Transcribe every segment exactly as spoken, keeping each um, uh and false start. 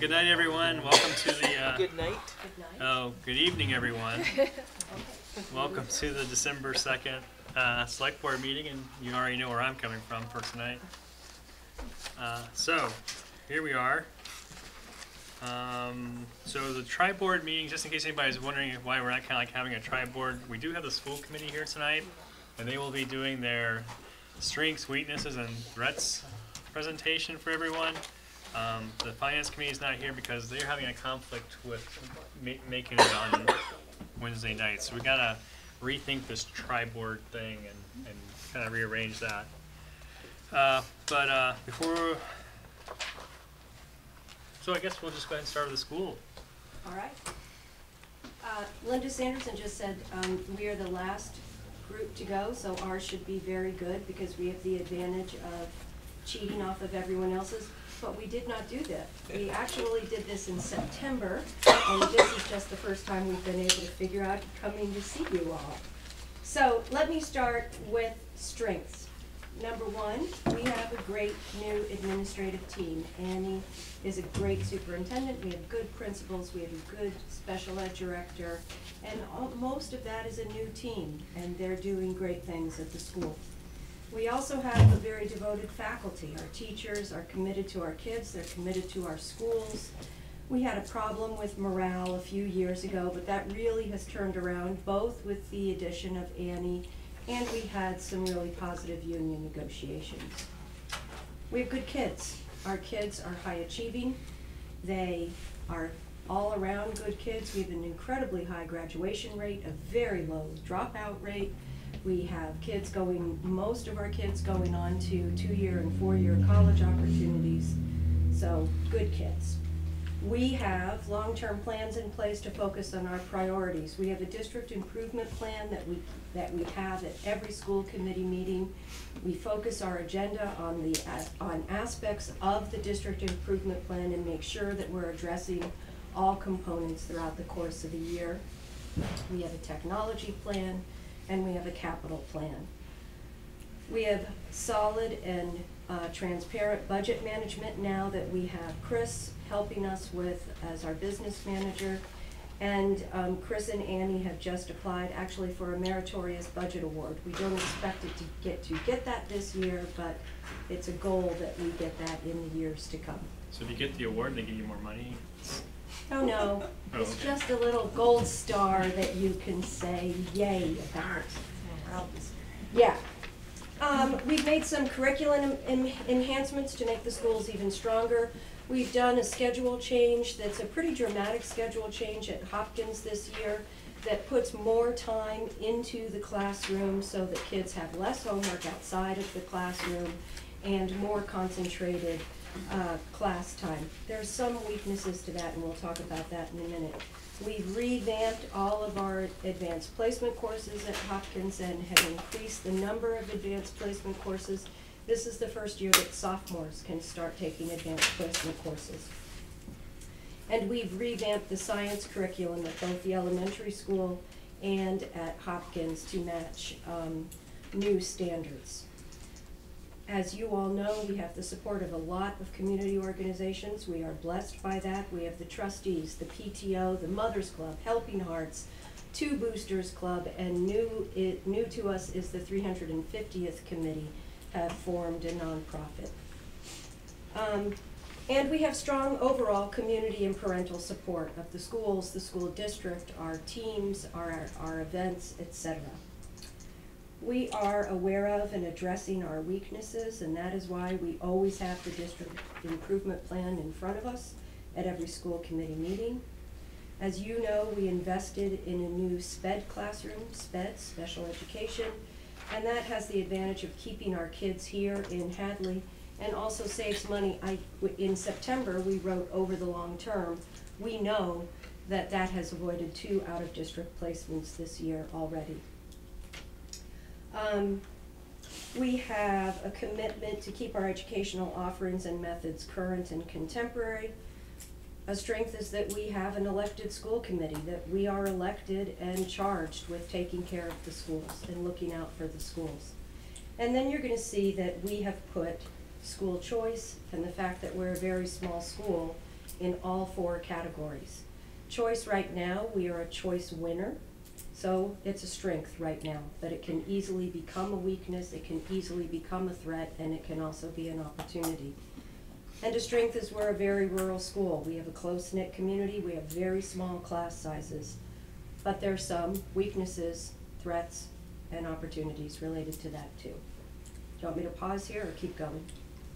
good night, everyone. Welcome to the. Uh, good night. Good night. Oh, good evening, everyone. Welcome to the December second uh, Select Board meeting, and you already know where I'm coming from for tonight. Uh, so, here we are. Um, so the tri-board meeting, just in case anybody's wondering why we're not kind of like having a tri-board, we do have the school committee here tonight, and they will be doing their strengths, weaknesses, and threats presentation for everyone. Um, the finance committee is not here because they're having a conflict with ma making it on Wednesday night. So we gotta rethink this tri-board thing and, and kind of rearrange that. Uh, but uh, before, so I guess we'll just go ahead and start with the school. All right. Uh, Linda Sanderson just said um, we are the last group to go, so ours should be very good because we have the advantage of cheating off of everyone else's. But we did not do that. We actually did this in September, and this is just the first time we've been able to figure out coming to see you all. So let me start with strengths. Number one, we have a great new administrative team. Annie is a great superintendent. We have good principals. We have a good special ed director. And all, most of that is a new team, and they're doing great things at the school. We also have a very devoted faculty. Our teachers are committed to our kids. They're committed to our schools. We had a problem with morale a few years ago, but that really has turned around, both with the addition of Annie, and we had some really positive union negotiations. We have good kids. Our kids are high achieving. They are all around good kids. We have an incredibly high graduation rate, a very low dropout rate. We have kids going, most of our kids going on to two-year and four-year college opportunities, so good kids. We have long-term plans in place to focus on our priorities. We have a district improvement plan that we, that we have at every school committee meeting. We focus our agenda on, the, on aspects of the district improvement plan and make sure that we're addressing all components throughout the course of the year. We have a technology plan, and we have a capital plan. We have solid and uh, transparent budget management now that we have Chris helping us with as our business manager. And um, Chris and Annie have just applied actually for a meritorious budget award. We don't expect it to get to get that this year, but it's a goal that we get that in the years to come. So if you get the award, they give you more money? Oh no, oh, it's okay. just a little gold star that you can say yay about. Yeah. Um, we've made some curriculum en enhancements to make the schools even stronger. We've done a schedule change that's a pretty dramatic schedule change at Hopkins this year that puts more time into the classroom so that kids have less homework outside of the classroom and more concentrated Uh, class time. There's some weaknesses to that, and we'll talk about that in a minute. We've revamped all of our advanced placement courses at Hopkins and have increased the number of advanced placement courses. This is the first year that sophomores can start taking advanced placement courses. And we've revamped the science curriculum at both the elementary school and at Hopkins to match um, new standards. As you all know, we have the support of a lot of community organizations. We are blessed by that. We have the trustees, the P T O, the Mothers Club, Helping Hearts, two Boosters Club, and new, it, new to us is the three hundred fiftieth Committee have formed a nonprofit. Um, and we have strong overall community and parental support of the schools, the school district, our teams, our, our events, et cetera. We are aware of and addressing our weaknesses, and that is why we always have the district improvement plan in front of us at every school committee meeting. As you know, we invested in a new SPED classroom, SPED, special education, and that has the advantage of keeping our kids here in Hadley and also saves money. I, in September, we wrote over the long term. We know that that has avoided two out-of-district placements this year already. Um, we have a commitment to keep our educational offerings and methods current and contemporary. A strength is that we have an elected school committee, that we are elected and charged with taking care of the schools and looking out for the schools. And then you're going to see that we have put school choice and the fact that we're a very small school in all four categories. Choice right now, we are a choice winner, so it's a strength right now, but it can easily become a weakness, it can easily become a threat, and it can also be an opportunity. And a strength is we're a very rural school. We have a close-knit community, we have very small class sizes, but there are some weaknesses, threats, and opportunities related to that too. Do you want me to pause here or keep going?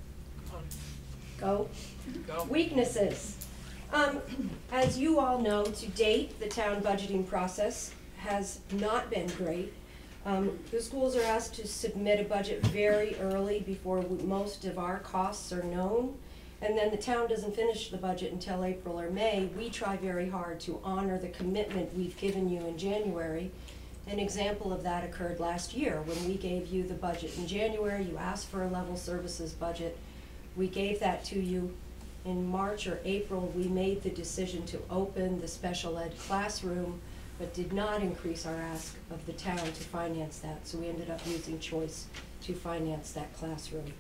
Go. Go. Weaknesses. Um, as you all know, to date, the town budgeting process has not been great. Um, the schools are asked to submit a budget very early before we, most of our costs are known, and then the town doesn't finish the budget until April or May. We try very hard to honor the commitment we've given you in January. An example of that occurred last year when we gave you the budget in January. You asked for a level services budget. We gave that to you. In March or April, we made the decision to open the special ed classroom, but did not increase our ask of the town to finance that. So we ended up using choice to finance that classroom.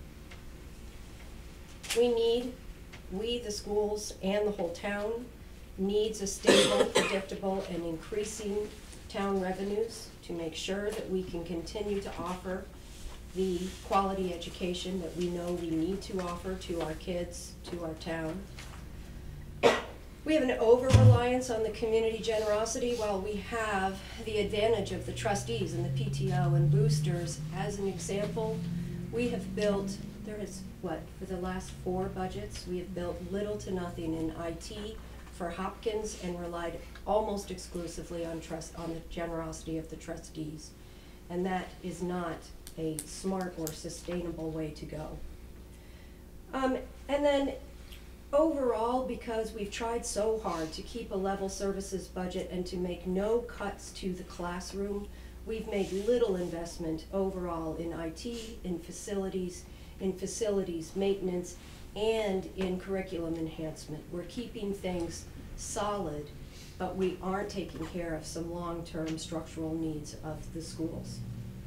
We need, we, the schools, and the whole town, needs a stable, predictable, and increasing town revenues to make sure that we can continue to offer the quality education that we know we need to offer to our kids, to our town. We have an over-reliance on the community generosity while we have the advantage of the trustees and the P T O and boosters. As an example, we have built, there is, what, for the last four budgets, we have built little to nothing in I T for Hopkins and relied almost exclusively on trust, on the generosity of the trustees. And that is not a smart or sustainable way to go. Um, and then overall, because we've tried so hard to keep a level services budget and to make no cuts to the classroom, we've made little investment overall in I T, in facilities, in facilities maintenance, and in curriculum enhancement. We're keeping things solid, but we aren't taking care of some long-term structural needs of the schools.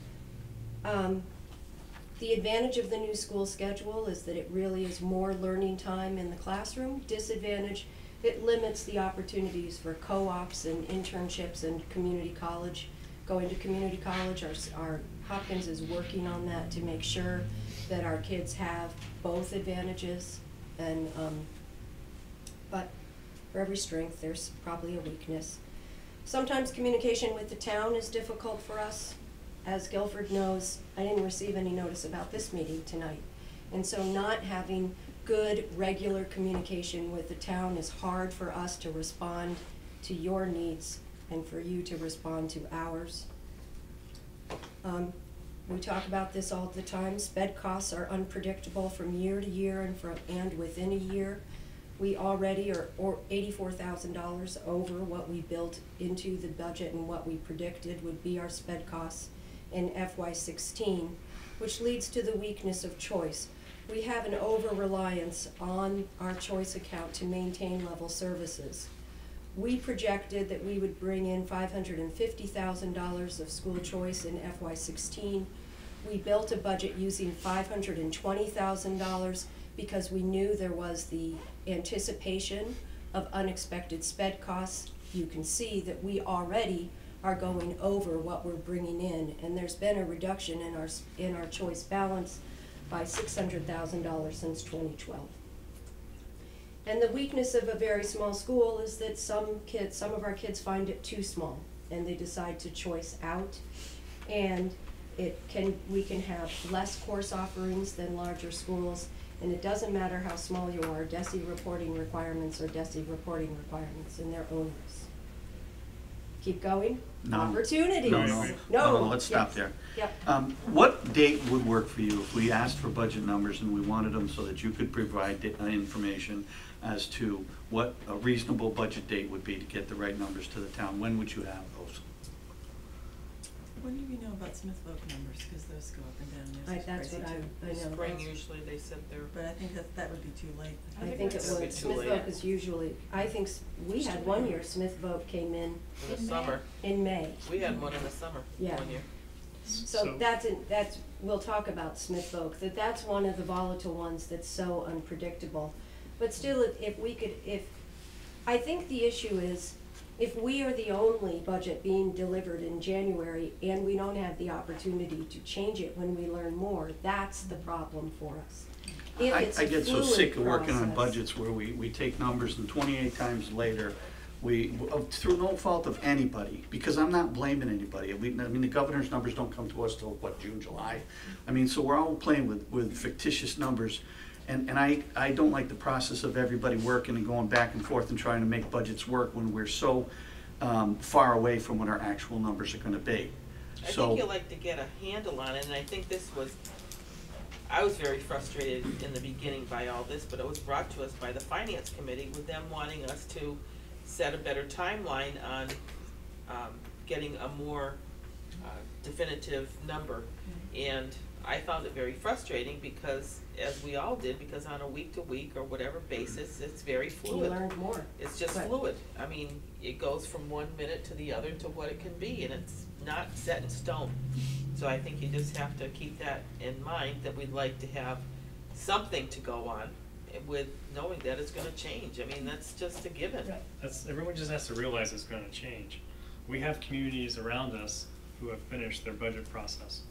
Um, the advantage of the new school schedule is that it really is more learning time in the classroom. Disadvantage, it limits the opportunities for co-ops and internships and community college. Going to community college, our, our Hopkins is working on that to make sure that our kids have both advantages. And um, but for every strength, there's probably a weakness. Sometimes communication with the town is difficult for us. As Guilford knows, I didn't receive any notice about this meeting tonight. And so not having good, regular communication with the town is hard for us to respond to your needs and for you to respond to ours. Um, we talk about this all the time. Sped costs are unpredictable from year to year and, from, and within a year. We already are or eighty-four thousand dollars over what we built into the budget and what we predicted would be our sped costs in F Y sixteen, which leads to the weakness of choice. We have an over-reliance on our choice account to maintain level services. We projected that we would bring in five hundred fifty thousand dollars of school choice in F Y sixteen. We built a budget using five hundred twenty thousand dollars because we knew there was the anticipation of unexpected sped costs. You can see that we already are going over what we're bringing in, and there's been a reduction in our in our choice balance by six hundred thousand dollars since twenty twelve. And the weakness of a very small school is that some kids, some of our kids find it too small, and they decide to choice out, and it can we can have less course offerings than larger schools, and it doesn't matter how small you are, DESE reporting requirements are DESE reporting requirements, and they're onerous. Keep going. No. Opportunities. No, no, no. no, no, let's stop Yes. there. Yep. Um, what date would work for you if we asked for budget numbers and we wanted them so that you could provide di- uh, information as to what a reasonable budget date would be to get the right numbers to the town? When would you have those? When do we know about Smith Voc numbers? Because those go up and down. Yes, I, it's that's crazy what too. I, I know. Spring That's- usually they set their, But I think that that would be too late. I I think think it that would be was, too Smith late. Voc is usually, I think, s- we had one year, Smith Voc came in in the summer. in May. We had one in the summer Yeah. one year. So that's, in- that's, we'll talk about Smith Voc, that that's one of the volatile ones that's so unpredictable. But still, if, if we could, if, I think the issue is, if we are the only budget being delivered in January and we don't have the opportunity to change it when we learn more, that's the problem for us. If I, it's I a get so fluid sick of working on process- budgets where we, we take numbers and twenty-eight times later, we, uh, through no fault of anybody, because I'm not blaming anybody. We, I mean, the governor's numbers don't come to us till, what, June, July? I mean, so we're all playing with, with fictitious numbers. And, and I, I don't like the process of everybody working and going back and forth and trying to make budgets work when we're so um, far away from what our actual numbers are gonna be. I So- think you like to get a handle on it, and I think this was, I was very frustrated in the beginning by all this, but it was brought to us by the finance committee with them wanting us to set a better timeline on, um, getting a more, uh, definitive number. And I found it very frustrating because, as we all did, because on a week-to-week or whatever basis, it's very We fluid. learned more. It's just Right. fluid. I mean, it goes from one minute to the other to what it can be, and it's not set in stone. So I think you just have to keep that in mind, that we'd like to have something to go on with knowing that it's gonna change. I mean, that's just a given. That's, everyone just has to realize it's gonna change. We have communities around us who have finished their budget process.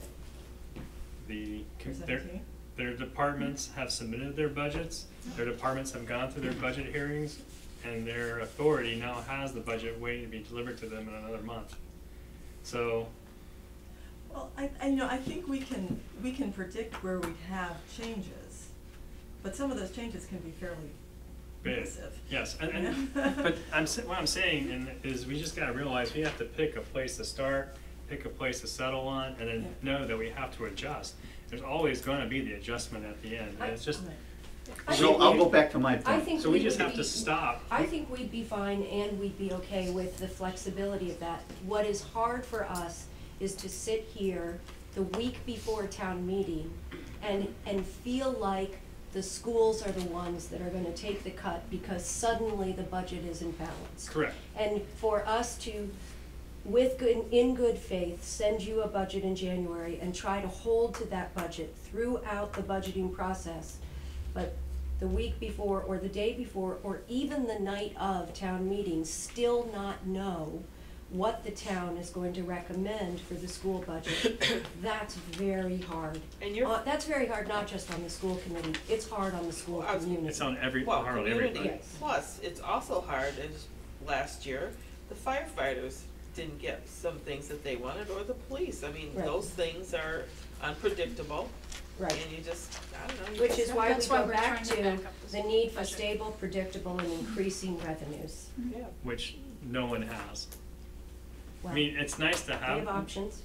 The, com- their, Presenting. their departments have submitted their budgets, their departments have gone through their budget hearings, and their authority now has the budget waiting to be delivered to them in another month. So, Well, I, I, you know, I think we can, we can predict where we have changes, but some of those changes can be fairly big, massive. yes, and, and, but I'm, sa- what I'm saying in- is we just gotta realize we have to pick a place to start, pick a place to settle on, and then Yeah. know that we have to adjust. There's always gonna be the adjustment at the end, and it's just, Right. I So think I'll we- go back to my I point. think so we we just would have to be- stop. I think we'd be fine and we'd be okay with the flexibility of that. What is hard for us is to sit here the week before town meeting and, and feel like the schools are the ones that are gonna take the cut because suddenly the budget is in balance. Correct. And for us to, with good, in good faith, send you a budget in January and try to hold to that budget throughout the budgeting process. But the week before, or the day before, or even the night of town meeting, still not know what the town is going to recommend for the school budget, that's very hard. And you're- Uh, that's very hard, not just on the school committee, it's hard on the school Well, I was- community. It's on every, Well, hard on community, everybody. Yes. plus, it's also hard, as last year, the firefighters didn't get some things that they wanted, or the police. I mean, Right. those things are unpredictable, Right. and you just, I don't know. you Which just- is why we That's why go we're back trying to to back up the the need for budget. stable, predictable, and increasing revenues. Yeah. Which no one has. I Well, mean, it's nice to we have. have options.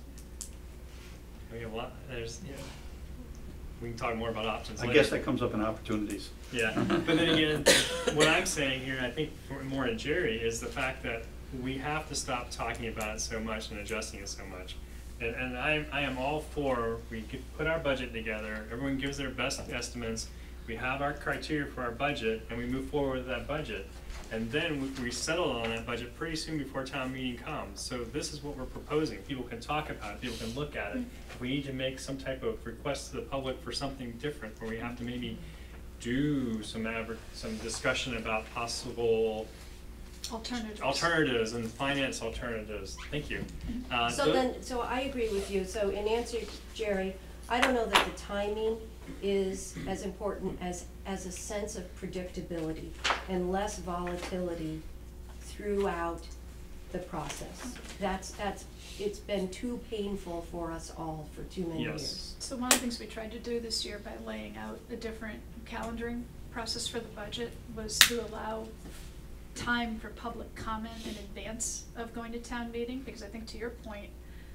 We have a lot, there's, yeah. We can talk more about options I later. guess that comes up in opportunities. Yeah, but then again, what I'm saying here, I think for more to Jerry, is the fact that we have to stop talking about it so much and adjusting it so much. And, and I, I am all for, we could put our budget together, everyone gives their best estimates, we have our criteria for our budget, and we move forward with that budget. And then we, we settle on that budget pretty soon before town meeting comes. So this is what we're proposing. People can talk about it, people can look at it. If we need to make some type of request to the public for something different, where we have to maybe do some adver- some discussion about possible Alternatives. alternatives and finance alternatives. Thank you. Uh, So tho- then, so I agree with you, so in answer, Jerry, I don't know that the timing is as important as, as a sense of predictability and less volatility throughout the process. That's, that's, it's been too painful for us all for too many Yes. years. So one of the things we tried to do this year by laying out a different calendaring process for the budget was to allow time for public comment in advance of going to town meeting, because I think to your point,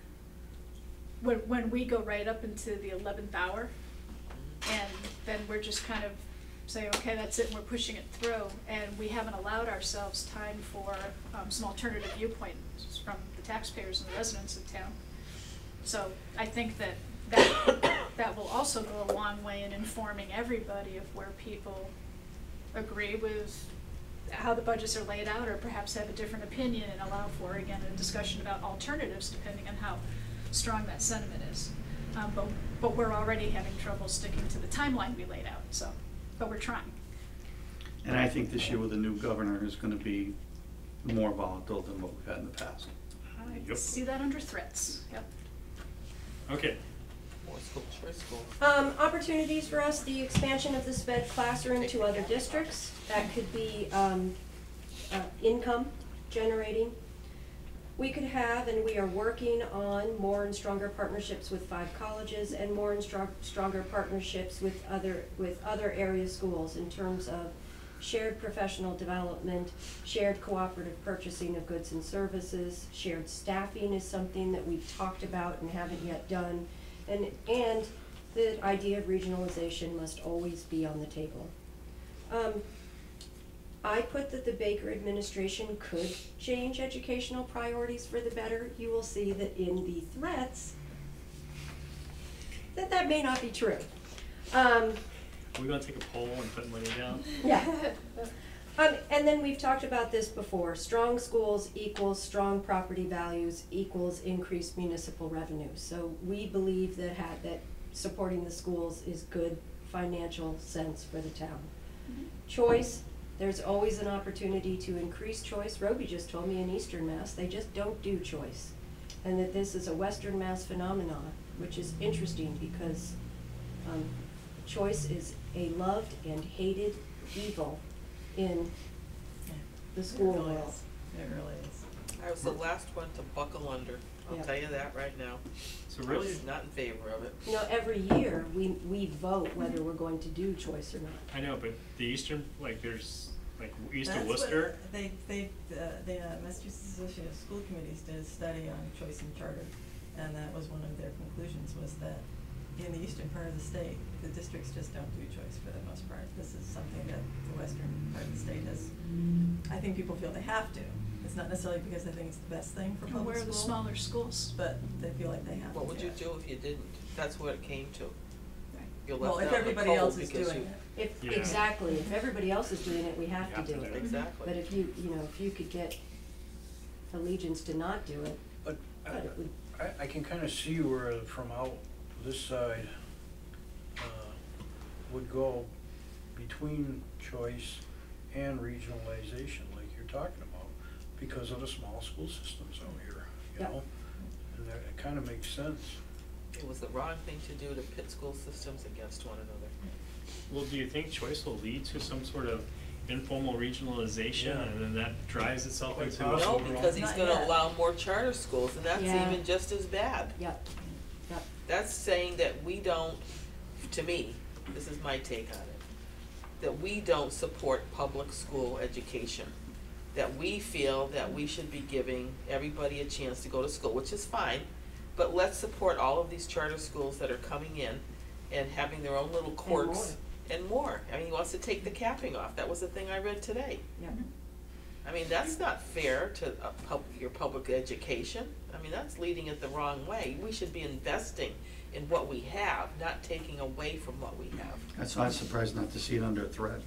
when, when we go right up into the eleventh hour, and then we're just kind of say, okay, that's it, and we're pushing it through, and we haven't allowed ourselves time for, um, some alternative viewpoints from the taxpayers and the residents of town. So I think that that, that will also go a long way in informing everybody of where people agree with how the budgets are laid out, or perhaps have a different opinion, and allow for, again, a discussion about alternatives depending on how strong that sentiment is. Um, but, but we're already having trouble sticking to the timeline we laid out, so, but we're trying. And I think this year with the new governor is gonna be more volatile than what we've had in the past. I Yep. see that under threats, yep. Okay, More school choice schools. Um, opportunities for us, the expansion of the sped classroom to other districts, that could be, um, uh, income generating. We could have, and we are working on more and stronger partnerships with five colleges and more and strong, stronger partnerships with other, with other area schools in terms of shared professional development, shared cooperative purchasing of goods and services, shared staffing is something that we've talked about and haven't yet done. And, and the idea of regionalization must always be on the table. Um, I put that the Baker administration could change educational priorities for the better. You will see that in the threats, that that may not be true. Um, are we gonna take a poll and put money down? yeah. Um, and then we've talked about this before. Strong schools equals strong property values equals increased municipal revenue. So we believe that ha- that supporting the schools is good financial sense for the town. Mm-hmm. Choice, there's always an opportunity to increase choice. Roby just told me in Eastern Mass, they just don't do choice. And that this is a Western Mass phenomenon, which is interesting because um, choice is a loved and hated evil in the school It really world. is. It really is. I was the last one to buckle under, I'll Yeah. tell you that right now. So I really, was not in favor of it. You know, every year, we, we vote whether we're going to do choice or not. I know, but the eastern, like, there's, like, east of That's what Worcester, They, they, uh, the uh, Massachusetts Association of School Committees did a study on choice and charter, and that was one of their conclusions, was that in the eastern part of the state, the districts just don't do choice for the most part. This is something that the western part of the state has, I think people feel they have to. It's not necessarily because they think it's the best thing for Well, public where are the school, smaller schools? but they feel like they have to What would do you it. do if you didn't? That's what it came to. Right. You're Well, left if out in the everybody cold else is because doing you. it. If, Yeah. exactly, if everybody else is doing it, we have You to have to do do it. it. Exactly. But if you, you know, if you could get allegiance to not do it, But but it would, I, I can kind of see where from out this side, uh, would go between choice and regionalization, like you're talking about, because of the small school systems out here, you Yep. know? And that, it kind of makes sense. It was the wrong thing to do to pit school systems against one another. well, do you think choice will lead to some sort of informal regionalization, Yeah. and then that drives itself Quite into? possible. No, because he's Not gonna yet. allow more charter schools, and that's Yeah. even just as bad. yep, yep. That's saying that we don't, to me, this is my take on it, that we don't support public school education. That we feel that we should be giving everybody a chance to go to school, which is fine, but let's support all of these charter schools that are coming in and having their own little quirks. And more. I mean, he wants to take the capping off. That was the thing I read today. Yep. I mean, that's not fair to a pub, your public education. I mean, that's leading it the wrong way. We should be investing in what we have, not taking away from what we have. That's why I'm surprised not to see it under threat.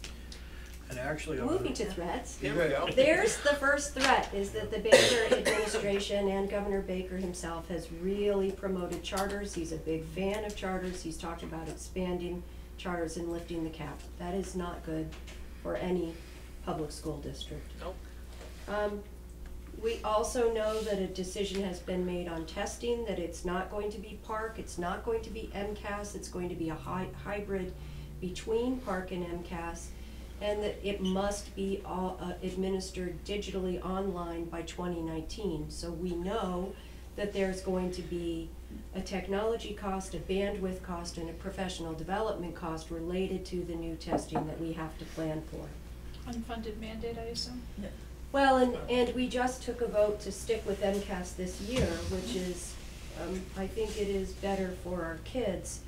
And actually, I'm Moving gonna- to threats. There we go. There's the first threat, is that the Baker administration and Governor Baker himself has really promoted charters. He's a big fan of charters. He's talked about expanding charters and lifting the cap. That is not good for any public school district. Nope. Um, we also know that a decision has been made on testing, that it's not going to be PARC, it's not going to be MCAS, it's going to be a hy- hybrid between PARC and MCAS, and that it must be all, uh, administered digitally online by twenty nineteen. So we know that there's going to be a technology cost, a bandwidth cost, and a professional development cost related to the new testing that we have to plan for. Unfunded mandate, I assume? Yeah. Well, and, and we just took a vote to stick with MCAS this year, which is, um, I think it is better for our kids.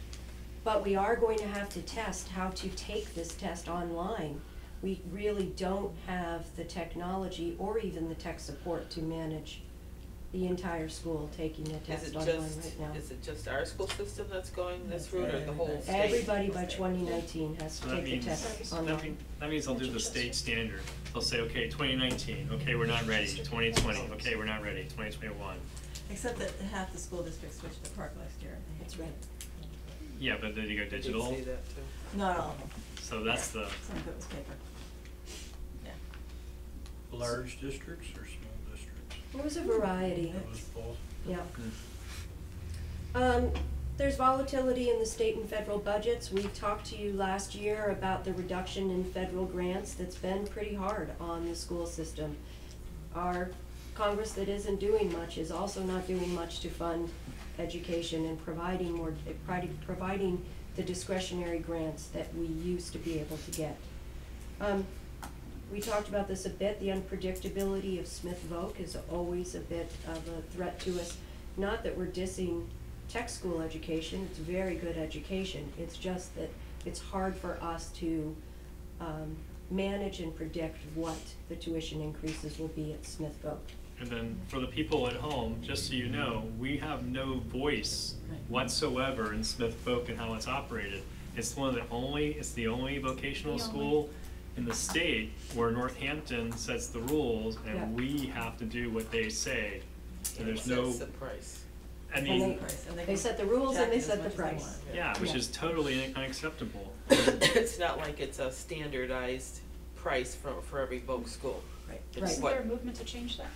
But we are going to have to test how to take this test online. We really don't have the technology or even the tech support to manage the entire school taking the Is test it online just, right now. is it just our school system that's going this That's route, or the whole everybody. state? Everybody by twenty nineteen has So to that take the means, test that online. mean, that means they'll do the state standard. They'll say, okay, twenty nineteen, okay, we're not ready, twenty twenty, okay, we're not ready, twenty twenty-one. Except that half the school districts switched to PARC last year. That's right. Yeah, but then you go I did digital, see that too. Not all of them, so that's the, some of it was paper. Yeah. Large districts or small districts? It was a variety, It was both. yeah. mm. Um, there's volatility in the state and federal budgets. We talked to you last year about the reduction in federal grants that's been pretty hard on the school system. Our Congress that isn't doing much is also not doing much to fund education and providing more, eh, providing, providing the discretionary grants that we used to be able to get. Um, we talked about this a bit. The unpredictability of Smith Voc is always a bit of a threat to us. Not that we're dissing tech school education, it's very good education. It's just that it's hard for us to um, manage and predict what the tuition increases will be at Smith Voc. And then for the people at home, just so you know, we have no voice whatsoever in Smith Voc and how it's operated. It's one of the only, it's the only vocational The only. school in the state where Northampton sets the rules Yeah. and we have to do what they say. So there's It no, sets the price. I And mean, Price, and They can set the rules and jack they it as set the much as they price. want. yeah, which Yeah. is totally unacceptable. It's not like it's a standardized price for, for every Voc school. Right. It's Right. Isn't what- there a movement to change that?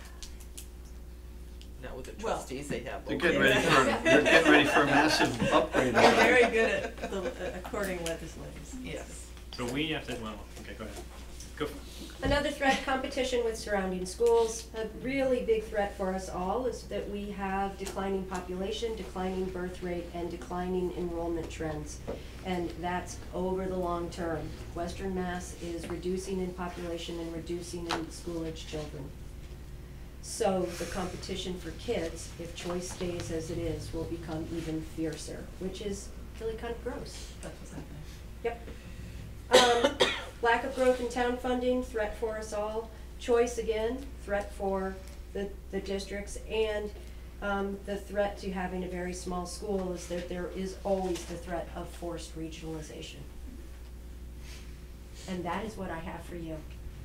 Not with the Well- trustees they have. They're over getting there. ready for, they're getting ready for a massive upgrade. They're very good at the, uh, according legislators. Yes. So we have to, well, okay, go ahead. Go for it. Another threat, competition with surrounding schools. A really big threat for us all is that we have declining population, declining birth rate, and declining enrollment trends. And that's over the long term. Western Mass is reducing in population and reducing in school-age children. So the competition for kids, if choice stays as it is, will become even fiercer, which is really kind of gross. That's what's happening. Yep. Um, lack of growth in town funding, threat for us all. Choice again, threat for the, the districts. And um, the threat to having a very small school is that there is always the threat of forced regionalization. And that is what I have for you.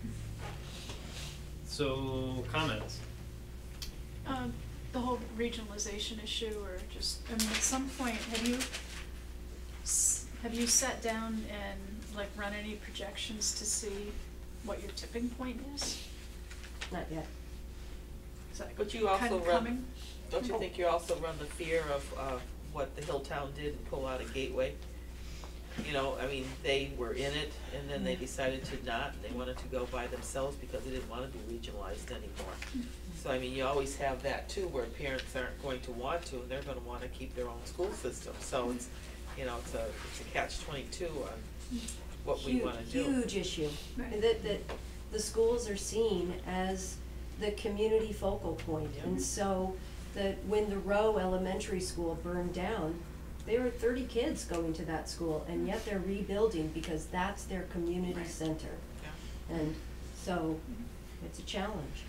So, comments? Um, the whole regionalization issue, or just, I mean, at some point, have you, s- have you sat down and like run any projections to see what your tipping point is? Not yet. Is that But you kind also of run, coming? don't you think you also run the fear of, uh, what the Hilltown did and pull out a Gateway? You know, I mean, they were in it and then they decided to not, and they wanted to go by themselves because they didn't wanna be regionalized anymore. So I mean, you always have that too, where parents aren't going to want to, and they're gonna wanna keep their own school system, so it's, you know, it's a, it's a catch twenty-two on what we Huge- wanna do. Huge issue. Right. That, that the schools are seen as the community focal point. Yep. And so, that when the Rowe Elementary School burned down, there were thirty kids going to that school, and yet they're rebuilding because that's their community Right. center. Yeah. And so, it's a challenge.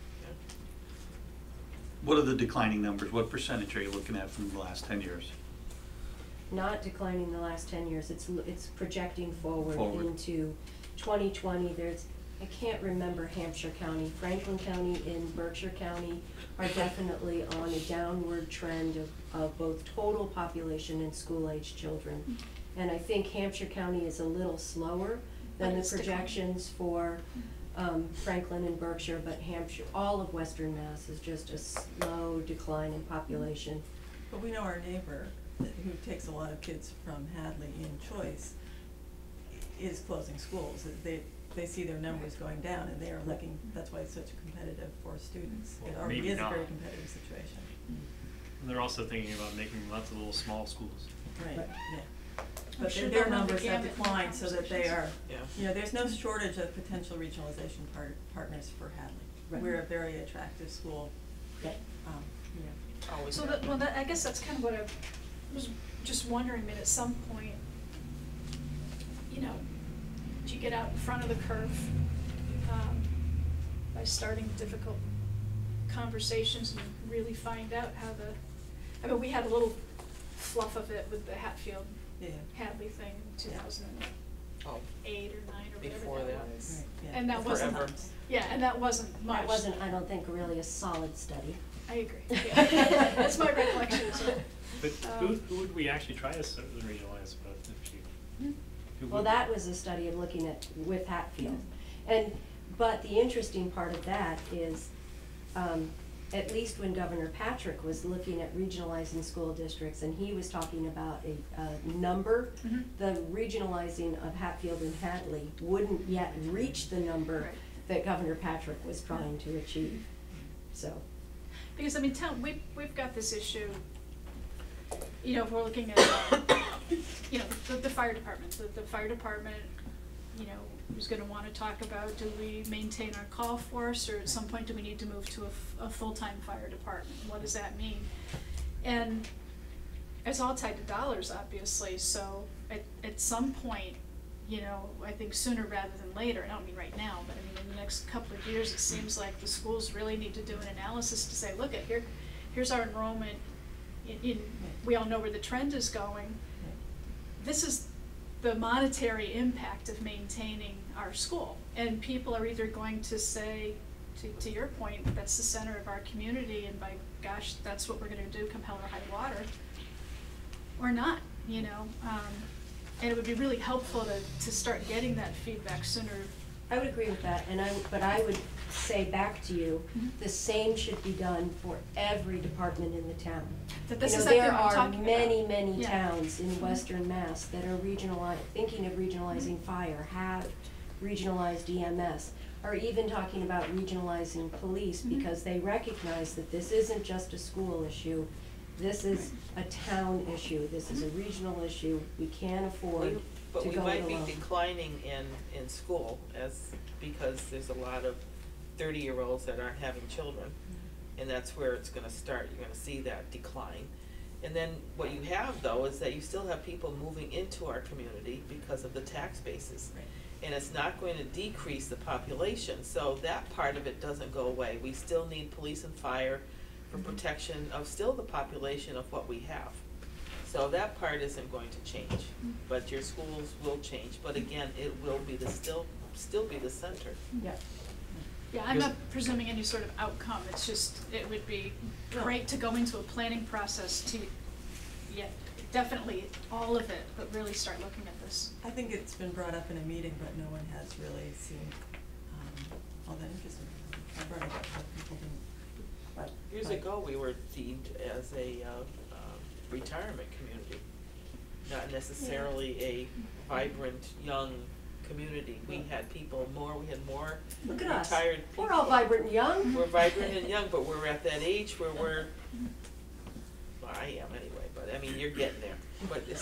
What are the declining numbers? What percentage are you looking at from the last ten years? Not declining the last ten years, it's, l- it's projecting forward Forward. into twenty twenty. There's, I can't remember Hampshire County, Franklin County and Berkshire County are definitely on a downward trend of, of both total population and school-aged children. And I think Hampshire County is a little slower than But the it's declining. projections for, um, Franklin and Berkshire, but Hampshire, all of Western Mass is just a slow decline in population. But we know our neighbor, that- who takes a lot of kids from Hadley in choice, i- is closing schools. They, they see their numbers going down, and they are looking, that's why it's such competitive for students. It Well, already maybe is a very not. competitive situation. And they're also thinking about making lots of little small schools. Right, Right. yeah. I'm But sure their, their they'll run the numbers have gamut in the declined so that they are, conversations. Yeah. you know, there's no shortage of potential regionalization part, partners for Hadley. Right. We're a very attractive school, Yeah. um, you know. Always So have that, well, that, I guess that's kind of what I was just wondering, I mean, at some point, you know, do you get out in front of the curve, um, by starting difficult conversations and really find out how the, I mean, we had a little fluff of it with the Hatfield Yeah. Hadley thing in two thousand Oh, eight or nine or Before whatever that that. was. Right, yeah. And that wasn't, Forever. yeah, and that wasn't much. That wasn't, I don't think, really a solid study. I agree, yeah. That's my recollection as well. But Um, who, who would we actually try to sort of regionalize with if you? who Well, would- that was a study of looking at, with Hatfield. And, but the interesting part of that is, um, at least when Governor Patrick was looking at regionalizing school districts, and he was talking about a, a number, Mhm. the regionalizing of Hatfield and Hadley wouldn't yet reach the number Right. that Governor Patrick was trying to achieve, so. Because, I mean, town, we, we've got this issue, you know, if we're looking at, uh, you know, the, the fire department, the, the fire department, you know, who's gonna wanna talk about, do we maintain our call force, or at some point do we need to move to a, f- a full-time fire department? What does that mean? And it's all tied to dollars, obviously, so at, at some point, you know, I think sooner rather than later, and I don't mean right now, but I mean in the next couple of years, it seems like the schools really need to do an analysis to say, look at here, here's our enrollment, in, in, we all know where the trend is going. This is the monetary impact of maintaining our school. And people are either going to say, to, to your point, that's the center of our community, and by gosh, that's what we're gonna do come hell or high water, or not, you know? Um, and it would be really helpful to, to start getting that feedback sooner. I would agree with that, and I, but I would say back to you, Mhm. the same should be done for every department in the town. That this You know, is exactly there what I'm are talking about. many, many Yeah. towns in western Mass that are regionali- thinking of regionalizing fire, have regionalized E M S, or even talking about regionalizing police, Mhm. because they recognize that this isn't just a school issue, this is a town issue, this is a regional issue, we can't afford We- But to we go it might be alone. declining in, in school as, because there's a lot of thirty-year-olds that aren't having children. And that's where it's gonna start, you're gonna see that decline. And then what you have though is that you still have people moving into our community because of the tax bases. Right. And it's not going to decrease the population, so that part of it doesn't go away. We still need police and fire for Mhm. protection of still the population of what we have. So that part isn't going to change, but your schools will change, but again, it will be the, still, still be the center. Yeah. Yeah, I'm Because- not presuming any sort of outcome, it's just, it would be No. great to go into a planning process to, yeah, definitely all of it, but really start looking at this. I think it's been brought up in a meeting, but no one has really seemed, um, all that interested. I brought it up, but people didn't, but. Years but- ago, we were deemed as a, uh, uh, retirement community, not necessarily a vibrant, young community. We had people more, we had more Look at us, retired people. we're all vibrant and young. We're vibrant and young, but we're at that age where we're, well, I am anyway, but I mean, you're getting there, but it's,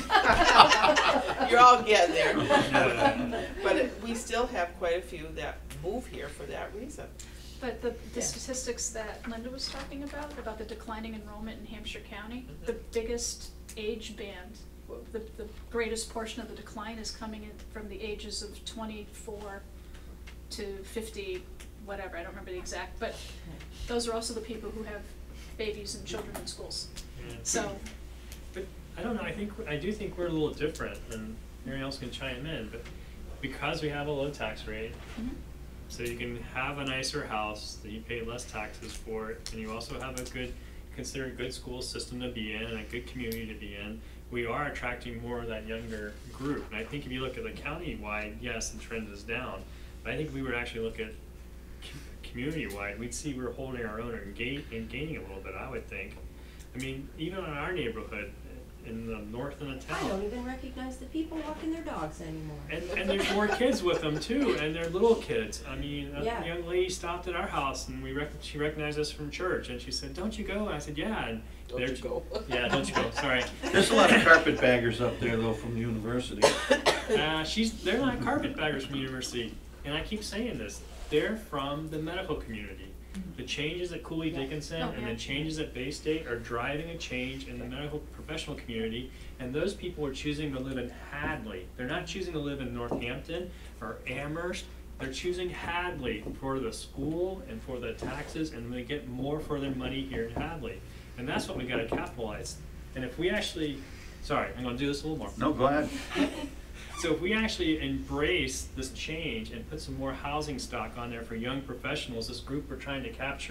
you're all getting there. But it- we still have quite a few that move here for that reason. But the, the Yeah. statistics that Linda was talking about, about the declining enrollment in Hampshire County, Mhm. the biggest age band, w- the, the greatest portion of the decline is coming in from the ages of twenty-four to fifty, whatever, I don't remember the exact, but those are also the people who have babies and children in schools. Yeah. So, But I don't know, I think, I do think we're a little different, and Mary else can chime in, but because we have a low tax rate, mhm. so you can have a nicer house that you pay less taxes for, and you also have a good, considered good school system to be in and a good community to be in. We are attracting more of that younger group, and I think if you look at the county-wide, yes, the trend is down, but I think if we were to actually look at co- community-wide, we'd see we're holding our own and gain, and gaining a little bit, I would think. I mean, even in our neighborhood, in the north end of town. I don't even recognize the people walking their dogs anymore. And, and there's more kids with them too, and they're little kids. I mean, a Yeah. young lady stopped at our house, and we rec- she recognized us from church, and she said, "Don't you go?" And I said, "Yeah." And Don't they're- you go. Yeah, don't you go. Sorry. There's a lot of carpetbaggers up there though from the university. Uh, she's. They're not carpetbaggers from the university, and I keep saying this. They're from the medical community. The changes at Cooley Dickinson Oh, and yeah. the changes at Bay State are driving a change in the medical professional community, and those people are choosing to live in Hadley. They're not choosing to live in Northampton or Amherst. They're choosing Hadley for the school and for the taxes, and they get more for their money here in Hadley. And that's what we gotta capitalize. And if we actually, sorry, I'm gonna do this a little more. No, go ahead. So if we actually embrace this change and put some more housing stock on there for young professionals, this group we're trying to capture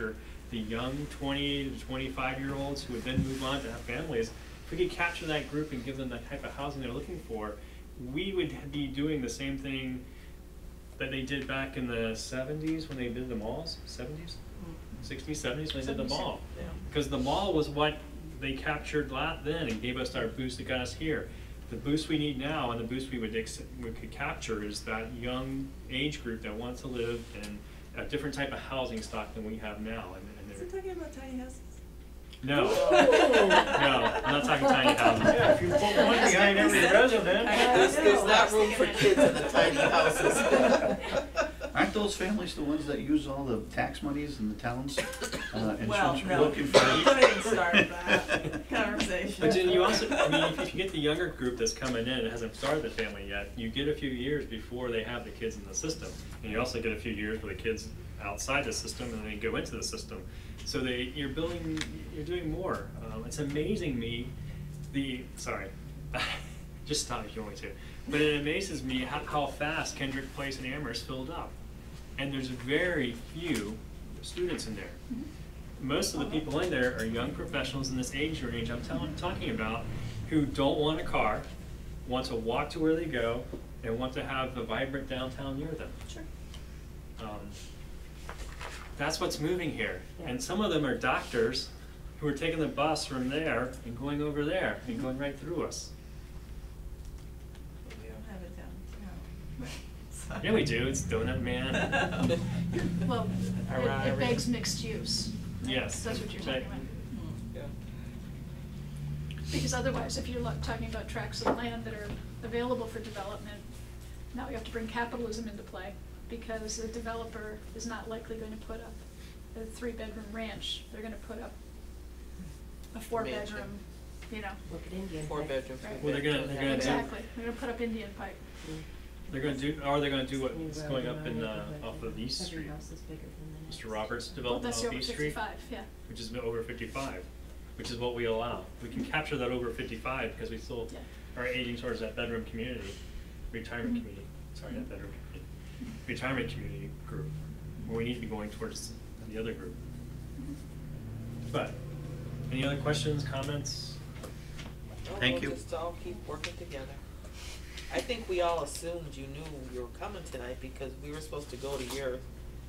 the young twenty to twenty-five year olds who would then move on to have families, if we could capture that group and give them the type of housing they're looking for, we would be doing the same thing that they did back in the seventies when they did the malls, seventies? sixties, seventies, when they did the seventies, mall. yeah. Because the mall was what they captured la then and gave us our boost that got us here. The boost we need now and the boost we would ex we could capture is that young age group that wants to live in a different type of housing stock than we have now. And, and Is it talking about tiny houses? no, no, I'm not talking tiny houses. Yeah, if you put one behind every resident. There's, there's not room for kids in the tiny houses. Aren't those families the ones that use all the tax monies in the towns? Uh, Well, insurance, no. looking for. Don't even start that conversation. But then you also, I mean, if, if you get the younger group that's coming in and hasn't started the family yet, you get a few years before they have the kids in the system. And you also get a few years for the kids outside the system and they go into the system. So they, you're building, you're doing more. Um, it's amazing me, the, sorry, just stop if you want me to. But it amazes me how, how fast Kendrick Place and Amherst filled up. And there's very few students in there. Most of the people in there are young professionals in this age range I'm telling, talking about who don't want a car, want to walk to where they go, and want to have a vibrant downtown near them. Sure. Um, that's what's moving here. Yeah. And some of them are doctors who are taking the bus from there and going over there and going right through us. We don't have it downtown. So- Yeah, we do. It's Donut Man. Well, Around it, it every- begs mixed use. Yes. That's what you're talking about. Yeah. Because otherwise, if you're lo- talking about tracts of land that are available for development, now we have to bring capitalism into play, because the developer is not likely going to put up a three-bedroom ranch. They're gonna put up a four-bedroom, you know. Look at Indian. Four Pike. bedroom. Right. Well, they're gonna, they're gonna do, Exactly, they're gonna put up Indian Pike. they're gonna do, or they're gonna do what's going up in, uh, off of East Every Street. house is bigger than the next. Mister Roberts Well, development that's off over East Street, fifty-five, yeah. which is over fifty-five, which is what we allow. We can capture that over fifty-five because we still Yeah. are aging towards that bedroom community, retirement Mhm. community, sorry, not bedroom community, retirement community group, where we need to be going towards the other group. But, any other questions, comments? Well, Thank we'll you. just all keep working together. I think we all assumed you knew you were coming tonight because we were supposed to go to your,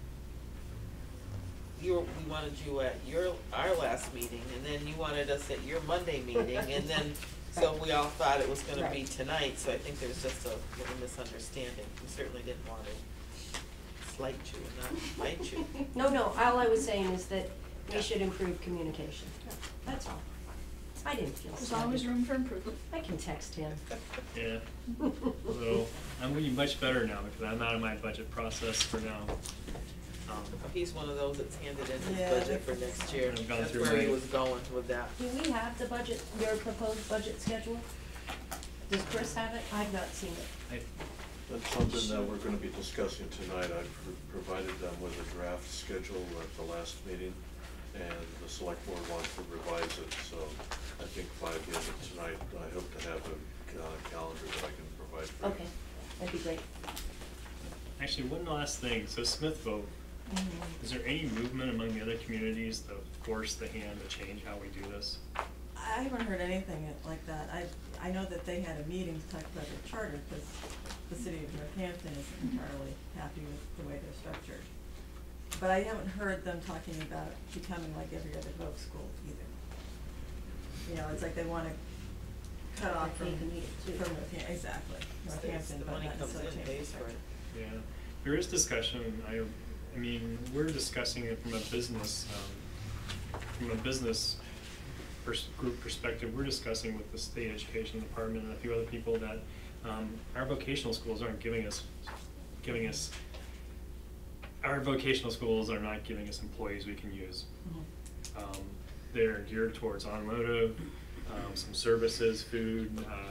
you were, we wanted you at your, our last meeting, and then you wanted us at your Monday meeting, and then, so we all thought it was gonna be Right. tonight, so I think there was just a little misunderstanding. We certainly didn't want to slight you and not fight you. No, no, all I was saying is that Yeah. we should improve communication. That's all. I didn't feel There's always slighted. room for improvement. I can text him. Yeah, so, I'm gonna be much better now because I'm out of my budget process for now. Um, He's one of those that's handed in his Yeah, budget for that's- next year. I've gone That's through where he my- was going with that. Do we have the budget, your proposed budget schedule? Does Chris have it? I've not seen it. I, That's something that we're gonna be discussing tonight. I pro- provided them with a draft schedule at the last meeting, and the select board wants to revise it, so I think by the end of tonight, I hope to have a ca- calendar that I can provide for you. Okay, that'd be great. actually, one last thing, so Smithville, Mhm. is there any movement among the other communities to force the hand to change how we do this? I haven't heard anything like that. I, I know that they had a meeting to talk about their charter, because the city of Northampton isn't entirely happy with the way they're structured. But I haven't heard them talking about becoming like every other voc school either. You know, it's like they wanna cut off from, They need it too. from Northampton, exactly, Northampton, The but money not comes in, necessarily change pays the for it. structure. Yeah, there is discussion, I, I mean, we're discussing it from a business, um, from a business pers- group perspective, we're discussing with the state education department and a few other people that, um, our vocational schools aren't giving us, giving us, our vocational schools are not giving us employees we can use. Mhm. Um, they're geared towards automotive, um, some services, food, uh,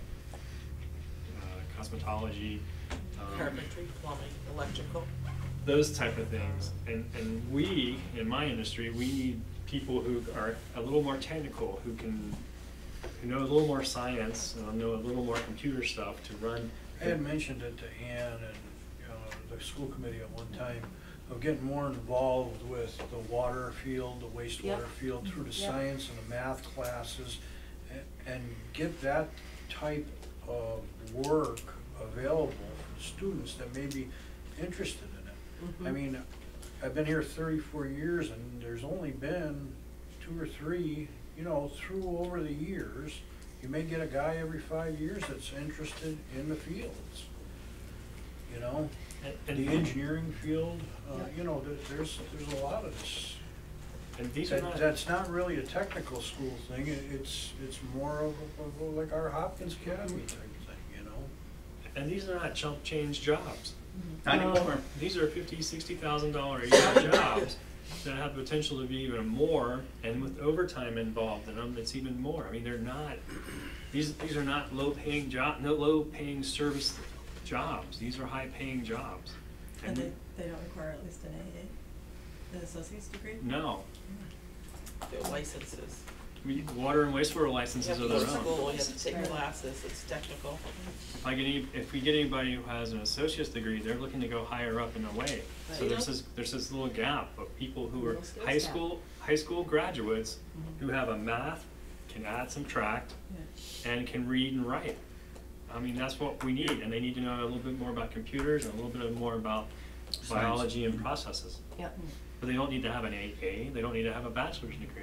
uh, cosmetology. um, Carpentry, plumbing, electrical. Those type of things. And, and we, in my industry, we need people who are a little more technical, who can, who know a little more science, and know a little more computer stuff to run. I had mentioned it to Ann and, you know, the school committee at one time of getting more involved with the water field, the wastewater Yep. field, through the Yep. science and the math classes, a- and get that type of work available for students that may be interested in it. I Mhm. mean, I've been here thirty-four years and there's only been two or three, you know, through over the years. You may get a guy every five years that's interested in the fields, you know? And- The and- engineering field, uh, Yeah. you know, there- there's, there's a lot of this. And these are That, not. that's not really a technical school thing, it- it's, it's more of, a- of a- like our Hopkins Academy type thing, you know? And these are not chump change jobs. Not anymore. These are fifty, sixty thousand dollar a year jobs that have potential to be even more, and with overtime involved in them, it's even more. I mean, they're not, these, these are not low paying job, no low paying service jobs. These are high paying jobs. And they, they don't require at least an A A, an associate's degree? No, Their licenses. we, water and wastewater You licenses have to are go their to own. school, you have to take Right. classes, it's technical. If I get any, if we get anybody who has an associate's degree, they're looking to go higher up in a way. So Right. there's this, there's this little gap of people who are Little skills high gap. school, high school graduates Mhm. who have a math, can add, subtract, Yeah. and can read and write. I mean, that's what we need, and they need to know a little bit more about computers and a little bit more about biology and processes. Yep. But they don't need to have an A A, they don't need to have a bachelor's degree.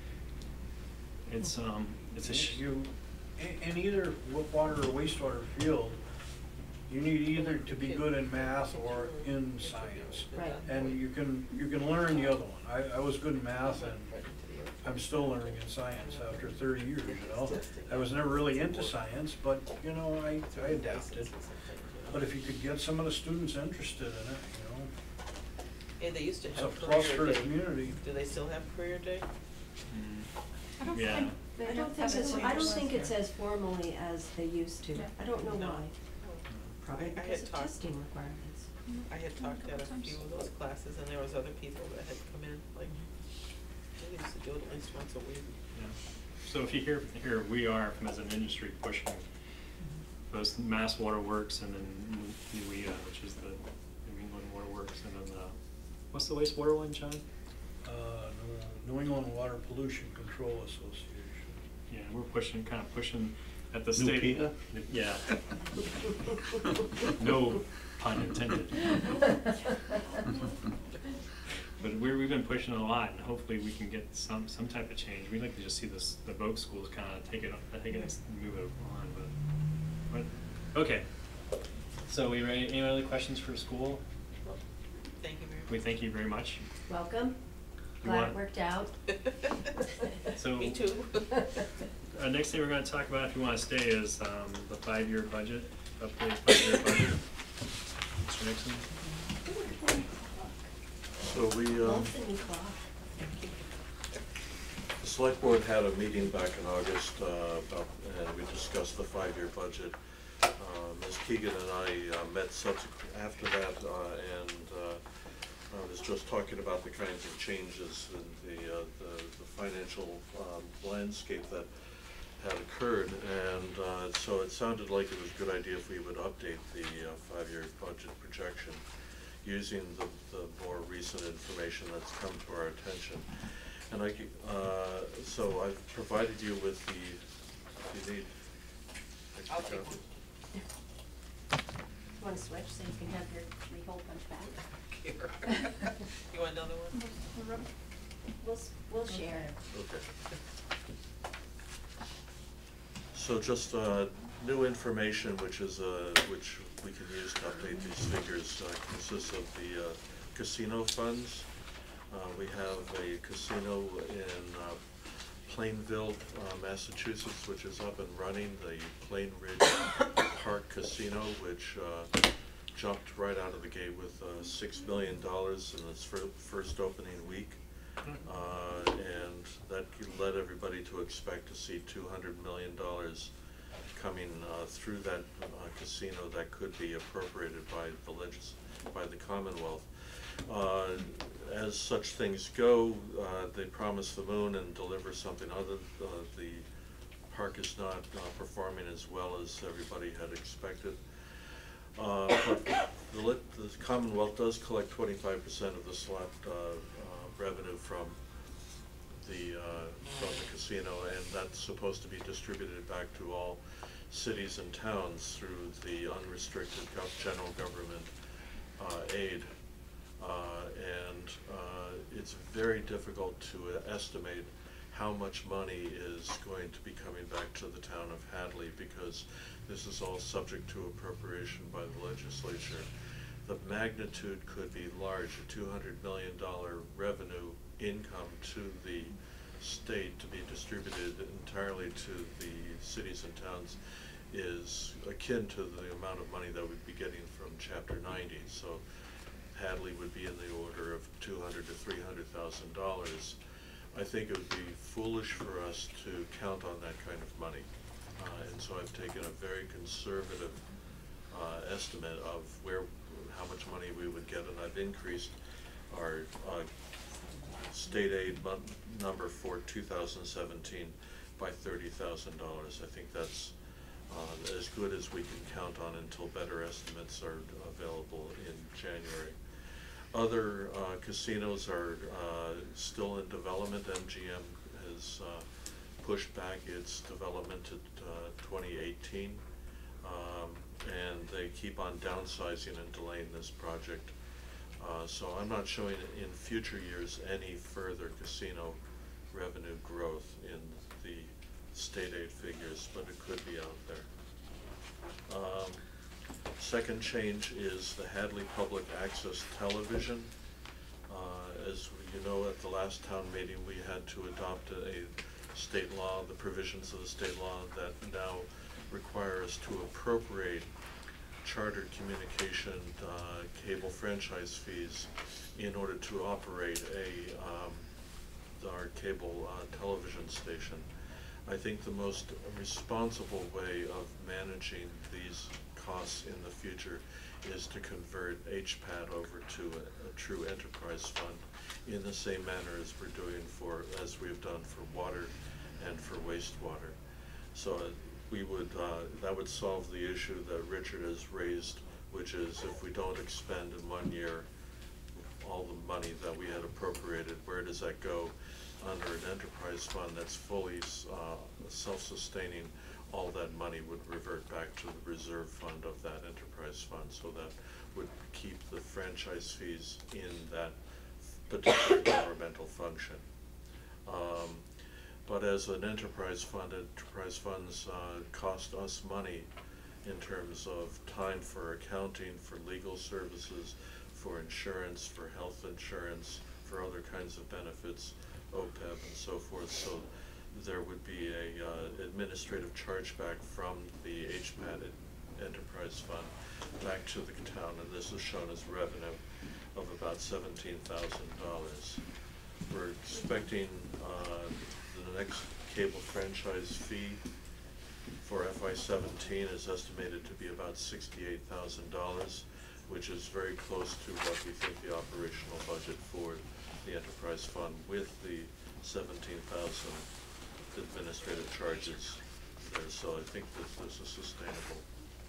It's, um, it's a sh- You, in, in either wa- water or wastewater field, you need either to be good in math or in science. Right. And you can, you can learn the other one. I, I was good in math and I'm still learning in science after thirty years, you know? I was never really into science, but, you know, I, I adapted. But if you could get some of the students interested in it, you know, Yeah, they used to it's a have plus for career the day. community. Do they still have career day? I don't Yeah. think I they don't think have it's, it I don't last think year. it's as formally as they used to. Yeah. I don't know No. why. Probably I- I because had of talked- testing requirements. I had Mm, talked a at a couple times. few of those classes and there was other people that had come in, like, they used to do it at least once a week. Yeah. So if you hear, here we are from as an industry pushing both Mass Water Works and then N W E A, which is the New England Water Works, and then the, what's the wastewater one, John? Uh, New New England Water Pollution Control Association. Yeah, we're pushing, kind of pushing at the New state. P A? Yeah. No pun intended. But we're, we've been pushing a lot, and hopefully we can get some, some type of change. We'd like to just see this, the Voc schools kind of take it, take it and move it on, but, but, okay. So we ready, any other questions for school? Well, thank you very much. We thank you very much. Welcome. You Glad want- it worked out. So- Me too. Uh, next thing we're gonna talk about, if you wanna stay, is, um, the five-year budget, update five-year budget. Mister Nixon? So we, um, Love the new clock. the select board had a meeting back in August, uh, about, and we discussed the five-year budget. Uh, Miz Keegan and I uh, met subsequent, after that, uh, and, uh, I was just talking about the kinds of changes in the, uh, the, the financial, um, landscape that had occurred, and, uh, so it sounded like it was a good idea if we would update the, uh, five-year budget projection using the, the more recent information that's come to our attention. And I, c- uh, so I've provided you with the, if you need extra I'll take copies. Want to switch so you can have your three-hole punch back? Here. You want another one? The rub- We'll, s- we'll share. Okay. So just, uh, new information, which is, uh, which we can use to update these figures, uh, consists of the, uh, casino funds. Uh, we have a casino in, uh, Plainville, uh, Massachusetts, which is up and running, the Plain Ridge Park Casino, which, uh, jumped right out of the gate with, uh, six million dollars in its fir- first opening week. Uh, and that led everybody to expect to see two hundred million dollars coming, uh, through that, uh, casino that could be appropriated by the legis- by the Commonwealth. Uh, as such things go, uh, they promise the moon and deliver something other, uh, the park is not, uh, performing as well as everybody had expected. Uh, but the, lit- the Commonwealth does collect twenty-five percent of the slot uh, uh, revenue from the, uh, from the casino, and that's supposed to be distributed back to all cities and towns through the unrestricted gov- general government uh, aid. Uh, and uh, it's very difficult to uh, estimate how much money is going to be coming back to the town of Hadley, because this is all subject to appropriation by the legislature. The magnitude could be large. A two hundred million dollars revenue income to the state to be distributed entirely to the cities and towns is akin to the amount of money that we'd be getting from Chapter ninety. So Hadley would be in the order of two hundred to three hundred thousand dollars. I think it would be foolish for us to count on that kind of money. Uh, and so I've taken a very conservative uh, estimate of where, how much money we would get, and I've increased our uh, state aid mon- number for two thousand seventeen by thirty thousand dollars. I think that's uh, as good as we can count on until better estimates are available in January. Other uh, casinos are uh, still in development. M G M has uh, pushed back its development to uh, twenty eighteen, um, and they keep on downsizing and delaying this project. Uh, so I'm not showing in future years any further casino revenue growth in the state aid figures, but it could be out there. Um, Second change is the Hadley Public Access Television. Uh, as you know, at the last town meeting, we had to adopt a state law, the provisions of the state law that now require us to appropriate charter communication uh, cable franchise fees in order to operate a um, our cable uh, television station. I think the most responsible way of managing these costs in the future is to convert H P A D over to a, a true enterprise fund in the same manner as we're doing for, as we've done for water and for wastewater. So uh, we would, uh, that would solve the issue that Richard has raised, which is if we don't expend in one year all the money that we had appropriated, where does that go under an enterprise fund that's fully uh, self-sustaining? All that money would revert back to the reserve fund of that enterprise fund, so that would keep the franchise fees in that particular governmental function. Um, but as an enterprise fund, enterprise funds uh, cost us money in terms of time for accounting, for legal services, for insurance, for health insurance, for other kinds of benefits, O P E B and so forth. So there would be a uh, administrative chargeback from the H P A D enterprise fund back to the town, and this is shown as revenue of about seventeen thousand dollars. We're expecting uh, the next cable franchise fee for F Y seventeen is estimated to be about sixty-eight thousand dollars, which is very close to what we think the operational budget for the enterprise fund with the seventeen thousand administrative charges there. So I think that this is sustainable.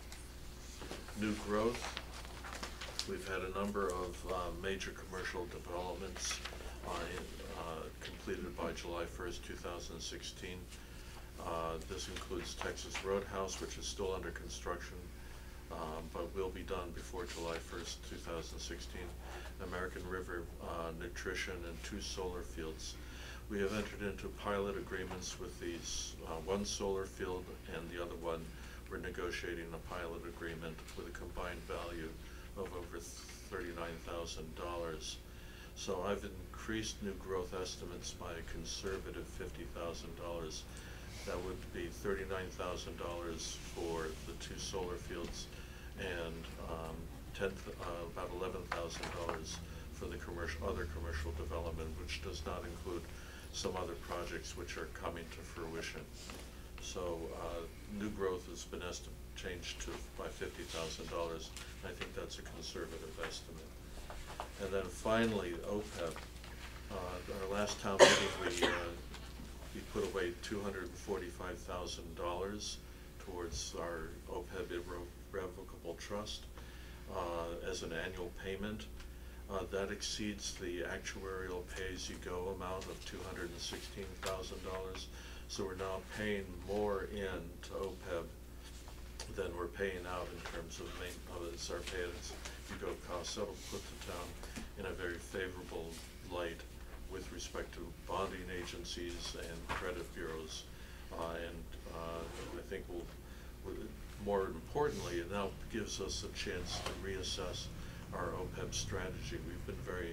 New growth. We've had a number of uh, major commercial developments uh, in, uh, completed by July first, two thousand sixteen. Uh, this includes Texas Roadhouse, which is still under construction, um, but will be done before July first, two thousand sixteen. American River uh, Nutrition and two solar fields. We have entered into pilot agreements with these, uh, one solar field and the other one. We're negotiating a pilot agreement with a combined value of over thirty-nine thousand dollars. So I've increased new growth estimates by a conservative fifty thousand dollars. That would be thirty-nine thousand dollars for the two solar fields and um, ten, uh, about eleven thousand dollars for the commercial, other commercial development, which does not include some other projects which are coming to fruition. So uh, new growth has been esti- changed to by fifty thousand dollars. I think that's a conservative estimate. And then finally, O P E B. Uh, our last town meeting, we uh, we put away two hundred forty-five thousand dollars towards our O P E B irrevocable trust. uh, as an annual payment. Uh, that exceeds the actuarial pay-as-you-go amount of two hundred and sixteen thousand dollars. So we're now paying more in to O P E B than we're paying out in terms of main, of its our pay-as-you-go costs. That'll put the town in a very favorable light with respect to bonding agencies and credit bureaus. Uh, and uh, I think we'll, we'll, more importantly, it now gives us a chance to reassess our O P E B strategy. We've been very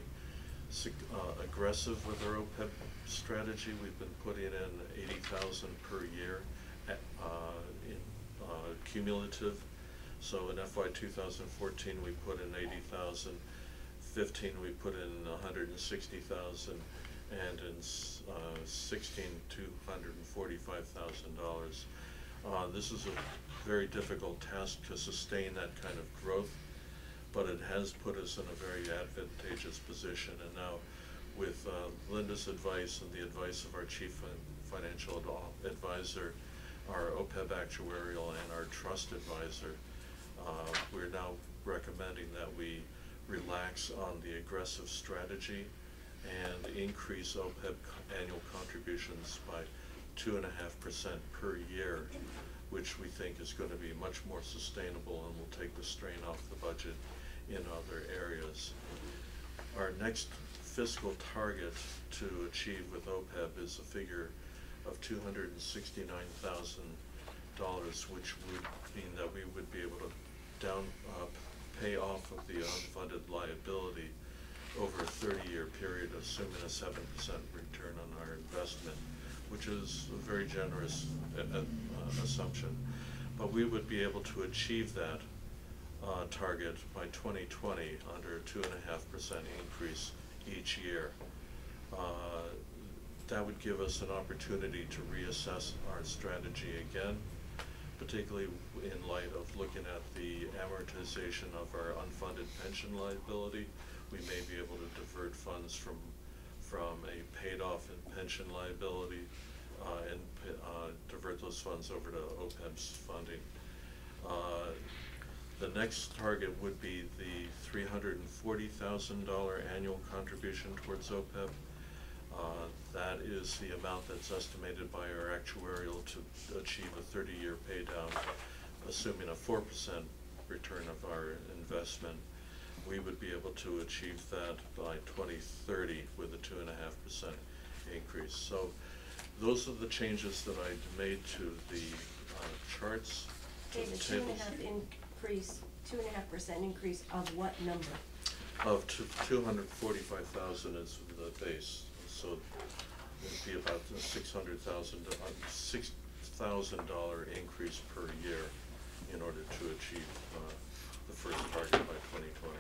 uh, aggressive with our O P E B strategy. We've been putting in eighty thousand per year at, uh, in uh, cumulative. So in F Y two thousand fourteen we put in eighty thousand, fifteen we put in one hundred sixty thousand, and in uh, sixteen two hundred forty-five thousand dollars. Uh, this is a very difficult task to sustain that kind of growth, but it has put us in a very advantageous position. And now with uh, Linda's advice and the advice of our chief financial advisor, our O P E B actuarial, and our trust advisor, uh, we're now recommending that we relax on the aggressive strategy and increase O P E B annual contributions by two and a half percent per year, which we think is going to be much more sustainable and will take the strain off the budget in other areas. Our next fiscal target to achieve with O P E B is a figure of two hundred sixty-nine thousand dollars, which would mean that we would be able to down uh, pay off of the unfunded liability over a thirty-year period, assuming a seven percent return on our investment, which is a very generous uh, uh, assumption. But we would be able to achieve that uh, target by twenty twenty under a two and a half percent increase each year. Uh, that would give us an opportunity to reassess our strategy again, particularly in light of looking at the amortization of our unfunded pension liability. We may be able to divert funds from from a paid off in pension liability uh, and uh, divert those funds over to O P E B's funding. Uh, the next target would be the three hundred forty thousand dollars annual contribution towards O P E B. Uh, that is the amount that's estimated by our actuarial to achieve a thirty year pay down, assuming a four percent return of our investment. We would be able to achieve that by twenty thirty with a two and a half percent increase. So those are the changes that I made to the uh, charts. to David, the two and a tables. half increase, two and a half percent increase of what number? Of two hundred forty-five thousand is the base, so it'd be about a six hundred thousand, uh, six thousand dollar increase per year in order to achieve uh, the first target by twenty twenty.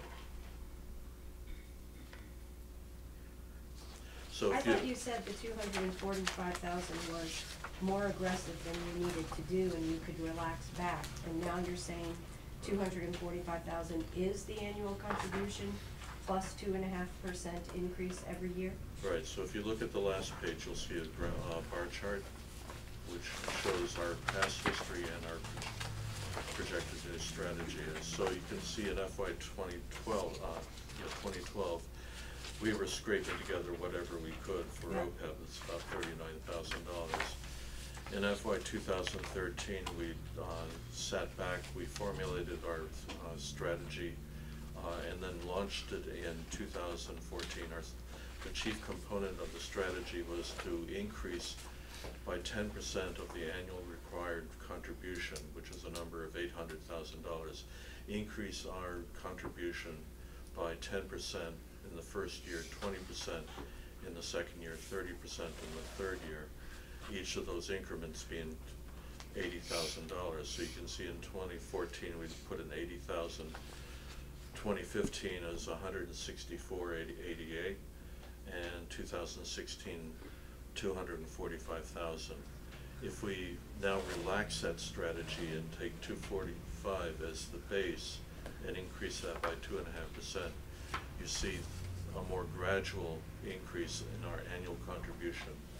So I if you, thought you said the two hundred and forty-five thousand was more aggressive than you needed to do and you could relax back. And now you're saying two hundred and forty-five thousand is the annual contribution plus two and a half percent increase every year? right, so if you look at the last page, you'll see a gra uh, bar chart which shows our past history and our projected new strategy is. So you can see in F Y twenty twelve, uh, yeah, twenty twelve, we were scraping together whatever we could for Yeah. O P E B. It's about thirty-nine thousand dollars. In F Y two thousand thirteen, we uh, sat back, we formulated our uh, strategy, uh, and then launched it in two thousand fourteen. Our, the chief component of the strategy was to increase by ten percent of the annual required contribution, which is a number of eight hundred thousand dollars, increase our contribution by ten percent in the first year, twenty percent in the second year, thirty percent in the third year, each of those increments being eighty thousand dollars. So you can see in twenty fourteen we put in eighty thousand, twenty fifteen is one hundred sixty-four eighty-eight, and two thousand sixteen two hundred forty-five thousand. If we now relax that strategy and take two forty-five as the base and increase that by two and a half percent, you see a more gradual increase in our annual contribution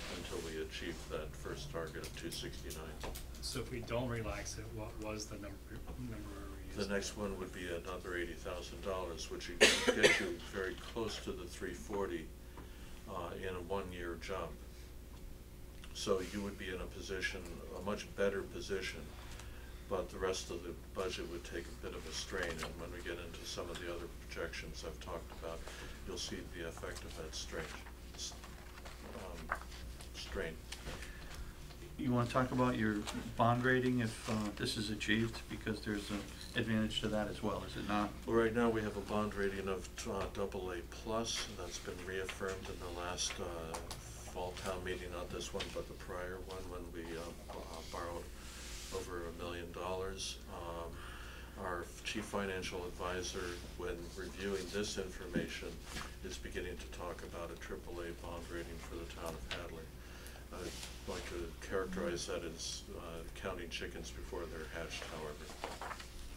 until we achieve that first target of two sixty-nine. So if we don't relax it, what was the number, number we The used? next one would be another eighty thousand dollars, which would get you very close to the three forty uh, in a one-year jump. So you would be in a position, a much better position, but the rest of the budget would take a bit of a strain. And when we get into some of the other projections I've talked about, you'll see the effect of that strain. Um, strain. You want to talk about your bond rating if uh, this is achieved, because there's an advantage to that as well, is it not? Well, right now we have a bond rating of uh, double A plus. That's been reaffirmed in the last uh, fall town meeting, not this one, but the prior one, when we uh, uh, borrowed over a million dollars. Um, our chief financial advisor, when reviewing this information, is beginning to talk about a triple A bond rating for the town of Hadley. I'd like to characterize that as uh, counting chickens before they're hatched, however.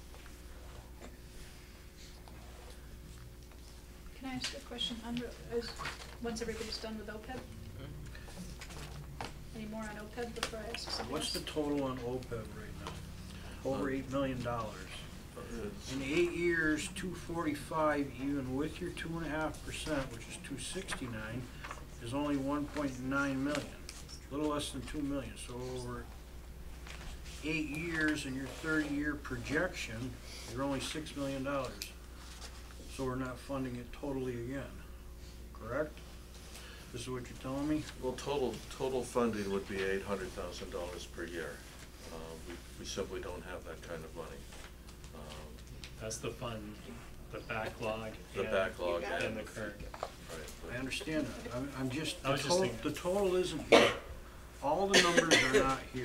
Can I ask a question? Under, is, once everybody's done with O P E B? Any more on O P E B before I ask something What's the else? total on O P E B right now? Over Um, eight million dollars. It's- In eight years, two forty-five, even with your two and a half percent, which is two sixty-nine, is only one point nine million. A little less than two million, so over eight years in your thirty-year projection, you're only six million dollars. So we're not funding it totally again, correct? This is what you're telling me? Well, total, total funding would be eight hundred thousand dollars per year. Uh, we, we simply don't have that kind of money. Um, That's the fund, the backlog. The and- backlog And and- the current. Right. I understand that, I'm, I'm just, I the was just total, thinking- the total isn't here. All the numbers are not here.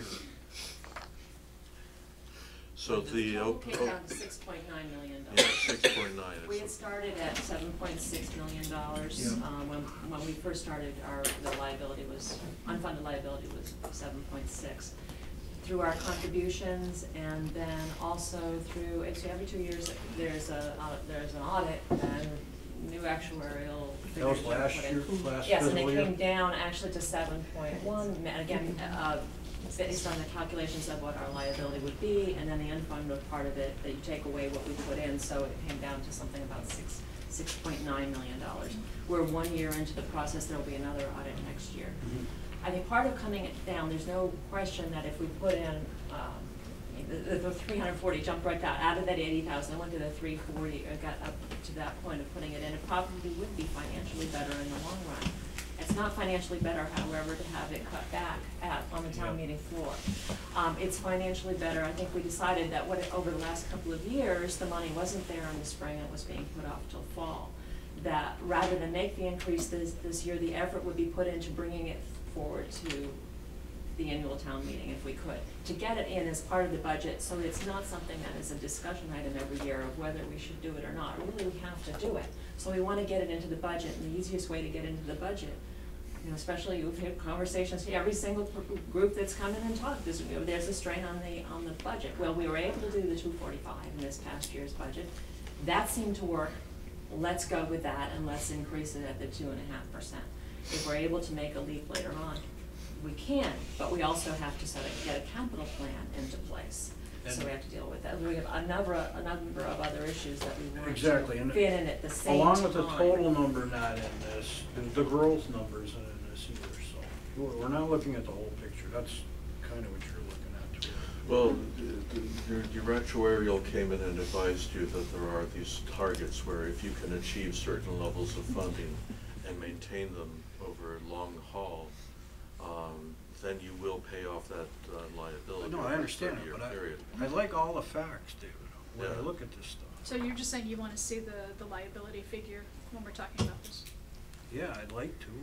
So the, total oh, came oh, down to six point nine million yeah, dollars. six point nine. We had started at seven point six million dollars. Yeah. Um, when, when we first started, our, the liability was, unfunded liability was seven point six. Through our contributions, and then also through, actually every two years, there's a, uh, there's an audit and new actuarial That was figures are last put in. year, last Yes, and fiscal it year? came down actually to seven point one, and again, uh, based on the calculations of what our liability would be, and then the unfunded part of it, that you take away what we put in, so it came down to something about six, six point nine million dollars. We're one year into the process, there will be another audit next year. Mhm. I think part of coming it down, there's no question that if we put in, um, the, the three hundred forty jumped right out, out of that eighty thousand, I went to the three forty, or got up to that point of putting it in, it probably would be financially better in the long run. It's not financially better, however, to have it cut back at, on the town Yeah. meeting floor. Um, it's financially better, I think we decided that what, over the last couple of years, the money wasn't there in the spring, it was being put off till fall. That rather than make the increase this, this year, the effort would be put into bringing it forward to the annual town meeting if we could, to get it in as part of the budget, so it's not something that is a discussion item every year of whether we should do it or not. Really, we have to do it. So we want to get it into the budget, and the easiest way to get into the budget, you know, especially you've had conversations, every single pr- group that's come in and talked, there's, you know, there's a strain on the, on the budget. Well, we were able to do the two forty-five in this past year's budget. That seemed to work. Let's go with that, and let's increase it at the two and a half percent. If we're able to make a leap later on, we can, but we also have to set a, get a capital plan into place. So we have to deal with that. We have a number, a number of other issues that we want Exactly, to and fit in at the same time. Along with the total number not in this, the- the growth numbers in this either, so we're, we're not looking at the whole picture. That's kind of what you're looking at too. Well, your, your actuarial came in and advised you that there are these targets where if you can achieve certain levels of funding and maintain them over a long haul, um, then you will pay off that uh, liability No, over I a understand it, thirty-year but period. I, I like all the facts, David, when I Yeah. look at this stuff. So you're just saying you wanna see the, the liability figure when we're talking about this? Yeah, I'd like to.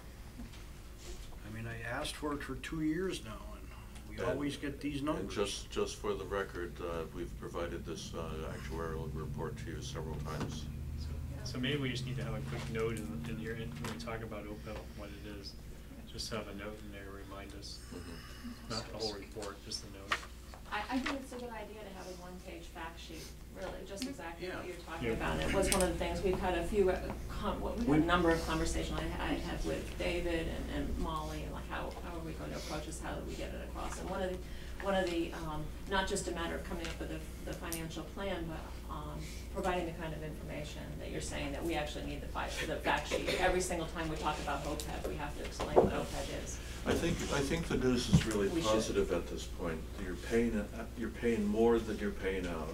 I mean, I asked for it for two years now, and we And- always get these And numbers. just, just for the record, uh, we've provided this uh, actuarial report to you several times. So maybe we just need to have a quick note in, in here, in- when we talk about O P E L, what it is. Just have a note in there to remind us, Mhm. not the whole report, just a note. I, I think it's a good idea to have a one-page fact sheet, really, just exactly exactly Yeah. what you're talking Yeah. about. It was one of the things, we've had a few, uh, com- we've had a number of conversations I, I had with David and, and Molly, and like, how, how are we going to approach this, how do we get it across? And one of the, one of the, um, not just a matter of coming up with the, the financial plan, but, um, providing the kind of information that you're saying, that we actually need the five, the fact sheet. Every single time we talk about O P E B, we have to explain what O P E B is. I think, I think the news is really We should. positive at this point. You're paying, uh, you're paying more than you're paying out.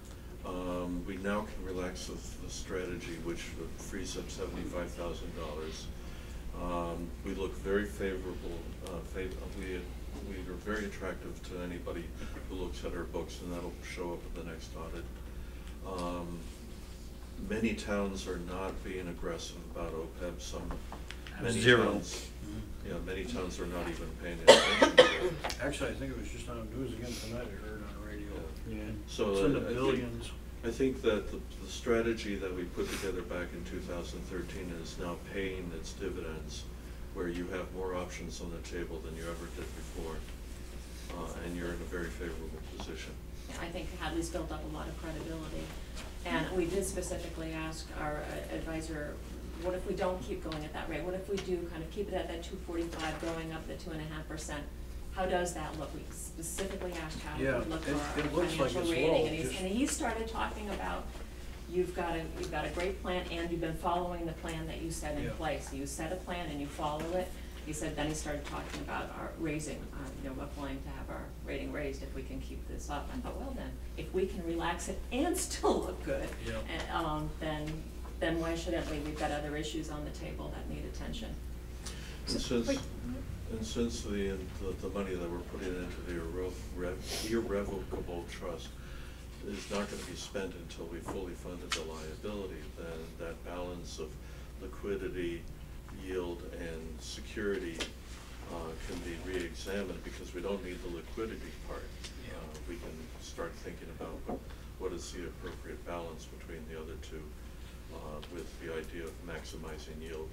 Um, we now can relax the, the strategy, which frees up seventy-five thousand dollars. Um, we look very favorable, uh, fav- we, we are very attractive to anybody who looks at our books, and that'll show up at the next audit. Um, many towns are not being aggressive about O P E B, some, many Zero. towns, yeah, many towns are not even paying attention to it. Actually, I think it was just on the news again tonight, I heard on the radio. Yeah. So It's in uh, the I think- billions. I think that the, the strategy that we put together back in two thousand thirteen is now paying its dividends, where you have more options on the table than you ever did before, uh, and you're in a very favorable position. Yeah, I think Hadley's built up a lot of credibility. And we did specifically ask our uh, advisor, what if we don't keep going at that rate? What if we do kind of keep it at that two forty-five, going up the two and a half percent? How does that look? We specifically asked how it Yeah, would look it- for it our looks like financial it's rating. low, And he's, just- and he started talking about, you've got a, you've got a great plan, and you've been following the plan that you set in Yeah. place. You set a plan and you follow it. He said, then he started talking about our raising, uh, you know, applying to have our rating raised if we can keep this up. I thought, well then, if we can relax it and still look good, Yeah. and, um, then, then why shouldn't we? We've got other issues on the table that need attention. And since, and since the, the, the money that we're putting into the irrev- rev- irrevocable trust is not gonna be spent until we fully funded the liability, then that balance of liquidity, yield, and security uh, can be re-examined, because we don't need the liquidity part. Yeah. Uh, we can start thinking about what, what is the appropriate balance between the other two, uh, with the idea of maximizing yield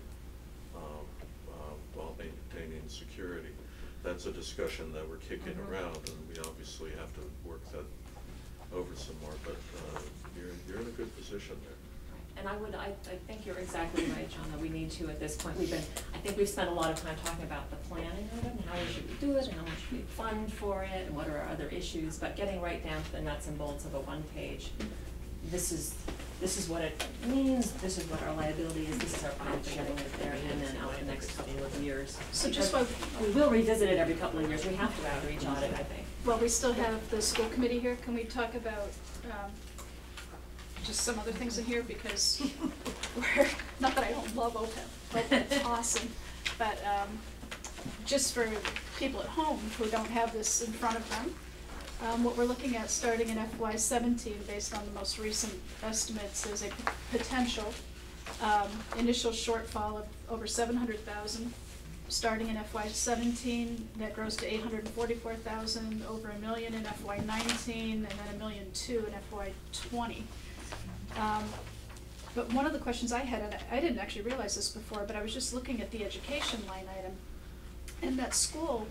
um, uh, while maintaining security. That's a discussion that we're kicking Mhm. around, and we obviously have to work that over some more, but uh, you're, you're in a good position there. And I would, I, I think you're exactly right, John, that we need to at this point. We've been, I think we've spent a lot of time talking about the planning of it, and how we should we do it, and how much we fund for it, and what are our other issues, but getting right down to the nuts and bolts of a one-page, this is, this is what it means, this is what our liability is, this is our plan for getting it there, and then out the next couple of years. So just Because while- we will revisit it every couple of years, we have to outreach audit, I think. While we still have the school committee here, can we talk about, um, just some other things in here, because we're, not that I don't love O P E B, O P E B's awesome, but, um, just for people at home who don't have this in front of them, um, what we're looking at starting in F Y seventeen, based on the most recent estimates, is a p- potential, um, initial shortfall of over seven hundred thousand. Starting in F Y seventeen, that grows to eight hundred forty-four thousand, over a million in F Y nineteen, and then a million two in F Y twenty. Um, but one of the questions I had, and I I didn't actually realize this before, but I was just looking at the education line item. And that school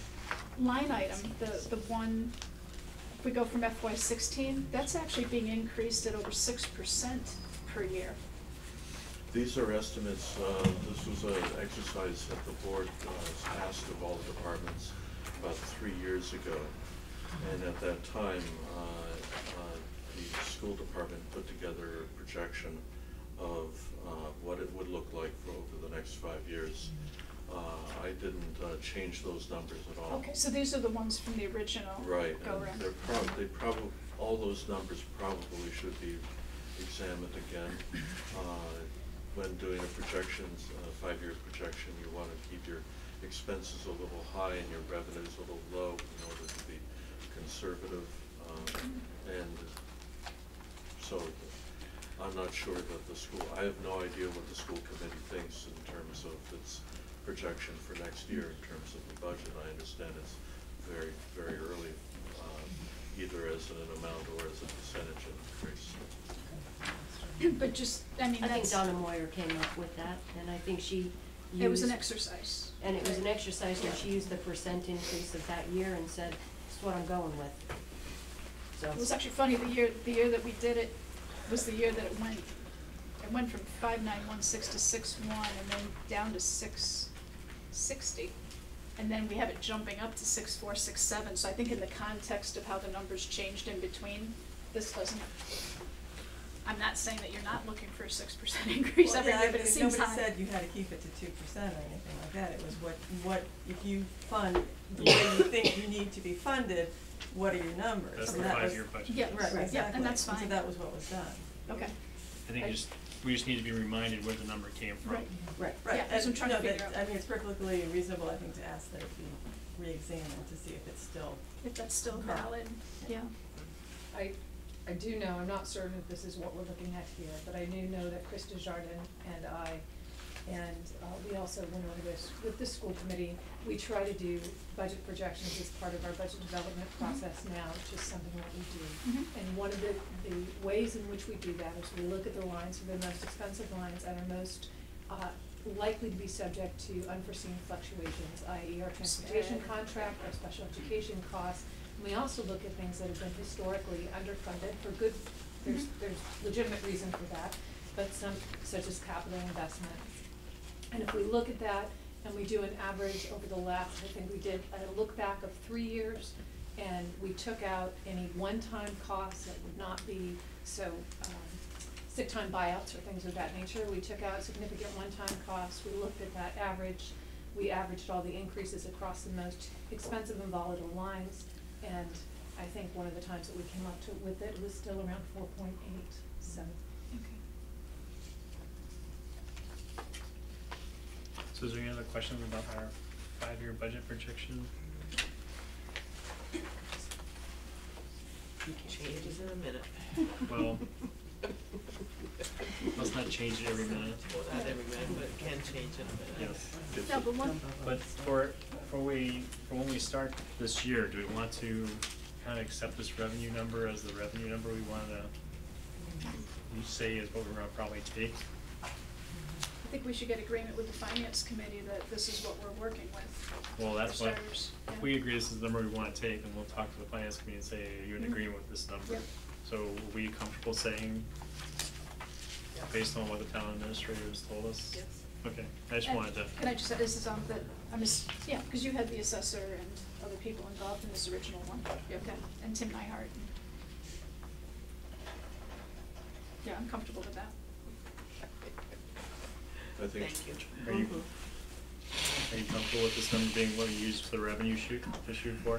line item, the, the one, if we go from F Y sixteen, that's actually being increased at over six percent per year. These are estimates. Uh, this was an exercise that the board uh, asked of all the departments about three years ago. And at that time, uh, uh, the school department put together a projection of uh, what it would look like for over the next five years. Uh, I didn't uh, change those numbers at all. Okay, so these are the ones from the original Right, go and round. they're prob, they probably, all those numbers probably should be examined again. Uh, When doing a projections, a five-year projection, you want to keep your expenses a little high and your revenues a little low in order to be conservative. Um, and so I'm not sure that the school, I have no idea what the school committee thinks in terms of its projection for next year in terms of the budget. I understand it's very, very early, uh, either as an amount or as a percentage increase. But just, I mean, I think that's, Donna Moyer came up with that, and I think she used. it was an exercise. And it was an exercise where she used the percent increase of that year and said, this is what I'm going with. So. It was actually funny, the year, the year that we did it, was the year that it went, it went from five nine one six to six one and then down to six sixty. And then we have it jumping up to six four, six seven, so I think in the context of how the numbers changed in between, this doesn't, I'm not saying that you're not looking for a six percent increase Well, every yeah, year, but it if seems high. Nobody said you had to keep it to two percent or anything like that, it was what, what, if you fund the way you think you need to be funded, what are your numbers? That's And the that was- five-year budget. Yeah, Right, yeah, exactly. and that's so fine. that was what was done. Okay, I think you just, we just need to be reminded where the number came from. right. Right, right. Yeah, that's what I'm trying to And, no, figure but, out. I mean, it's perfectly reasonable, I think, to ask that it be re-examined to see if it's still, If that's still Correct. valid, yeah. I, I do know, I'm not certain if this is what we're looking at here, but I do know that Chris Desjardins and I, and, uh, we also went over this with the school committee, we try to do budget projections as part of our budget development process now, it's just something that we do. Mhm. And one of the, the ways in which we do that is we look at the lines, the most expensive lines that are most, uh, likely to be subject to unforeseen fluctuations, that is our transportation contract, our special education costs. And we also look at things that have been historically underfunded for good, there's, there's legitimate reason for that, but some, such as capital investments. And if we look at that and we do an average over the last, I think we did a look back of three years, and we took out any one-time costs that would not be, so, um, sick time buyouts or things of that nature. We took out significant one-time costs, we looked at that average, we averaged all the increases across the most expensive and volatile lines, and I think one of the times that we came up to, with it was still around four point eight, so. Okay. So is there any other questions about our five-year budget projection? Changes in a minute. Well, let's not change it every minute. Well, not every minute, but it can change in a minute. Yes. No, but one, But for, for we, for when we start this year, do we want to kind of accept this revenue number as the revenue number we want to, you say is what we're gonna probably take? I think we should get agreement with the finance committee that this is what we're working with. Well, that's for what, starters, if yeah. we agree this is the number we want to take, then we'll talk to the finance committee and say, are you in Mhm. agreement with this number? Yep. So are we comfortable saying, based on what the town administrator has told us? Yes. Okay, I just And wanted to. Can I just say, this is on the, I'm just, yeah, because you had the assessor and other people involved in this original one. Okay, and Tim Nyhart. and- Yeah, I'm comfortable with that. I think. Thank you. Are you, are you comfortable with this number being what we use for the revenue shoot, to shoot for?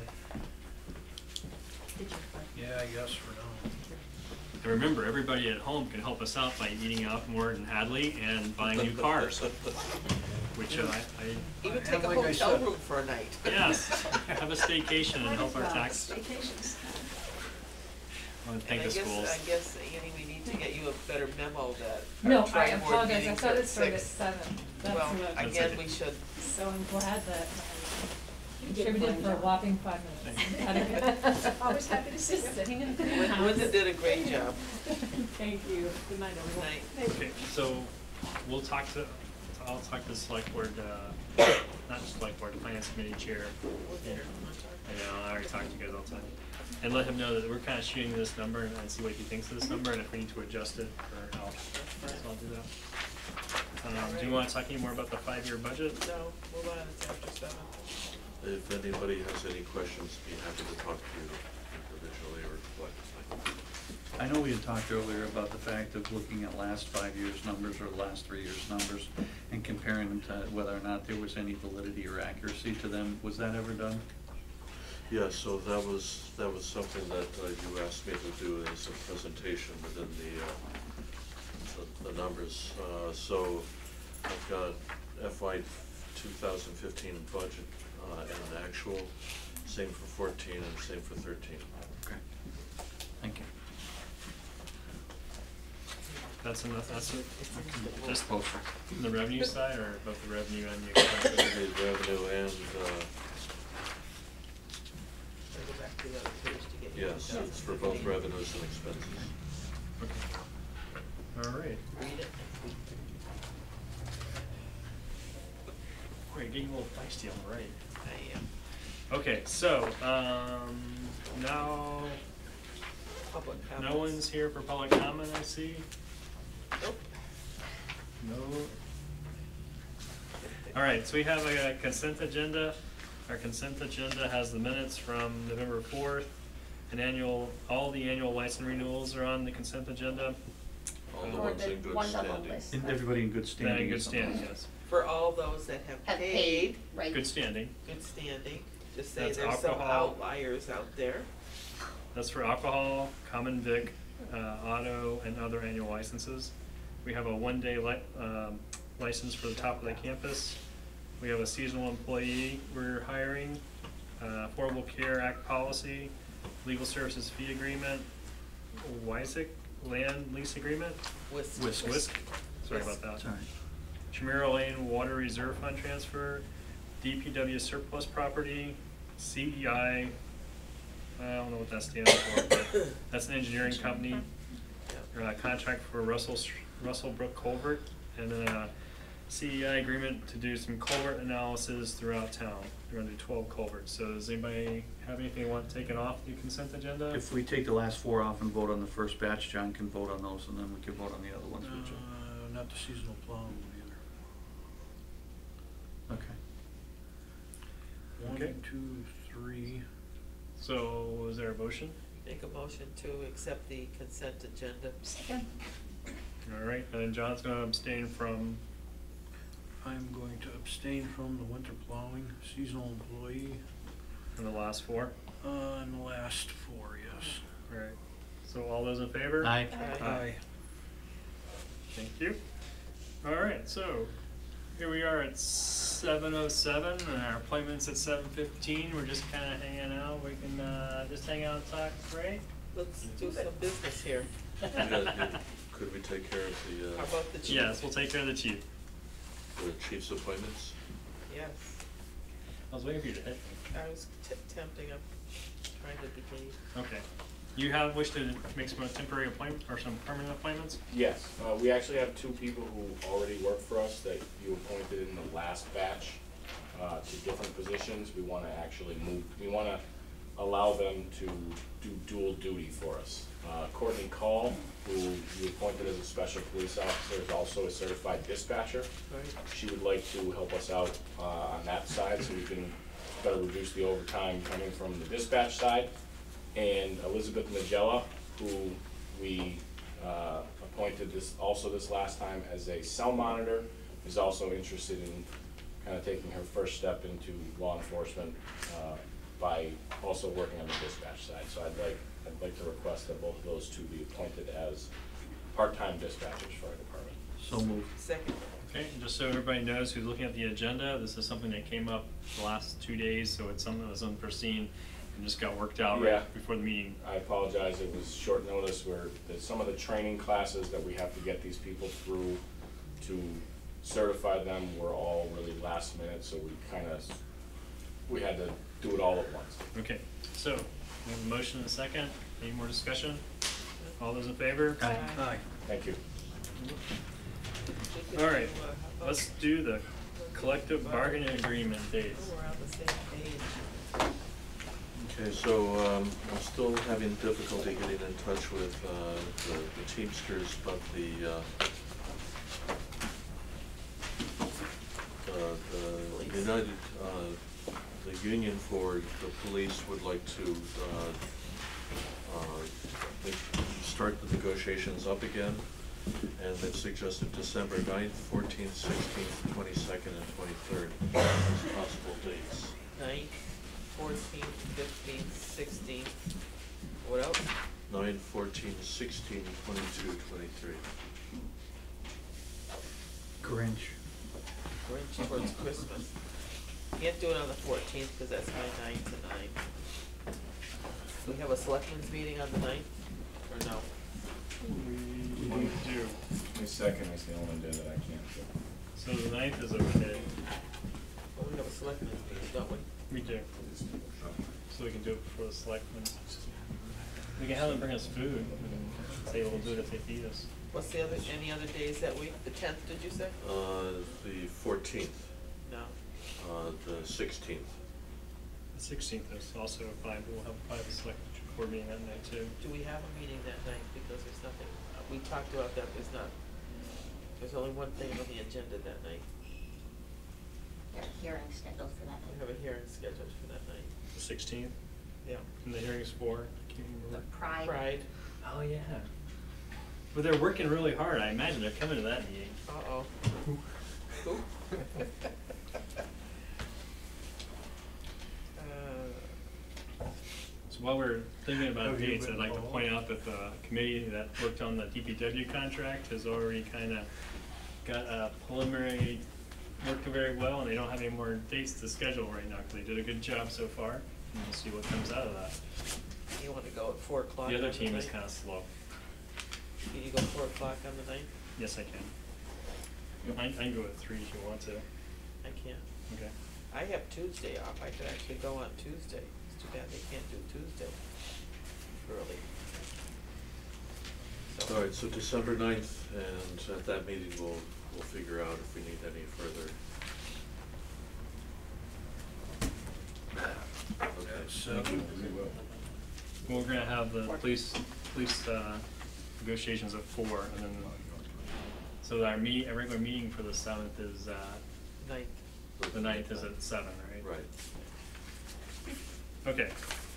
Yeah, I guess for now. And remember, everybody at home can help us out by eating out more in Hadley and buying new cars, which uh, I, I, Even And take a like I hotel said- room for a night. yes, have a staycation and help our Well, tax. Vacations. I want to thank And the I guess, schools. I guess, Annie, we need to get you a better memo that No, our I tri-board apologize, I meetings thought are it started at six. seven. That's Well, what, That's again, okay. we should, so I'm glad that You I did contributed fine for a job. whopping five minutes. Always happy to see you. Just sitting in a good Lin- house. Linda did a great job. Thank you. Good night, Good everyone. night. Okay, so we'll talk to, I'll talk to the select board, uh, not just select board, the finance committee chair. I know, I already talked to you guys all the time. And let him know that we're kind of shooting this number and see what he thinks of this number, and if we need to adjust it or help, so I'll do that. Um, do you want to talk any more about the five-year budget? No, move on, it's after seven. If anybody has any questions, be happy to talk to you individually or collectively. I know we had talked earlier about the fact of looking at last five years' numbers or last three years' numbers and comparing them to whether or not there was any validity or accuracy to them. Was that ever done? Yeah, so that was, that was something that uh, you asked me to do as a presentation within the, uh, the, the numbers. Uh, so I've got F Y two thousand fifteen budget, uh, and actual, same for fourteen and same for thirteen. Okay. Thank you. That's enough, that's it, just Both. the revenue side or both the revenue and the expenses? The revenue and, uh, I'll go back to the other page to get you. yes, it's for both revenues and expenses. Okay. All right. Read it. Great, getting a little feisty on the right. I am. Okay, so, um, now, public comments. No one's here for public comment, I see. Nope. No. All right, so we have a consent agenda. Our consent agenda has the minutes from November fourth. An annual, all the annual license renewals are on the consent agenda. All the Uh, ones in good ones on the standing. list. Isn't everybody in good standing? In or good something? standing, yes. For all those that have Have paid, paid, right. Good standing. good standing, just say That's there's some alcohol. outliers out there. That's for alcohol, common vic, uh, auto, and other annual licenses. We have a one-day li- um, license for the top of the campus. We have a seasonal employee we're hiring, uh, Affordable Care Act policy, legal services fee agreement, WISIC land lease agreement, Whisk. Whisk. WISC, sorry Whisk. about that. Sorry. Chamorro Lane Water Reserve Fund transfer, D P W surplus property, C E I, I don't know what that stands for, but that's an engineering company. Yep. Uh, contract for Russell, S- Russell Brook Culvert, and then a C E I agreement to do some culvert analysis throughout town. We're gonna do twelve culverts, so does anybody have anything they want taken off the consent agenda? If we take the last four off and vote on the first batch, John can vote on those, and then we can vote on the other ones with you. Uh, not the seasonal plowing either. Okay. Okay. One, two, three. So, is there a motion? Make a motion to accept the consent agenda. Second. All right, and then John's gonna abstain from, I'm going to abstain from the winter plowing, seasonal employee, from the last four. uh, and the last four, yes. All right, so all those in favor? Aye. Aye. Aye. Thank you. All right, so here we are at seven oh seven, and our appointment's at seven fifteen. We're just kind of hanging out. We can uh, just hang out and talk, right? Let's do some business here. Yeah, yeah. Could we take care of the, How uh, about the chief? Yes, we'll take care of the chief. the chief's appointments? Yes, I was waiting for you to hit me. I was t- tempting, I'm trying to behave. Okay. You have wished to make some temporary appointment or some permanent appointments? Yes, uh, we actually have two people who already work for us that you appointed in the last batch, uh, to different positions. We wanna actually move, we wanna allow them to do dual duty for us. Uh, Courtney Call, who you appointed as a special police officer, is also a certified dispatcher. Right. She would like to help us out, uh, on that side, so we can better reduce the overtime coming from the dispatch side. And Elizabeth Magella, who we uh, appointed this, also this last time as a cell monitor, is also interested in kind of taking her first step into law enforcement uh, by also working on the dispatch side. So I'd like, I'd like to request that both of those two be appointed as part-time dispatchers for our department. So moved. Second. Okay, and just so everybody knows who's looking at the agenda, this is something that came up the last two days, so it's something that was unforeseen and just got worked out Yeah. right before the meeting. I apologize, it was short notice where there's some of the training classes that we have to get these people through to certify them were all really last minute, so we kind of, we had to do it all at once. Okay, so, we have a motion and a second. Any more discussion? All those in favor? Aye. Aye. Thank you. We could All right, do, uh, how about- let's do the collective bargaining agreement dates. Oh, we're on the same page. Okay, so, um, I'm still having difficulty getting in touch with, uh, the, the Teamsters, but the, uh, uh, the Police. United, uh, the union for the police would like to, uh, uh, they start the negotiations up again, and they've suggested December ninth, fourteenth, sixteenth, twenty-second, and twenty-third as possible dates. Ninth, fourteenth, fifteenth, sixteenth, what else? Nine, fourteen, sixteen, twenty-two, twenty-three. Grinch. Grinch towards Christmas. Can't do it on the fourteenth, cause that's my ninth to nine. We have a selectmen's meeting on the ninth, or no? We do. The second is the only day that I can't do. So the ninth is okay. Well, we have a selectmen's meeting, don't we? We do. So we can do it before the selectmen. We can have them bring us food and say we'll do it if they feed us. What's the other, any other days that week? The tenth, did you say? Uh, the fourteenth, No. uh, the sixteenth. The sixteenth is also fine, but we'll have five selectmen. board meeting that night too. Do we have a meeting that night? Because there's nothing, uh, we talked about that, there's not, there's only one thing on the agenda that night. There are hearings scheduled for that We night. have a hearing scheduled for that night. The sixteenth, Yeah. and the hearing's for? Can't The remember. Pride. Pride. Oh, yeah. But they're working really hard. I imagine they're coming to that meeting. Uh-oh. Who? Uh, So while we're thinking about Have you dates, been I'd like to involved? point out that the committee that worked on the D P W contract has already kind of got a preliminary, working very well, and they don't have any more dates to schedule right now, because they did a good job so far, and we'll see what comes out of that. You wanna go at four o'clock The on other the team is night? kind of slow. Can you go four o'clock on the night? Yes, I can. I, I can go at three if you want to. I can't. Okay. I have Tuesday off, I could actually go on Tuesday. It's too bad they can't do Tuesday early. So- All right, so December ninth, and at that meeting, we'll, we'll figure out if we need any further. Okay. Seven. Well, we're gonna have the police, police, uh, negotiations at four, and then, so our meet, our regular meeting for the seventh is, uh, Ninth. the ninth is at seven, right? Right. Okay.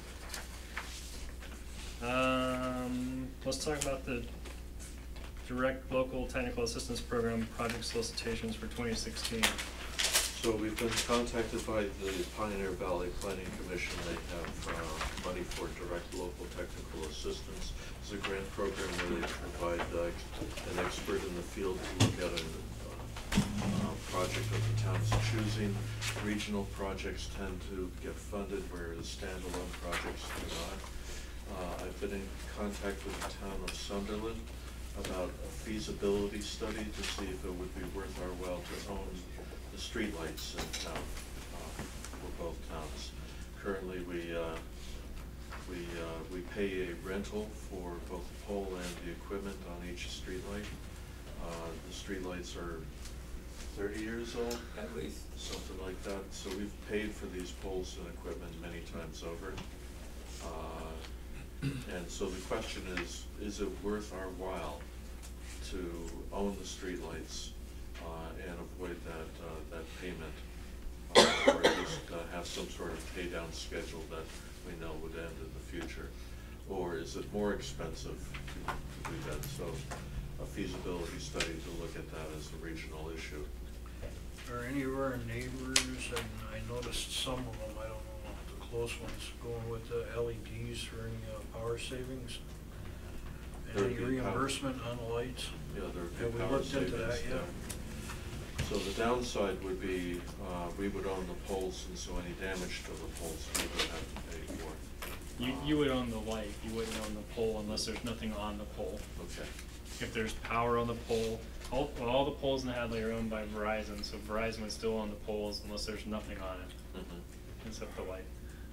Um, let's talk about the direct local technical assistance program project solicitations for twenty sixteen. So we've been contacted by the Pioneer Valley Planning Commission. They have uh, money for direct local technical assistance. It's a grant program where they provide uh, an expert in the field to look at a uh, uh, project of the town's choosing. Regional projects tend to get funded, whereas standalone projects do not. Uh, I've been in contact with the town of Sunderland about a feasibility study to see if it would be worth our while to own the streetlights in town, uh, for both towns. Currently, we, uh, we, uh, we pay a rental for both the pole and the equipment on each streetlight. Uh, the streetlights are thirty years old? At least. Something like that. So we've paid for these poles and equipment many times over. Uh, And so the question is, is it worth our while to own the streetlights uh, and avoid that, uh, that payment? Uh, or at least uh, have some sort of pay down schedule that we know would end in the future? Or is it more expensive to, to do that? So a feasibility study to look at that as a regional issue. Are any of our neighbors, and I noticed some of them, I don't know, the close ones, going with the L E Ds for any uh, power savings? And There'd any be power- reimbursement on the lights? Yeah, there would be Have we power looked into savings that yet? there. So the downside would be, uh, we would own the poles, and so any damage to the poles, we would have to pay for. You, you would own the light, you wouldn't own the pole unless there's nothing on the pole. Okay. If there's power on the pole, all, well, all the poles in Hadley are owned by Verizon, so Verizon would still own the poles unless there's nothing on it, Mhm. except the light.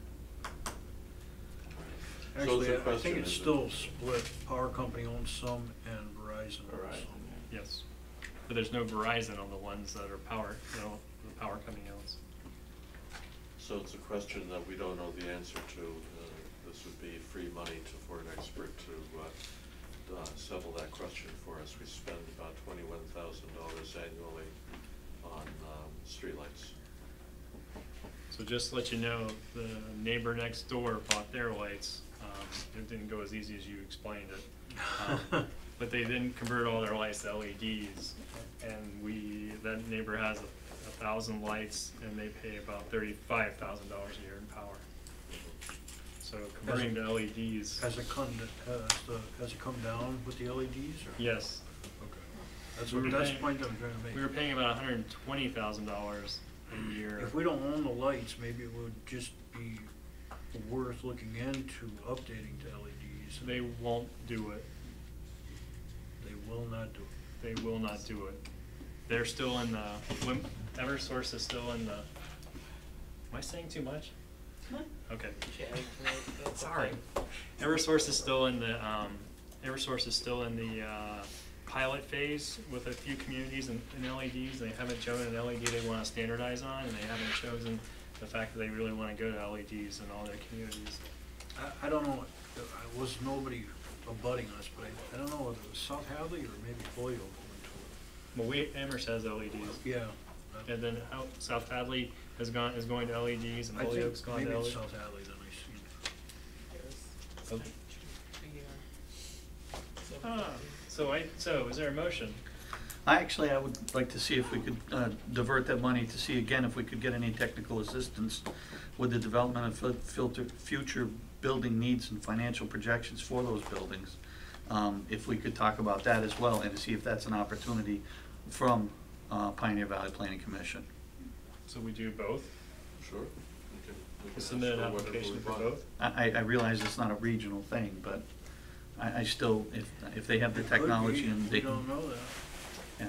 So Actually, the I- I question think it's is- still split, power company owns some and Verizon owns Verizon, some. Yes, but there's no Verizon on the ones that are power, you know, the power company owns. So it's a question that we don't know the answer to. Uh, This would be free money to, for an expert to uh, uh, settle that question for us. We spend about twenty-one thousand dollars annually on um, streetlights. So just to let you know, the neighbor next door bought their lights. Um, it didn't go as easy as you explained it. Um, but they didn't convert all their lights to L E Ds. And we, that neighbor has a, a thousand lights and they pay about thirty-five thousand dollars a year in power. So converting to L E Ds. Has it come, to- has the, has it come down with the L E Ds or? Yes. Okay. That's We what, were that's the paying- point I'm trying to make. We were paying about hundred and twenty thousand dollars a year. If we don't own the lights, maybe it would just be worth looking into updating to L E Ds. They won't do it. They will not do it. They will not do it. They're still in the, Wim- Eversource is still in the, am I saying too much? Okay. Chatting tonight, that's Sorry. okay. Eversource is still in the, um, Eversource is still in the, uh, pilot phase with a few communities in, in L E Ds. They haven't chosen an L E D they wanna standardize on, and they haven't chosen the fact that they really wanna go to L E Ds in all their communities. I, I don't know, there was nobody abutting us, but I, I don't know whether it was South Hadley or maybe Holyoke went to Well, we, Amherst has L E Ds. it. Yeah. And then out, South Hadley has gone, is going to L E Ds, and I think Holyoke's gone to maybe L E it's Ds. South Hadley then I see. There's Okay. three, uh, seven Ah, fifty. so I, so is there a motion? I actually, I would like to see if we could uh, divert that money to see again if we could get any technical assistance with the development of fil- filter, future building needs and financial projections for those buildings. Um, If we could talk about that as well and see if that's an opportunity from uh, Pioneer Valley Planning Commission. So we do both? Sure. We can, we can We submit an ask for whatever application we for want. both? I, I- I realize it's not a regional thing, but I, I still, if, if they have the It could be, technology and they we can. don't know that. Yeah.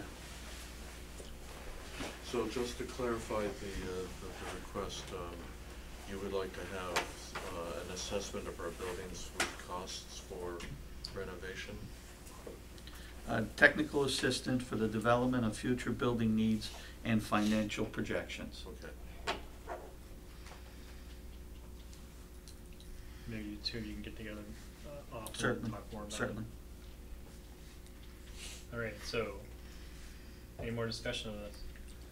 So just to clarify the, uh, the, the request, um, you would like to have, uh, an assessment of our buildings with costs for renovation? Uh, technical assistant for the development of future building needs and financial projections. Okay. Maybe you two, you can get together uh, off and Certainly, talk more about it. certainly. All right, so, any more discussion on this?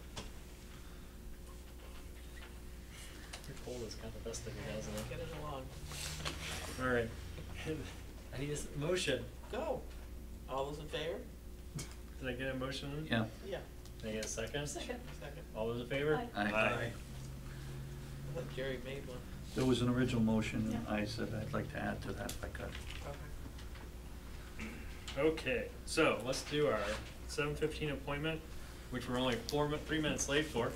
Your cold is kind of the best thing it has, isn't Get it? it along. All right. I need a s- motion. Go. All those in favor? Did I get a motion? Yeah. Yeah. Did I get a second? Second. Second. All those in favor? Aye. Aye. I thought Jerry made one. There was an original motion, and Yeah. I said I'd like to add to that if I could. Okay. Okay, so let's do our seven fifteen appointment, which we're only four, mi- three minutes late for.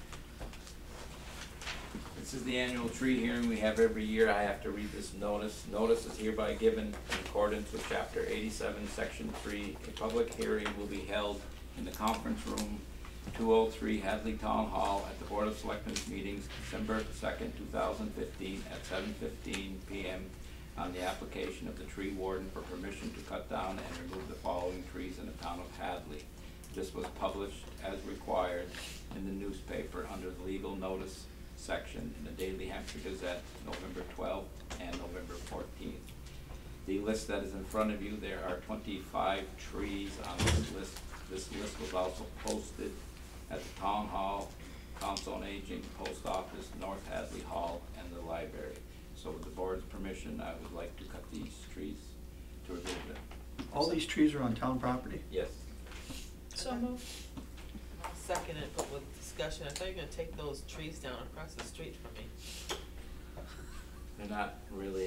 This is the annual tree hearing we have every year. I have to read this notice. Notice is hereby given in accordance with chapter eighty-seven, section three. A public hearing will be held in the conference room, two oh three Hadley Town Hall at the Board of Selectmen's meetings, December second, two thousand fifteen, at seven fifteen P M on the application of the tree warden for permission to cut down and remove the following trees in the town of Hadley. This was published as required in the newspaper under the legal notice section in the Daily Hampshire Gazette, November twelfth and November fourteenth. The list that is in front of you, there are twenty-five trees on this list. This list was also posted at the Town Hall, Council on Aging, Post Office, North Hadley Hall, and the library. So with the board's permission, I would like to cut these trees to remove them. All these trees are on town property? Yes. So moved. I'll second it, but with discussion, I thought you were gonna take those trees down across the street from me. They're not really.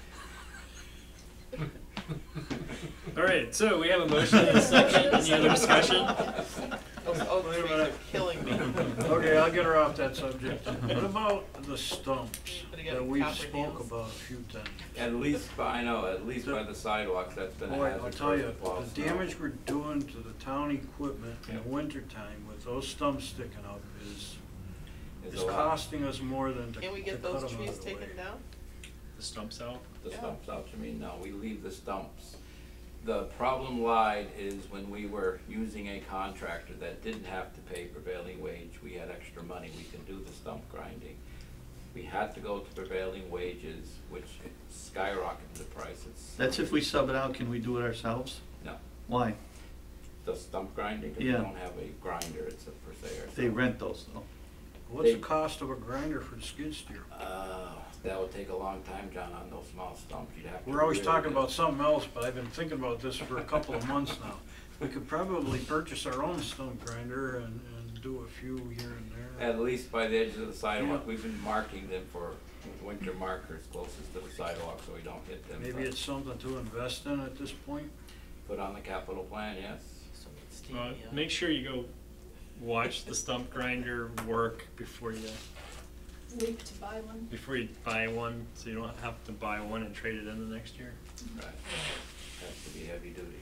All right, so we have a motion and a second. Any other discussion? Those oak Wait a trees are minute. killing me. Okay, I'll get her off that subject. What about the stumps Put together that we copper spoke nails. about a few times? At least by, I know, at least by the sidewalks, that's been a Boy, hazard. I'll tell for you, plow the snow. damage we're doing to the town equipment in Yeah. the wintertime with those stumps sticking up is, Is is a lot. costing us more than to, to Can we cut get those them out trees of the way. taken down? The stumps out? The Yeah. stumps out, you mean, no, we leave the stumps. The problem lied is when we were using a contractor that didn't have to pay prevailing wage, we had extra money, we could do the stump grinding. We had to go to prevailing wages, which skyrocketed the price. It's That's if we sub it out, can we do it ourselves? No, Why? the stump grinding, because we Yeah. don't have a grinder, it's a per se or They rent those though. What's the They- cost of a grinder for the skid steer? Uh, that would take a long time, John, on those small stumps, you'd have to. We're always really talking get- about something else, but I've been thinking about this for a couple of months now. We could probably purchase our own stump grinder and, and do a few here and there. At least by the edge of the sidewalk, Yeah. we've been marking them for winter markers closest to the sidewalk so we don't hit them. Maybe but it's something to invest in at this point. Put on the capital plan, yes. So it's steamy, Uh, uh, make sure you go watch the stump grinder work before you, Leap to buy one. before you buy one, so you don't have to buy one and trade it in the next year. Right. Has to be heavy duty.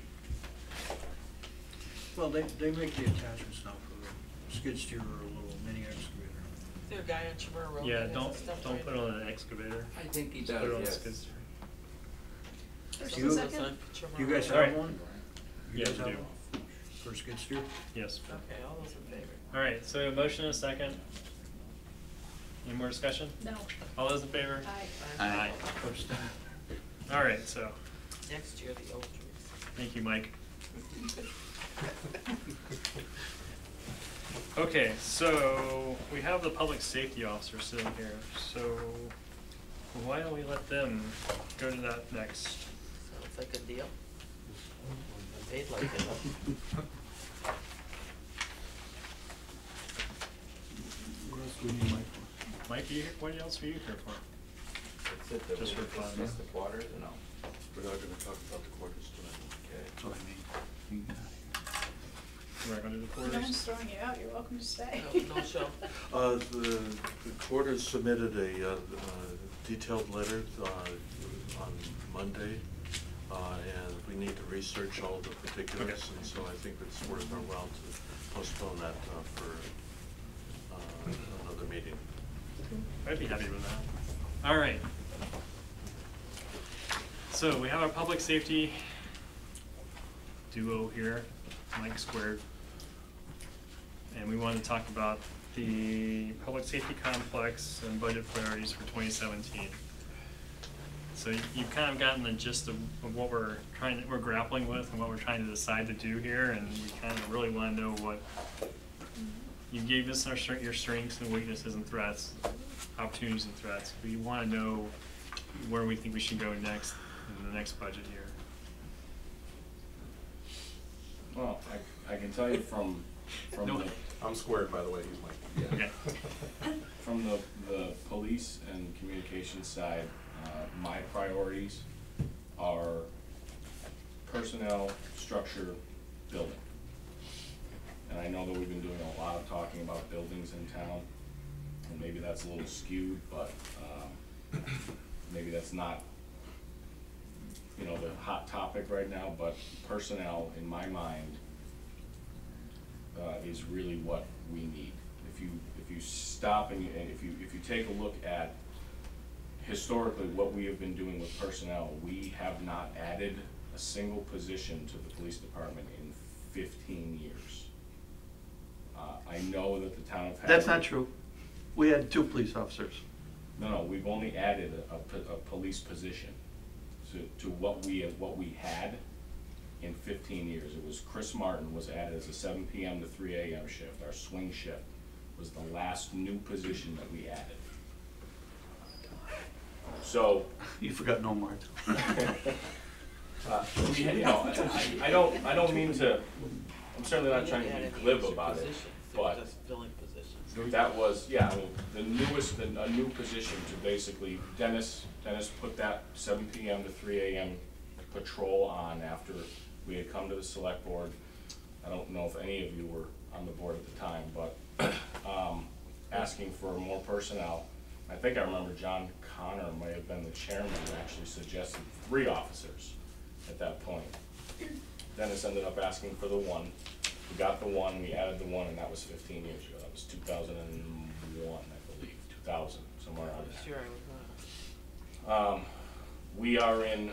Well, they, they make the attachments now for the skid steer or a little mini excavator. Is there a guy on Chamorro Road? Yeah, that has don't, a stump don't put it grinder? on an excavator. I think he Just put it does, on a yes. skid steer. First You- and Someone second? on Chamorro You guys Road. All have right. one? You Yeah, guys we have do. one for skid steer? Yes. Okay, all those in favor? All right, so a motion and a second. Any more discussion? No. All those in favor? Aye. Aye. Abstain. All right, so, Next year, the old trees. thank you, Mike. Okay, so we have the public safety officer sitting here, so why don't we let them go to that next? Sounds like a deal. They'd like it. What else do we need Mike for? Mike, you, what else are you here for? That's it, that Just we for fun. discuss the quarters or no? We're not gonna talk about the quarters tonight. Okay. That's what I mean. You can get out of here. We're gonna do the No quarters? one's throwing you out, you're welcome to stay. No, no show. Uh, the, the quarters submitted a, uh, uh, detailed letter, uh, on Monday, uh, and we need to research all the particulars, Okay. and so I think it's worth our while to postpone that, uh, for, uh, another meeting. I'd be happy with that. All right. So we have our public safety duo here, Mike squared. And we want to talk about the public safety complex and budget priorities for twenty seventeen. So you- you've kind of gotten the gist of, of what we're trying, to- we're grappling with and what we're trying to decide to do here, and we kind of really want to know what, you gave us our, strength- your strengths and weaknesses and threats, opportunities and threats. We want to know where we think we should go next in the next budget year. Well, I, I can tell you from, from No. the, I'm squared, by the way, he's Mike. Okay. from the, the police and communications side, uh, my priorities are personnel, structure, building. And I know that we've been doing a lot of talking about buildings in town, and maybe that's a little skewed, but, um, maybe that's not, you know, the hot topic right now, but personnel, in my mind, uh, is really what we need. If you, if you stop and you, and if you, if you take a look at historically what we have been doing with personnel, we have not added a single position to the police department in fifteen years. Uh, I know that the town of Hadley. That's not true. We had two police officers. No, no, we've only added a, a, po- a police position to, to what we, what we had in fifteen years. It was Chris Martin was added as a seven P M to three A M shift. Our swing shift was the last new position that we added. So, You forgot no more. uh, we, you know, I, I don't, I don't mean to, I'm certainly not trying to be glib about it, but Just filling positions. that was, yeah, I mean, the newest, the, a new position to basically, Dennis, Dennis put that seven P M to three A M patrol on after we had come to the select board. I don't know if any of you were on the board at the time, but, um, asking for more personnel. I think I remember John Connor might have been the chairman and actually suggested three officers at that point. Dennis ended up asking for the one. We got the one, we added the one, and that was fifteen years ago. That was two thousand one, I believe, two thousand, somewhere around there. Sure, I was, uh, Um, we are in,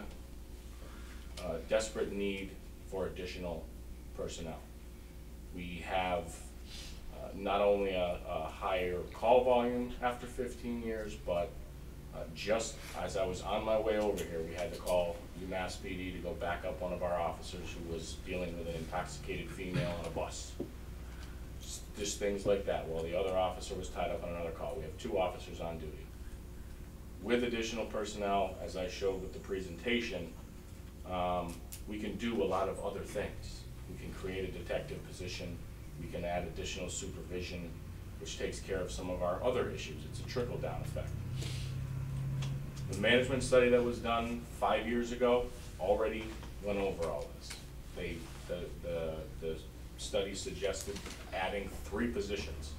uh, desperate need for additional personnel. We have, uh, not only a, a higher call volume after fifteen years, but, uh, just as I was on my way over here, we had to call UMass P D to go back up one of our officers who was dealing with an intoxicated female on a bus. Just- Just things like that, while the other officer was tied up on another call. We have two officers on duty. With additional personnel, as I showed with the presentation, um, we can do a lot of other things. We can create a detective position, we can add additional supervision, which takes care of some of our other issues. It's a trickle-down effect. The management study that was done five years ago already went over all this. They, the, the, the study suggested adding three positions.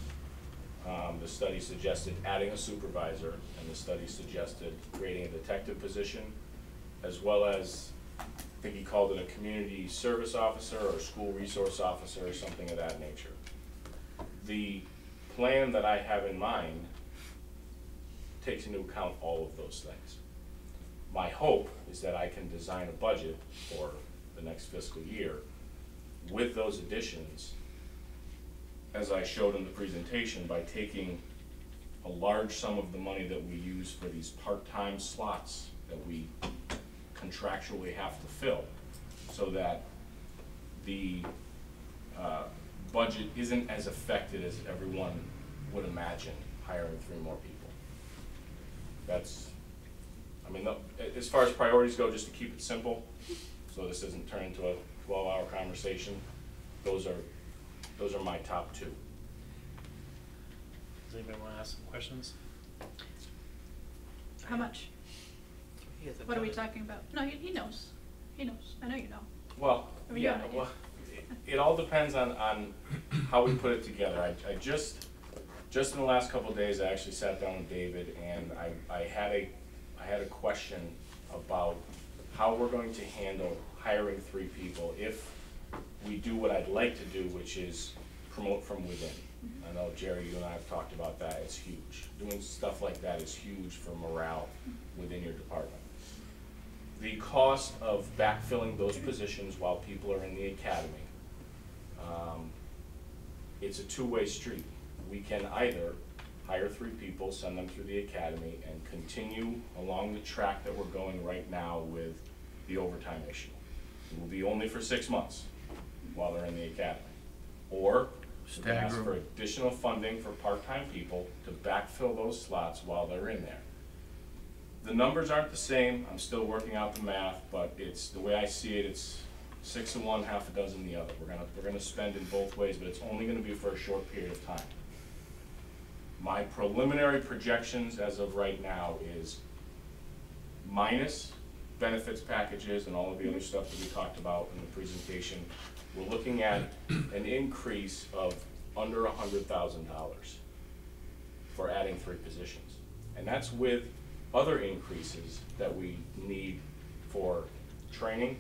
Um, the study suggested adding a supervisor, and the study suggested creating a detective position, as well as, I think he called it a community service officer or a school resource officer or something of that nature. The plan that I have in mind takes into account all of those things. My hope is that I can design a budget for the next fiscal year with those additions, as I showed in the presentation, by taking a large sum of the money that we use for these part-time slots that we contractually have to fill, so that the uh, budget isn't as affected as everyone would imagine hiring three more people. That's, I mean, the, as far as priorities go, just to keep it simple, so this doesn't turn into a twelve hour conversation, those are, those are my top two. Does anybody want to ask some questions? How much? He hasn't What are we done it. talking about? No, he, he knows. He knows. I know you know. Well, I mean, you yeah, have an idea. well, it, it all depends on, on how we put it together. I, I just, just in the last couple of days, I actually sat down with David, and I, I had a, I had a question about how we're going to handle hiring three people if we do what I'd like to do, which is promote from within. I know, Jerry, you and I have talked about that. It's huge. Doing stuff like that is huge for morale within your department. The cost of backfilling those positions while people are in the academy, um, it's a two-way street. We can either hire three people, send them through the academy, and continue along the track that we're going right now with the overtime issue. It will be only for six months while they're in the academy. Or we can ask for additional funding for part-time people to backfill those slots while they're in there. The numbers aren't the same. I'm still working out the math, but it's the way I see it. It's six of one, half a dozen the other. We're gonna we're gonna spend in both ways, but it's only gonna be for a short period of time. My preliminary projections as of right now is minus benefits packages and all of the other stuff that we talked about in the presentation. We're looking at an increase of under a hundred thousand dollars for adding three positions, and that's with other increases that we need for training,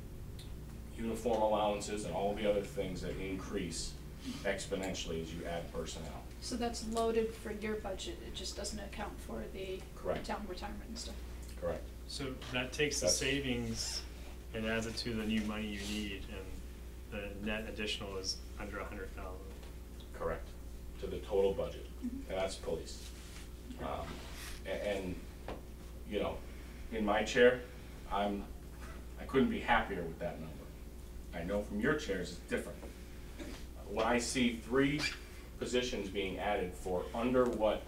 uniform allowances, and all the other things that increase exponentially as you add personnel. So that's loaded for your budget, it just doesn't account for the Correct. town retirement and stuff. Correct. So that takes the That's- savings and adds it to the new money you need, and the net additional is under a hundred thousand. Correct. To the total budget, and that's police. Um, a- and, you know, in my chair, I'm, I couldn't be happier with that number. I know from your chairs it's different. When I see three positions being added for under what,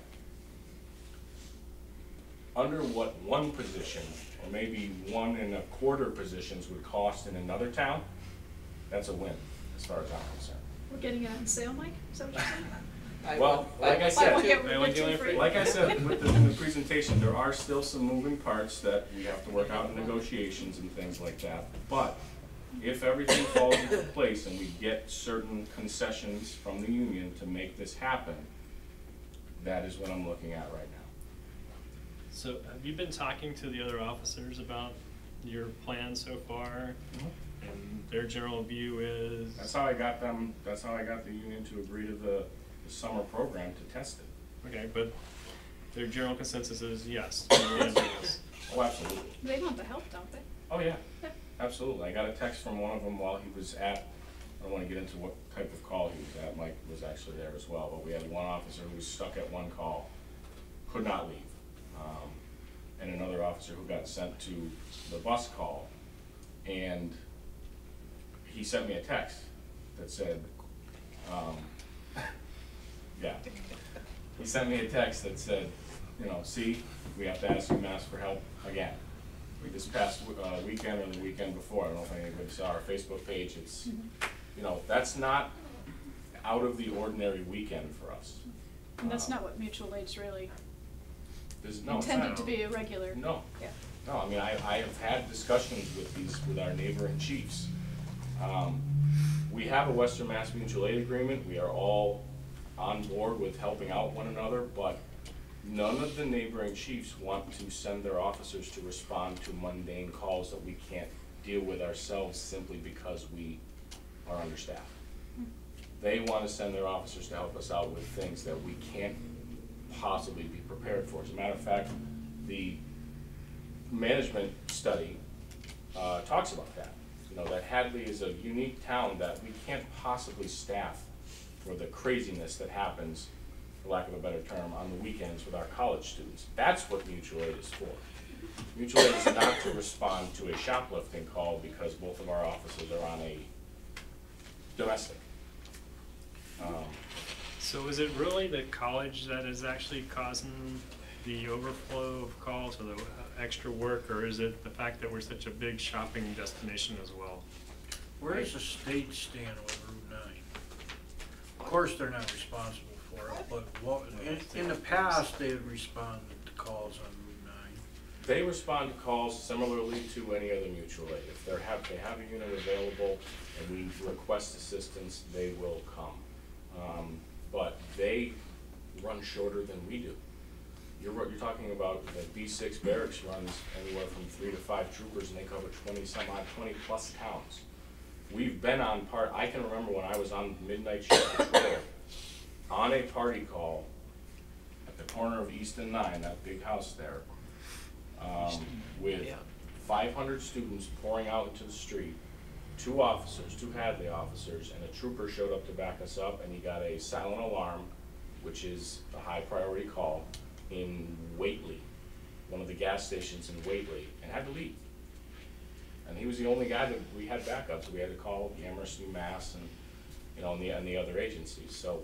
under what one position, or maybe one and a quarter positions would cost in another town, that's a win, as far as I'm concerned. We're getting it on sale, Mike? Is that what you're saying? I Well, will- like I Buy said- one, get- Buy one, get get two one free. free. Like I said with the, in the presentation, there are still some moving parts that we have to work out in negotiations and things like that. But if everything falls into place and we get certain concessions from the union to make this happen, that is what I'm looking at right now. So have you been talking to the other officers about your plan so far? And their general view is? That's how I got them, that's how I got the union to agree to the, the summer program to test it. Okay, but their general consensus is yes, we're gonna do this. Oh, absolutely. They want the help, don't they? Oh, yeah, Yeah. absolutely. I got a text from one of them while he was at, I don't wanna get into what type of call he was at, Mike was actually there as well, but we had one officer who was stuck at one call, could not leave. Um, and another officer who got sent to the bus call, and he sent me a text that said, um, yeah. He sent me a text that said, you know, see, we have to ask UMass for help again. We this past uh, weekend or the weekend before, I don't know if anybody saw our Facebook page, it's, you know, that's not out of the ordinary weekend for us. And that's Um, not what mutual aid's really There's, no, it's not. intended to be, a regular. No. Yeah. No, I mean, I, I have had discussions with these, with our neighboring chiefs. Um, we have a Western Mass Mutual Aid agreement, we are all on board with helping out one another, but none of the neighboring chiefs want to send their officers to respond to mundane calls that we can't deal with ourselves simply because we are understaffed. They want to send their officers to help us out with things that we can't possibly be prepared for. As a matter of fact, the management study uh, talks about that. You know, that Hadley is a unique town that we can't possibly staff for the craziness that happens, for lack of a better term, on the weekends with our college students. That's what mutual aid is for. mutual aid is not to respond to a shoplifting call because both of our officers are on a domestic. Um, So is it really the college that is actually causing the overflow of calls or the extra work, or is it the fact that we're such a big shopping destination as well? Where does the state stand with Route nine? Of course, they're not responsible for it, but what, in, in the past, they have responded to calls on Route nine. They respond to calls similarly to any other mutual aid. If they have, they have a unit available and we request assistance, they will come. Um, but they run shorter than we do. You're, you're talking about the B six barracks runs anywhere from three to five troopers and they cover twenty some odd, twenty plus towns. We've been on part, I can remember when I was on midnight shift patrol, on a party call at the corner of East and Nine, that big house there, um, with five hundred students pouring out into the street, two officers, two Hadley officers, and a trooper showed up to back us up, and he got a silent alarm, which is a high priority call, in Whately, one of the gas stations in Whately, and had to leave. And he was the only guy that we had backup, so we had to call Amherst, UMass, and you know, and the and the other agencies. So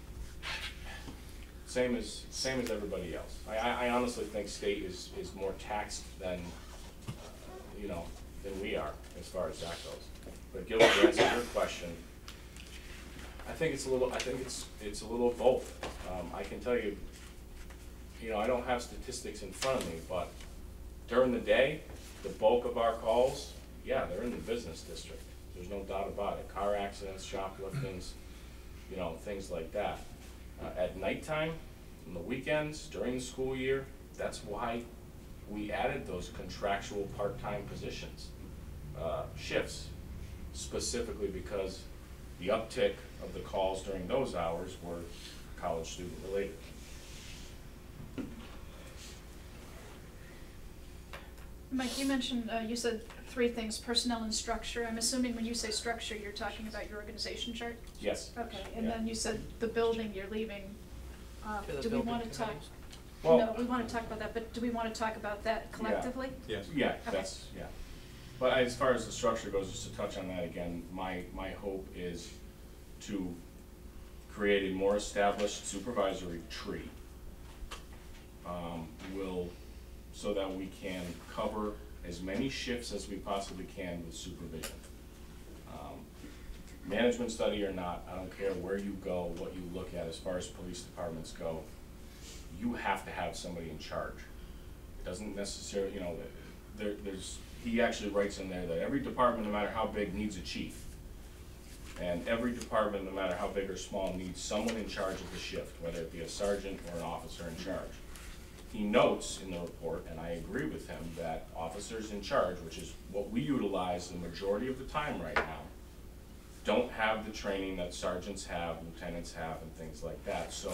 same as same as everybody else. I, I honestly think state is is more taxed than uh, you know than we are as far as that goes. But Gil, to answer your question, I think it's a little. I think it's it's a little of both. Um, I can tell you, you know, I don't have statistics in front of me, but during the day, the bulk of our calls, yeah, they're in the business district. There's no doubt about it. Car accidents, shopliftings, you know, things like that. Uh, at nighttime, on the weekends, during the school year, that's why we added those contractual part-time positions, uh, shifts, specifically because the uptick of the calls during those hours were college student related. Mike, you mentioned, uh, you said three things, personnel and structure. I'm assuming when you say structure, you're talking about your organization chart? Yes. Okay, and Yeah. then you said the building you're leaving. Uh, To the do we building wanna talk? committees? Well- No, we wanna talk about that, but do we wanna talk about that collectively? Yes. Yeah, Okay. that's, yeah. But as far as the structure goes, just to touch on that again, my, my hope is to create a more established supervisory tree. Um, will, so that we can cover as many shifts as we possibly can with supervision. Um, management study or not, I don't care where you go, what you look at as far as police departments go, you have to have somebody in charge. It doesn't necessarily, you know, there, there's, he actually writes in there that every department, no matter how big, needs a chief. And every department, no matter how big or small, needs someone in charge of the shift, whether it be a sergeant or an officer in charge. He notes in the report, and I agree with him, that officers in charge, which is what we utilize the majority of the time right now, don't have the training that sergeants have, lieutenants have, and things like that. So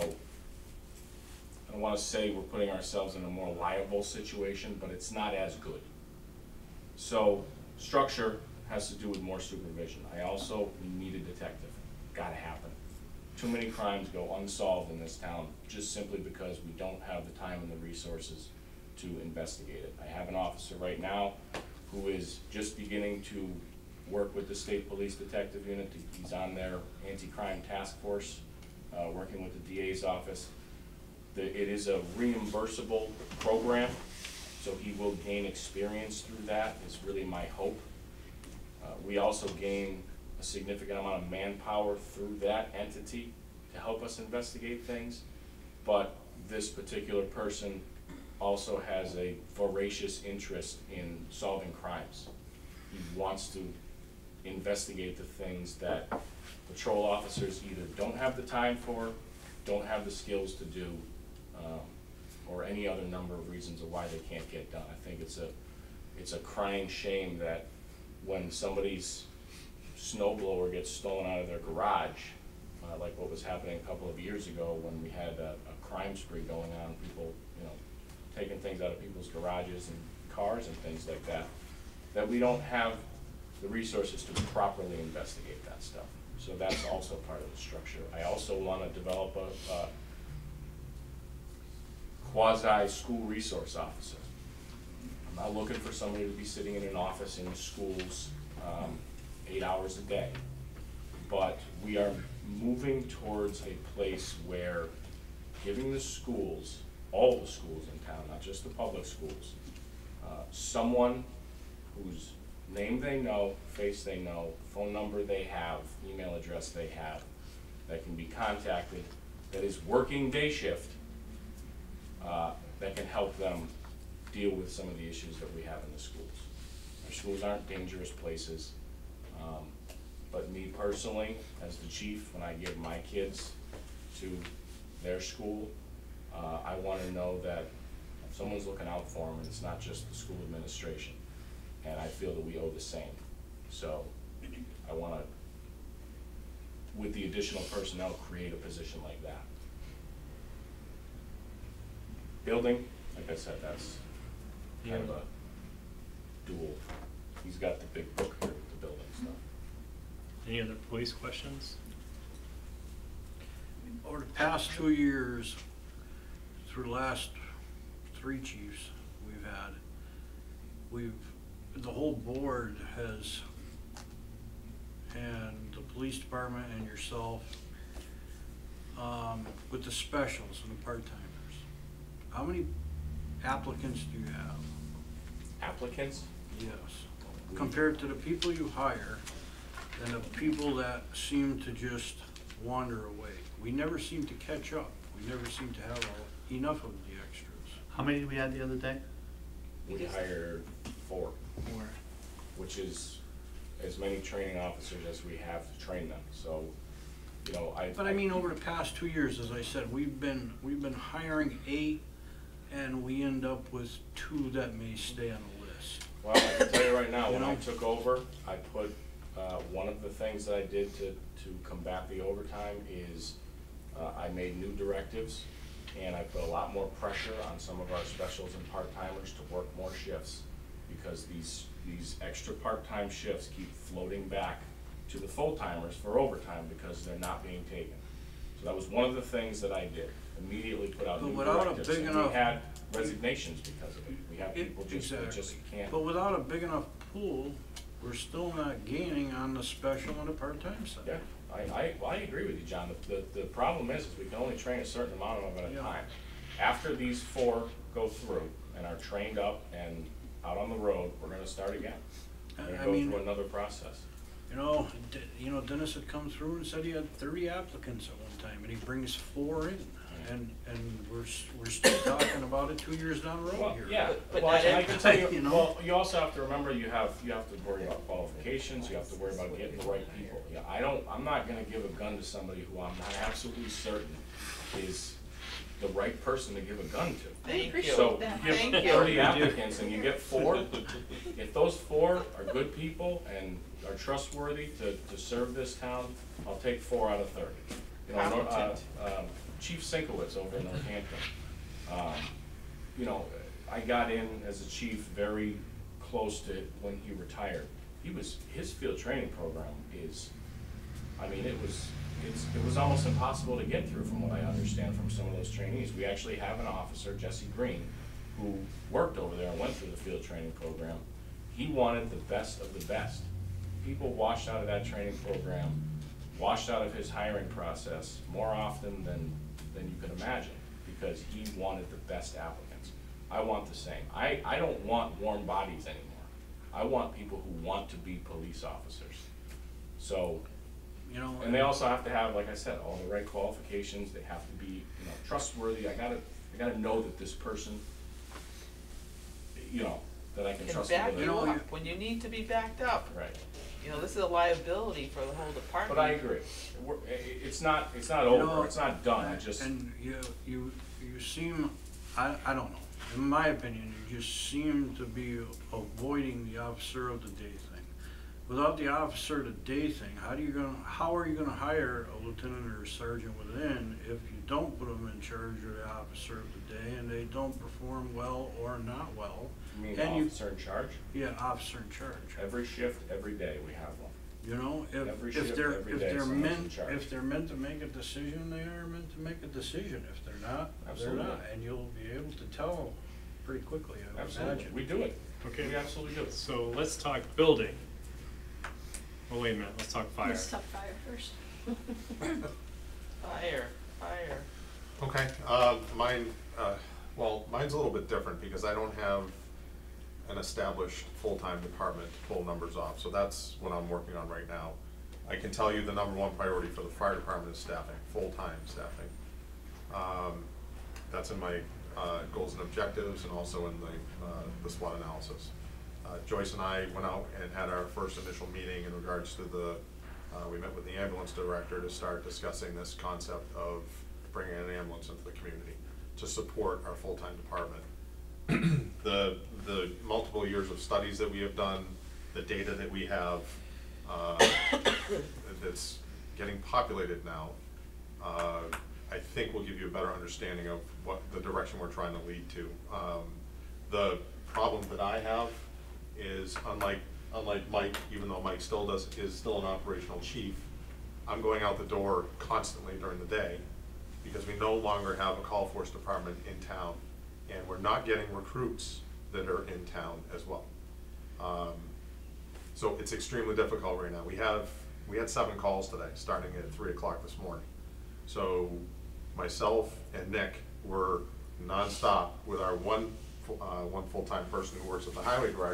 I don't want to say we're putting ourselves in a more liable situation, but it's not as good. So structure has to do with more supervision. I also need a detective. Gotta happen. Too many crimes go unsolved in this town just simply because we don't have the time and the resources to investigate it. I have an officer right now who is just beginning to work with the state police detective unit. He's on their anti-crime task force, uh, working with the D A's office. The, it is a reimbursable program, so he will gain experience through that, is really my hope. Uh, we also gain a significant amount of manpower through that entity to help us investigate things, but this particular person also has a voracious interest in solving crimes. He wants to investigate the things that patrol officers either don't have the time for, don't have the skills to do, um, or any other number of reasons of why they can't get done. I think it's a, it's a crying shame that when somebody's snowblower gets stolen out of their garage, uh, like what was happening a couple of years ago when we had a, a crime spree going on, people, you know, taking things out of people's garages and cars and things like that, that we don't have the resources to properly investigate that stuff. So that's also part of the structure. I also want to develop a, a quasi school resource officer. I'm not looking for somebody to be sitting in an office in schools, um, eight hours a day. But we are moving towards a place where giving the schools, all the schools in town, not just the public schools, uh, someone whose name they know, face they know, phone number they have, email address they have, that can be contacted, that is working day shift, uh, that can help them deal with some of the issues that we have in the schools. Our schools aren't dangerous places, um, but me personally, as the chief, when I give my kids to their school, uh, I wanna know that someone's looking out for them, and it's not just the school administration. And I feel that we owe the same. So I wanna, with the additional personnel, create a position like that. Building, like I said, that's kind of a dual. He's got the big book here with the building stuff. Any other police questions? Over the past two years, through the last three chiefs we've had, we've, the whole board has, and the police department and yourself, um, with the specials and the part-timers, how many applicants do you have? Applicants? Yes. Compared to the people you hire and the people that seem to just wander away. We never seem to catch up. We never seem to have all, enough of the extras. How many did we have the other day? We hired four, Or which is as many training officers as we have to train them. So, you know, I. But I mean, over the past two years, as I said, we've been, we've been hiring eight, and we end up with two that may stay on the list. Well, I can tell you right now, You when I know? took over, I put, uh, one of the things that I did to, to combat the overtime is, uh, I made new directives, and I put a lot more pressure on some of our specials and part-timers to work more shifts, because these, these extra part-time shifts keep floating back to the full-timers for overtime because they're not being taken. So that was one of the things that I did, immediately put out But new without a directives, big and we enough- had resignations because of it. We have It- people just, that just exactly. can't. But without a big enough pool, we're still not gaining on the special and the part-time side. Yeah, I, I, well, I agree with you, John. The, the, the problem is, is we can only train a certain amount of them at a Yeah. time. After these four go through and are trained up and out on the road, we're gonna start again. We're I- gonna I go mean- through another process. You know, D- you know, Dennis had come through and said he had thirty applicants at one time, and he brings four in. And, and we're, s- we're still talking about it two years down the road Well, here. yeah, But- but well, not and I every- can tell you, you know? well, you also have to remember, you have, you have to worry about qualifications, you have to worry about getting the right people. Yeah, I don't, I'm not gonna give a gun to somebody who I'm not absolutely certain is the right person to give a gun to. Thank you. So that. you Thank give you. thirty applicants and you get four, if those four are good people and are trustworthy to, to serve this town, I'll take four out of thirty. You know, Nor- uh, Competent. um, Chief Sinkowitz over in Northampton, um, you know, I got in as a chief very close to when he retired. He was, his field training program is, I mean, it was, it's, it was almost impossible to get through from what I understand from some of those trainees. We actually have an officer, Jesse Green, who worked over there and went through the field training program. He wanted the best of the best. People washed out of that training program, washed out of his hiring process more often than, than you could imagine, because he wanted the best applicants. I want the same. I, I don't want warm bodies anymore. I want people who want to be police officers. So, You know, and they also have to have, like I said, all the right qualifications. They have to be, you know, trustworthy. I gotta, I gotta know that this person, you know, that I can Can trust. back with you it. know, you- up when you need to be backed up. Right. You know, this is a liability for the whole department. But I agree. We're, i- i- it's not, it's not You over. know, It's not done. I just. And you, you, you seem, I, I don't know, in my opinion, you just seem to be avoiding the officer of the day thing. Without the officer of the day thing, how do you gonna, how are you gonna hire a lieutenant or a sergeant within if you don't put them in charge of the officer of the day and they don't perform well or not well? You mean And you- officer in charge? Yeah, officer in charge. Every shift, every day, we have one. You know, Every if, shift, if they're, every if day, they're someone's in meant, charge. if they're meant to make a decision, they are meant to make a decision. If they're not, they're Absolutely. not. And you'll be able to tell pretty quickly, I would Absolutely, imagine. we do it. Okay. We absolutely do. So let's talk building. Oh, wait a minute, let's talk fire. Let's talk fire first. Fire, fire. Okay, uh, mine, uh, well, mine's a little bit different because I don't have an established full-time department to pull numbers off, so that's what I'm working on right now. I can tell you the number one priority for the fire department is staffing, full-time staffing. Um, that's in my, uh, goals and objectives and also in the, uh, the SWOT analysis. Uh, Joyce and I went out and had our first initial meeting in regards to the, uh, we met with the ambulance director to start discussing this concept of bringing an ambulance into the community to support our full-time department. the the multiple years of studies that we have done, the data that we have, uh, that's getting populated now, uh, I think will give you a better understanding of what the direction we're trying to lead to. Um, the problem that I have is unlike unlike Mike, even though Mike still does is still an operational chief, I'm going out the door constantly during the day because we no longer have a call force department in town, and we're not getting recruits that are in town as well. Um, so it's extremely difficult right now. We have we had seven calls today, starting at three o'clock this morning. So myself and Nick were nonstop with our one uh, one full-time person who works at the highway garage,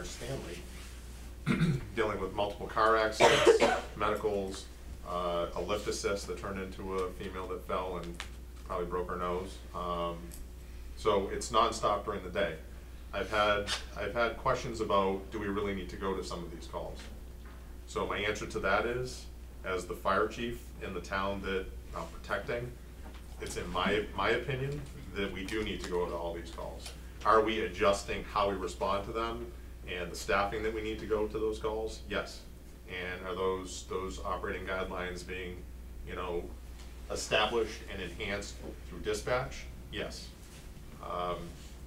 Stanley, dealing with multiple car accidents, medicals, uh, a lift assist that turned into a female that fell and probably broke her nose. Um, so it's nonstop during the day. I've had I've had questions about, do we really need to go to some of these calls? So my answer to that is, as the fire chief in the town that I'm protecting, it's in my my opinion that we do need to go to all these calls. Are we adjusting how we respond to them and the staffing that we need to go to those calls? Yes. And are those those operating guidelines being, you know, established and enhanced through dispatch? Yes. Um,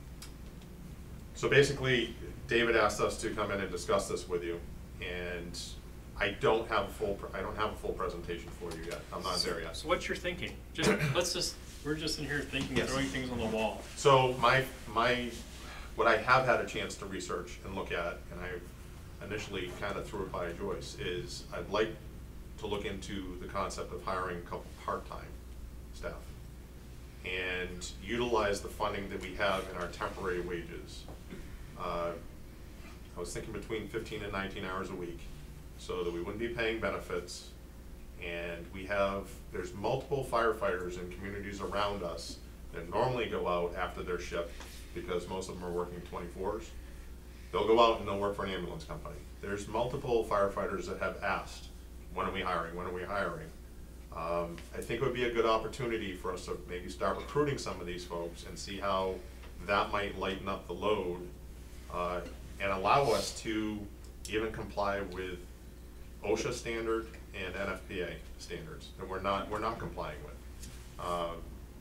so basically, David asked us to come in and discuss this with you, and I don't have a full I don't have a full presentation for you yet. I'm not So- there yet. So what's your thinking? Just, let's just, we're just in here thinking, Yes. throwing things on the wall. So my, my, what I have had a chance to research and look at, and I initially kind of threw it by Joyce, is I'd like to look into the concept of hiring a couple part-time staff and utilize the funding that we have in our temporary wages. Uh, I was thinking between fifteen and nineteen hours a week, so that we wouldn't be paying benefits. And we have, there's multiple firefighters in communities around us that normally go out after their shift, because most of them are working twenty-fours. They'll go out and they'll work for an ambulance company. There's multiple firefighters that have asked, when are we hiring, when are we hiring? Um, I think it would be a good opportunity for us to maybe start recruiting some of these folks and see how that might lighten up the load, uh, and allow us to even comply with OSHA standard and N F P A standards that we're not we're not complying with. Um,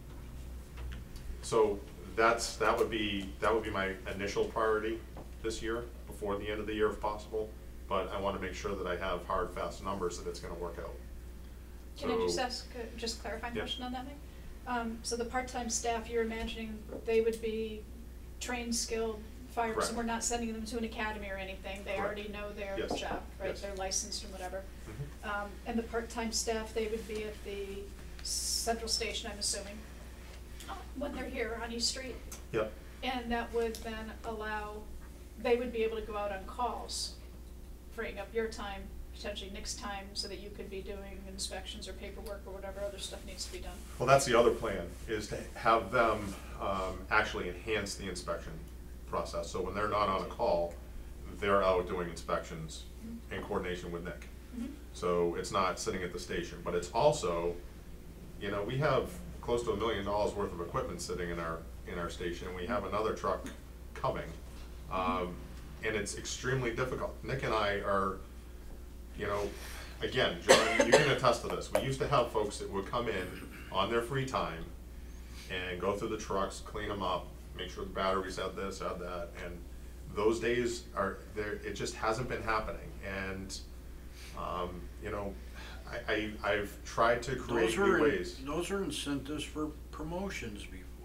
so that's that would be that would be my initial priority this year, before the end of the year if possible. But I want to make sure that I have hard, fast numbers that it's going to work out. Can I So- just ask, uh, just clarifying Yep. question on that thing? Um, so the part-time staff, you're imagining they would be trained, skilled firemen, so Correct. we're not sending them to an academy or anything, they Correct. already know their Yes. job, right? Yes. They're licensed and whatever. Mhm. Um, and the part-time staff, they would be at the central station, I'm assuming, uh, when they're here on East Street. Yep. And that would then allow, they would be able to go out on calls, freeing up your time, potentially Nick's time, so that you could be doing inspections or paperwork or whatever other stuff needs to be done. Well, that's the other plan, is to have them um, actually enhance the inspection process. So when they're not on a call, they're out doing inspections in coordination with Nick. Mhm. So it's not sitting at the station, but it's also, you know, we have close to a million dollars worth of equipment sitting in our, in our station, and we have another truck coming. Um, and it's extremely difficult. Nick and I are, you know, again, John, you can attest to this. We used to have folks that would come in on their free time and go through the trucks, clean them up, make sure the batteries had this, had that, and those days are there. It just hasn't been happening, and um, you know, I, I I've tried to create Those new are, ways. those are incentives for promotions before.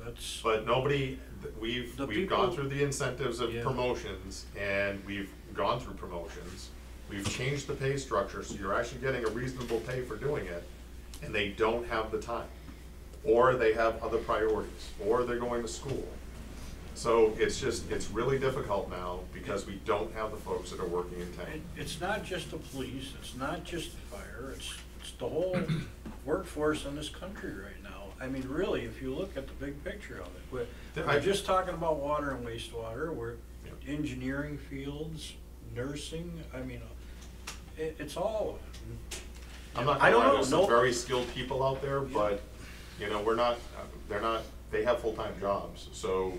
that's, But nobody, th- we've, The we've gone people- through the incentives of Yeah. promotions, and we've gone through promotions. We've changed the pay structure, so you're actually getting a reasonable pay for doing it, and they don't have the time. Or they have other priorities, or they're going to school. So it's just, it's really difficult now, because we don't have the folks that are working in town. it, it's not just the police, it's not just the fire, it's, it's the whole workforce in this country right now. I mean, really, if you look at the big picture of it, we're, I- we're just talking about water and wastewater, we're engineering fields, nursing, I mean, it, it's all. I'm not I gonna don't lie, know, there's some no- very skilled people out there, but, you know, we're not, uh, they're not, they have full-time jobs, so.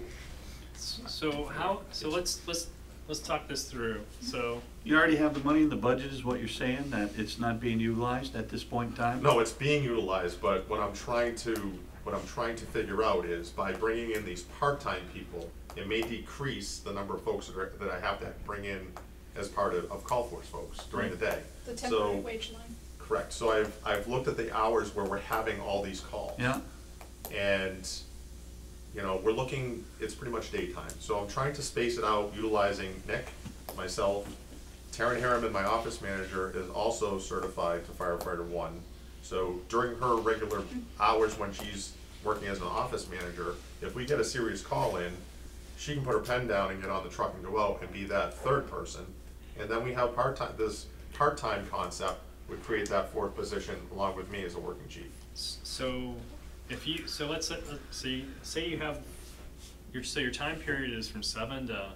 So how, so let's, let's, let's talk this through. So, You already have the money in the budget, is what you're saying, that it's not being utilized at this point in time? No, it's being utilized, but what I'm trying to, what I'm trying to figure out is by bringing in these part-time people, it may decrease the number of folks that are, that I have to bring in as part of, of call force folks during the day. The temporary So- wage line. Correct, so I've, I've looked at the hours where we're having all these calls. Yeah, And, you know, we're looking, it's pretty much daytime, so I'm trying to space it out utilizing Nick, myself. Taryn Harriman, my office manager, is also certified to firefighter one. So during her regular hours when she's working as an office manager, if we get a serious call in, she can put her pen down and get on the truck and go out and be that third person. And then we have part-time, this part-time concept would create that fourth position along with me as a working chief. s- so if you, so let's, let- let's see, say you have, your, so your time period is from seven to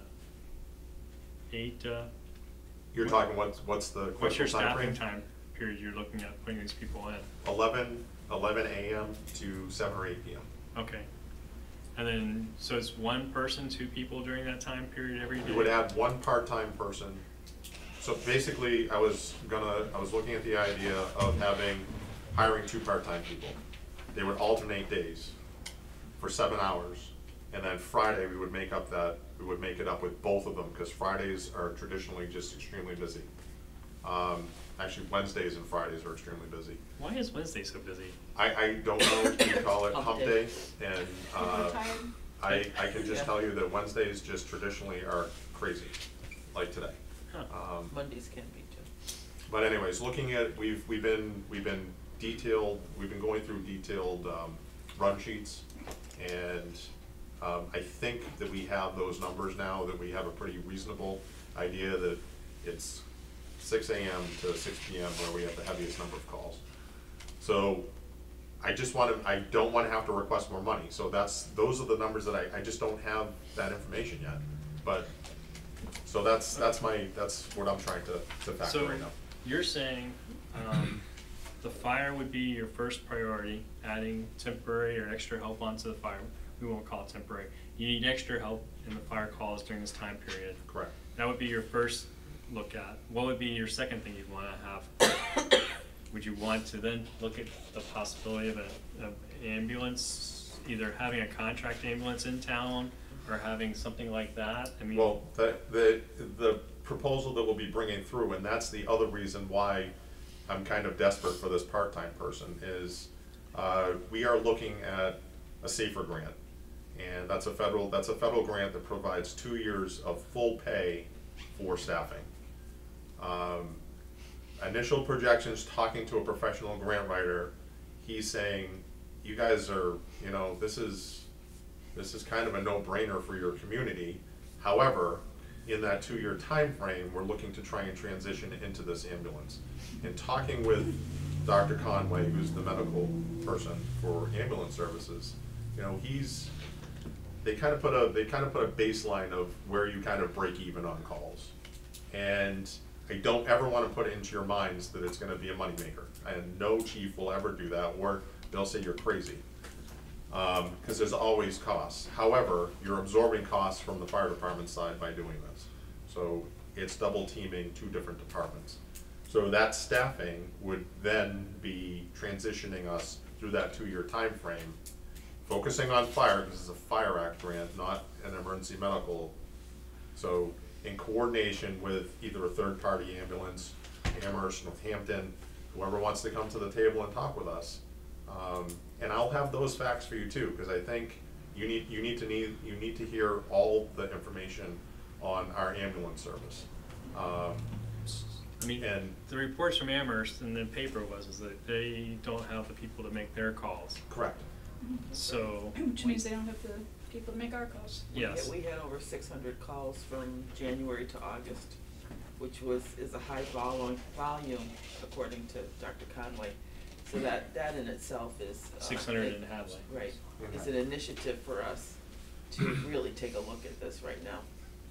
eight, uh, You're talking what's, what's the what's your critical time staffing frame? time period you're looking at putting these people in? Eleven, eleven AM to seven or eight PM. Okay. And then, so it's one person, two people during that time period every day? You would add one part-time person. So basically, I was gonna, I was looking at the idea of having, hiring two part-time people. They would alternate days for seven hours, and then Friday, we would make up that, we would make it up with both of them, because Fridays are traditionally just extremely busy. Um, actually, Wednesdays and Fridays are extremely busy. Why is Wednesday so busy? I, I don't know, we call it Hump hump day. day, and, uh, Tired. I, I can just Yeah. tell you that Wednesdays just traditionally are crazy, like today. Huh. Um, Mondays can be too. But anyways, looking at, we've, we've been, we've been detailed, we've been going through detailed, um, run sheets. And, um, I think that we have those numbers now, that we have a pretty reasonable idea that it's six AM to six PM where we have the heaviest number of calls. So, I just wanna, I don't wanna have to request more money, so that's, those are the numbers that I, I just don't have that information yet. But, so that's, that's my, that's what I'm trying to, to factor So right now. you're saying, um, the fire would be your first priority, adding temporary or extra help onto the fire. We won't call it temporary. You need extra help in the fire calls during this time period. Correct. That would be your first look at. What would be your second thing you'd wanna have? Would you want to then look at the possibility of a, of ambulance, either having a contract ambulance in town or having something like that? I mean. Well, the, the, the proposal that we'll be bringing through, and that's the other reason why I'm kind of desperate for this part-time person, is, uh, we are looking at a SAFER grant. And that's a federal, that's a federal grant that provides two years of full pay for staffing. Um, initial projections, talking to a professional grant writer, he's saying, you guys are, you know, this is, this is kind of a no-brainer for your community. However, in that two-year time frame, we're looking to try and transition into this ambulance. In talking with Doctor Conway, who's the medical person for ambulance services, you know, he's, they kind of put a, they kind of put a baseline of where you kind of break even on calls. And I don't ever want to put it into your minds that it's gonna be a moneymaker. And no chief will ever do that, or they'll say you're crazy. Um, cause there's always costs. However, you're absorbing costs from the fire department side by doing this. So it's double teaming two different departments. So that staffing would then be transitioning us through that two-year time frame, focusing on fire, because it's a Fire Act grant, not an emergency medical. So in coordination with either a third-party ambulance, Amherst, Northampton, whoever wants to come to the table and talk with us. Um, and I'll have those facts for you too, because I think You need, you need to need, you need to hear all the information on our ambulance service. Um, I mean, and the reports from Amherst in the paper was is that they don't have the people to make their calls. correct. So, Which means they don't have the people to make our calls. yes. We had over six hundred calls from January to August, which was, is a high volume, volume according to Doctor Conway. So that, that in itself is. uh, six hundred it- in Hadley. Right, Mhm. it's an initiative for us to really take a look at this right now,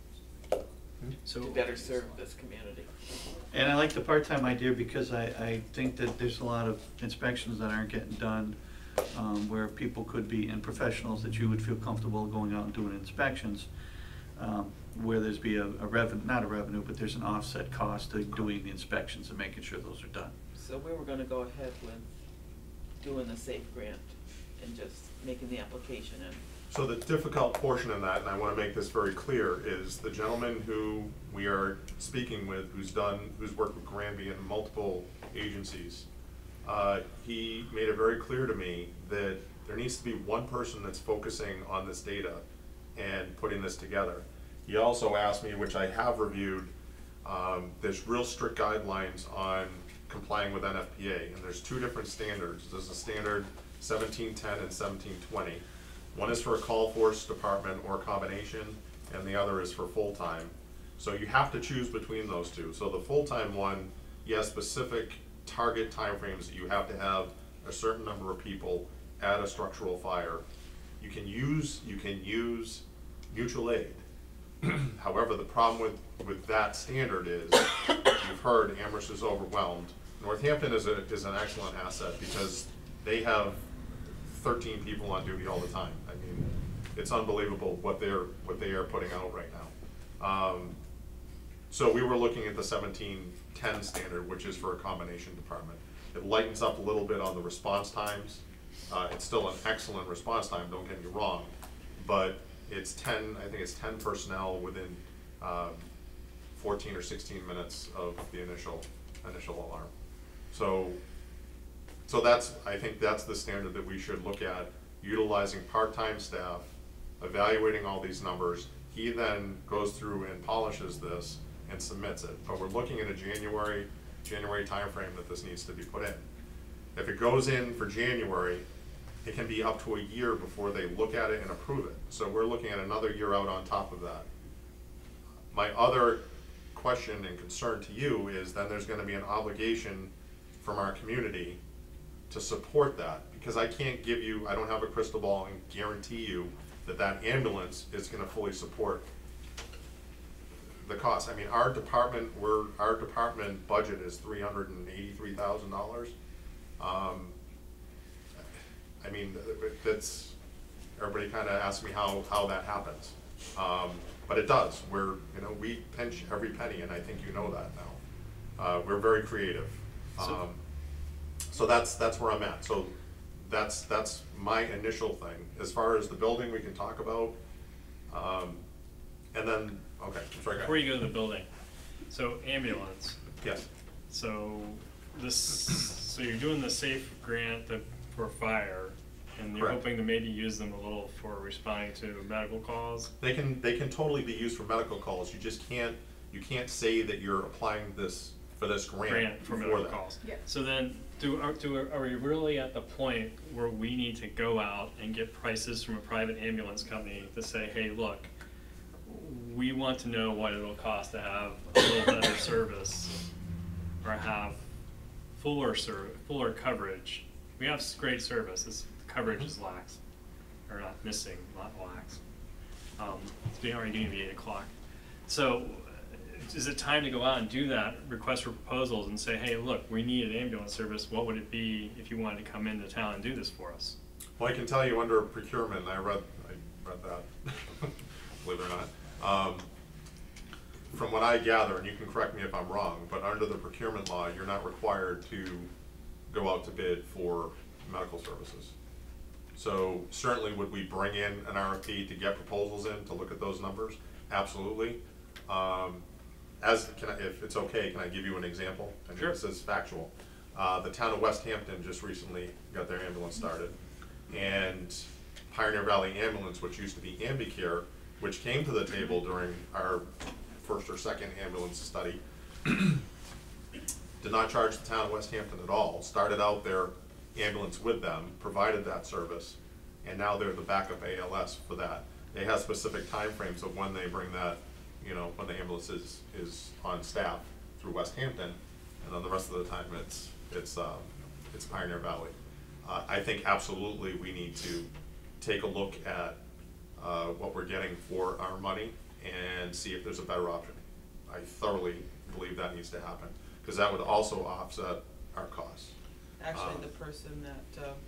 So, to better serve this community. And I like the part-time idea because I, I think that there's a lot of inspections that aren't getting done, um, where people could be, and professionals that you would feel comfortable going out and doing inspections, um, where there's be a, a revenue, not a revenue, but there's an offset cost to doing the inspections and making sure those are done. So we were gonna go ahead with doing the SAFE grant and just making the application in. So the difficult portion in that, and I want to make this very clear, is the gentleman who we are speaking with, who's done, who's worked with Granby and multiple agencies, uh, he made it very clear to me that there needs to be one person that's focusing on this data and putting this together. He also asked me, which I have reviewed, um, there's real strict guidelines on complying with N F P A, and there's two different standards. There's a standard seventeen ten and seventeen twenty. One is for a call force department or combination, and the other is for full-time. So you have to choose between those two. So the full-time one, you have specific target timeframes that you have to have a certain number of people at a structural fire. You can use, you can use mutual aid. However, the problem with, with that standard is, you've heard Amherst is overwhelmed. Northampton is a, is an excellent asset because they have thirteen people on duty all the time. I mean, it's unbelievable what they're, what they are putting out right now. Um, so we were looking at the seventeen ten standard, which is for a combination department. It lightens up a little bit on the response times. Uh, it's still an excellent response time, don't get me wrong, but it's ten, I think it's ten personnel within um, fourteen or sixteen minutes of the initial, initial alarm. So, so that's, I think that's the standard that we should look at, utilizing part-time staff, evaluating all these numbers. He then goes through and polishes this and submits it. But we're looking at a January, January timeframe that this needs to be put in. If it goes in for January, it can be up to a year before they look at it and approve it. So we're looking at another year out on top of that. My other question and concern to you is then there's gonna be an obligation from our community to support that, because I can't give you, I don't have a crystal ball and guarantee you that that ambulance is gonna fully support the cost. I mean, our department, we're, our department budget is three hundred and eighty-three thousand dollars. Um, I mean, that's, everybody kinda asks me how, how that happens. Um, but it does. We're, you know, we pinch every penny, and I think you know that now. Uh, we're very creative. So- Um, so that's, that's where I'm at. So that's, that's my initial thing. As far as the building, we can talk about. Um, and then, okay, I'm sorry, go before ahead. you go to the building, so ambulance. Yes. So this, so you're doing the SAFE grant to, for fire, and you're Correct. hoping to maybe use them a little for responding to medical calls? They can, they can totally be used for medical calls. You just can't, you can't say that you're applying this, for this grant Grant for before medical that. calls. Yeah. So then, do, are, do, are we really at the point where we need to go out and get prices from a private ambulance company to say, hey, look, we want to know what it'll cost to have a little better service, or have fuller ser, fuller coverage? We have s- great service, it's, the coverage is lax, or not missing, not lax. Um, it's being already getting to be eight o'clock. So, is it time to go out and do that, request for proposals and say, hey, look, we need an ambulance service, what would it be if you wanted to come into town and do this for us? Well, I can tell you under procurement, I read, I read that, believe it or not. Um, from what I gather, and you can correct me if I'm wrong, but under the procurement law, you're not required to go out to bid for medical services. So certainly would we bring in an R F P to get proposals in to look at those numbers? Absolutely. Um, as, can I, if it's okay, can I give you an example? I mean, Sure. this is factual. Uh, the town of West Hampton just recently got their ambulance started, and Pioneer Valley Ambulance, which used to be Ambicare, which came to the table during our first or second ambulance study, did not charge the town of West Hampton at all, started out their ambulance with them, provided that service, and now they're the backup A L S for that. They have specific timeframes of when they bring that, you know, when the ambulance is, is on staff through West Hampton, and then the rest of the time it's, it's, uh, it's Pioneer Valley. Uh, I think absolutely we need to take a look at uh, what we're getting for our money and see if there's a better option. I thoroughly believe that needs to happen, because that would also offset our costs. Actually, Um, the person that uh,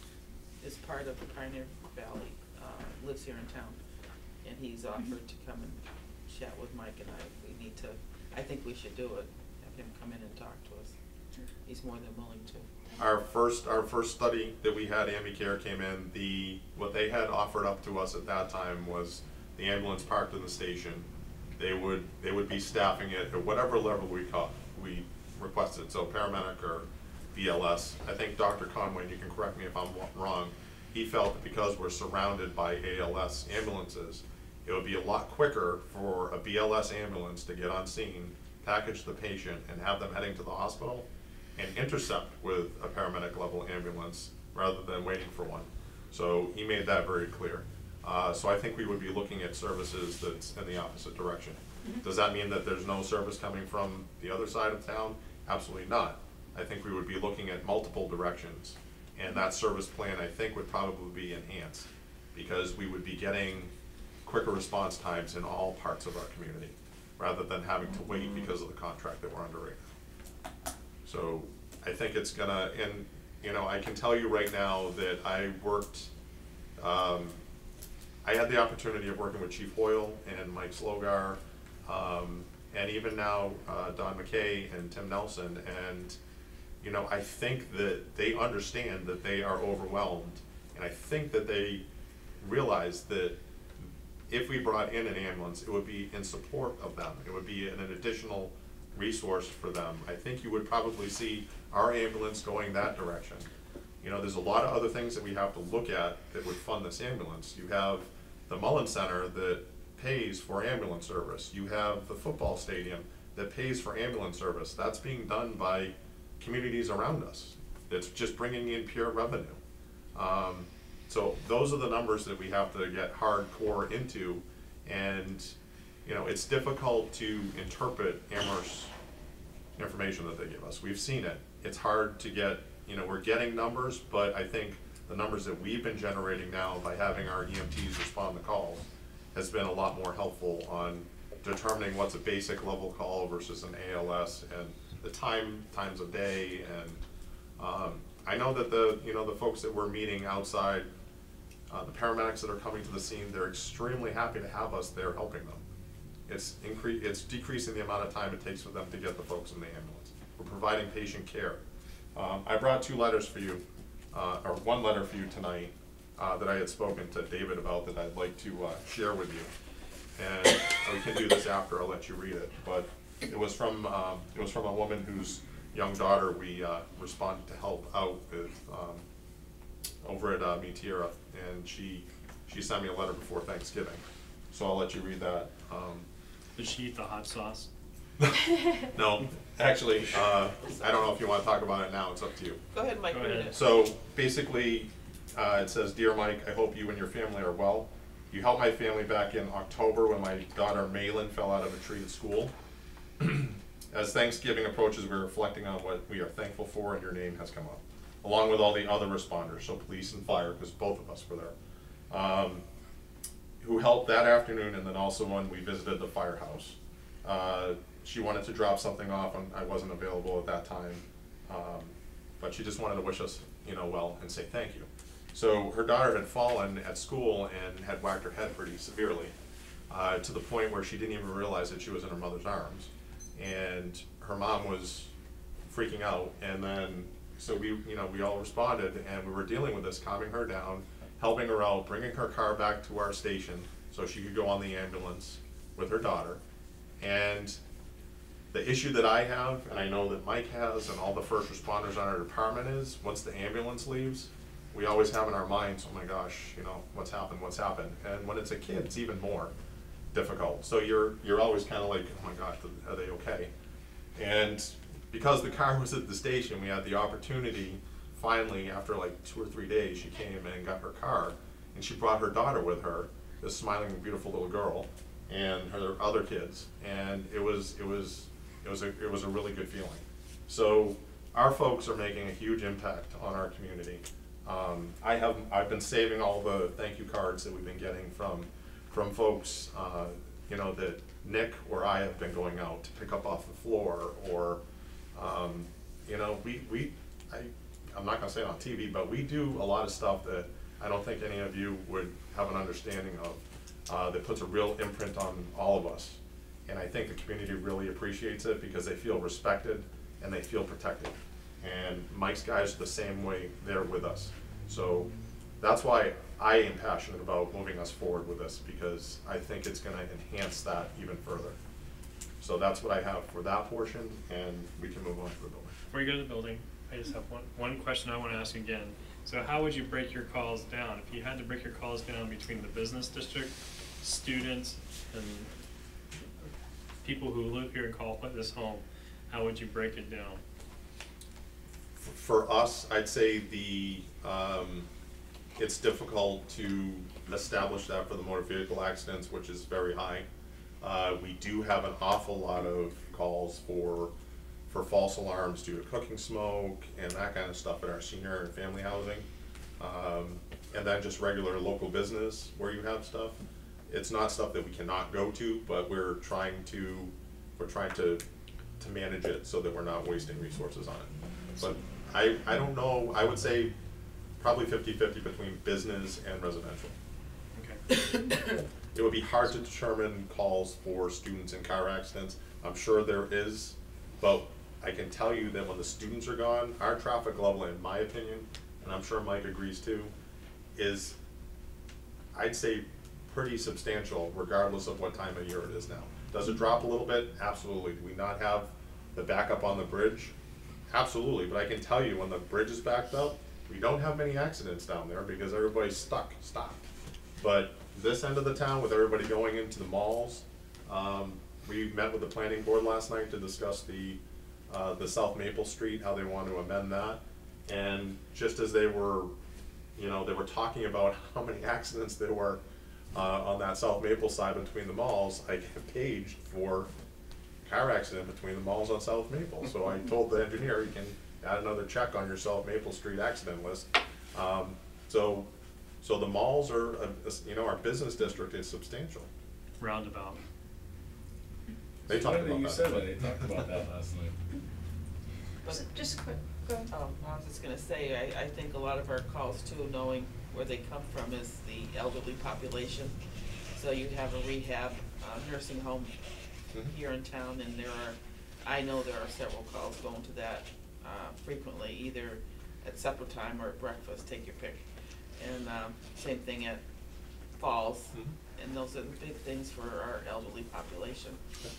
is part of the Pioneer Valley uh, lives here in town, and he's offered to come and chat with Mike and I. We need to, I think we should do it, have him come in and talk to us. He's more than willing to. Our first, our first study that we had, Ambicare came in, the, what they had offered up to us at that time was the ambulance parked in the station. They would, they would be staffing it at whatever level we caught, we requested, so paramedic or B L S. I think Doctor Conway, and you can correct me if I'm wrong, he felt that because we're surrounded by A L S ambulances, it would be a lot quicker for a B L S ambulance to get on scene, package the patient, and have them heading to the hospital, and intercept with a paramedic level ambulance rather than waiting for one. So he made that very clear. Uh, so I think we would be looking at services that's in the opposite direction. Does that mean that there's no service coming from the other side of town? Absolutely not. I think we would be looking at multiple directions, and that service plan, I think, would probably be enhanced, because we would be getting quicker response times in all parts of our community, rather than having to wait because of the contract that we're under right now. So I think it's gonna, and you know, I can tell you right now that I worked, um, I had the opportunity of working with Chief Hoyle and Mike Slogar, um, and even now uh, Don McKay and Tim Nelson, and you know, I think that they understand that they are overwhelmed, and I think that they realize that if we brought in an ambulance, it would be in support of them. It would be an additional resource for them. I think you would probably see our ambulance going that direction. You know, there's a lot of other things that we have to look at that would fund this ambulance. You have the Mullen Center that pays for ambulance service. You have the football stadium that pays for ambulance service. That's being done by communities around us. It's just bringing in pure revenue. Um, so those are the numbers that we have to get hardcore into, and you know, it's difficult to interpret Amherst's information that they give us. We've seen it. It's hard to get, you know, we're getting numbers, but I think the numbers that we've been generating now by having our E M Ts respond to calls has been a lot more helpful on determining what's a basic level call versus an A L S, and the time, times of day, and um, I know that the, you know, the folks that we're meeting outside, uh, the paramedics that are coming to the scene, they're extremely happy to have us there helping them. It's incre it's decreasing the amount of time it takes for them to get the folks in the ambulance. We're providing patient care. Um, I brought two letters for you, uh, or one letter for you tonight uh, that I had spoken to David about that I'd like to uh, share with you. And we can do this after, I'll let you read it. But it was from um, it was from a woman whose young daughter we uh, responded to help out with um, over at uh, Mitiera, and she she sent me a letter before Thanksgiving. So I'll let you read that. Um, Did she eat the hot sauce? no, actually, uh, I don't know if you want to talk about it now. It's up to you. Go ahead, Mike, Go read ahead. it. So basically, uh, it says, "Dear Mike, I hope you and your family are well. You helped my family back in October when my daughter Malin fell out of a tree at school. As Thanksgiving approaches, we're reflecting on what we are thankful for, and your name has come up, along with all the other responders, so police and fire, because both of us were there, um, who helped that afternoon, and then also when we visited the firehouse. Uh, she wanted to drop something off, and I wasn't available at that time, um, but she just wanted to wish us, you know, well and say thank you. So her daughter had fallen at school and had whacked her head pretty severely, uh, to the point where she didn't even realize that she was in her mother's arms. And her mom was freaking out, and then, so we, you know, we all responded, and we were dealing with this, calming her down, helping her out, bringing her car back to our station so she could go on the ambulance with her daughter. And the issue that I have, and I know that Mike has, and all the first responders on our department is, once the ambulance leaves, we always have in our minds, oh my gosh, you know, what's happened, what's happened? And when it's a kid, it's even more difficult. So you're, you're always kind of like, oh my gosh, are they okay? And because the car was at the station, we had the opportunity, finally, after like two or three days, she came and got her car, and she brought her daughter with her, this smiling, beautiful little girl, and her other kids, and it was, it was, it was a, it was a really good feeling. So our folks are making a huge impact on our community. Um, I have, I've been saving all the thank you cards that we've been getting from, from folks, uh, you know, that Nick or I have been going out to pick up off the floor, or, um, you know, we, we, I, I'm not gonna say it on T V, but we do a lot of stuff that I don't think any of you would have an understanding of, uh, that puts a real imprint on all of us. And I think the community really appreciates it because they feel respected and they feel protected. And Mike's guys are the same way, they're with us. So that's why I am passionate about moving us forward with this, because I think it's gonna enhance that even further. So that's what I have for that portion, and we can move on to the building. Before you go to the building, I just have one, one question I want to ask again. So how would you break your calls down? If you had to break your calls down between the business district, students, and people who live here and call this home, how would you break it down? For us, I'd say the, um, it's difficult to establish that for the motor vehicle accidents, which is very high. Uh, we do have an awful lot of calls for for false alarms due to cooking smoke and that kind of stuff at our senior and family housing. Um, and then just regular local business where you have stuff. It's not stuff that we cannot go to, but we're trying to, we're trying to, to manage it so that we're not wasting resources on it. But I, I don't know, I would say probably fifty fifty between business and residential. Okay. It would be hard to determine calls for students in car accidents. I'm sure there is, but I can tell you that when the students are gone, our traffic level, in my opinion, and I'm sure Mike agrees too, is, I'd say, pretty substantial regardless of what time of year it is now. Does it drop a little bit? Absolutely. Do we not have the backup on the bridge? Absolutely, but I can tell you when the bridge is backed up, we don't have many accidents down there because everybody's stuck, stopped. But this end of the town, with everybody going into the malls, um, we met with the planning board last night to discuss the uh, the South Maple Street, how they want to amend that. And just as they were, you know, they were talking about how many accidents there were uh, on that South Maple side between the malls, I get paged for car accident between the malls on South Maple. So I told the engineer, you can add another check on your South Maple Street accident list. Um, so, so the malls are, uh, you know, our business district is substantial. Roundabout. They talked about You that. said that, they talked about that last night. So just quick, go ahead. Um, I was just gonna say, I, I think a lot of our calls too, knowing where they come from, is the elderly population. So you have a rehab, uh, nursing home Mhm. here in town, and there are, I know there are several calls going to that, uh, frequently, either at supper time or at breakfast, take your pick. And, um, same thing at Falls, Mhm. and those are the big things for our elderly population.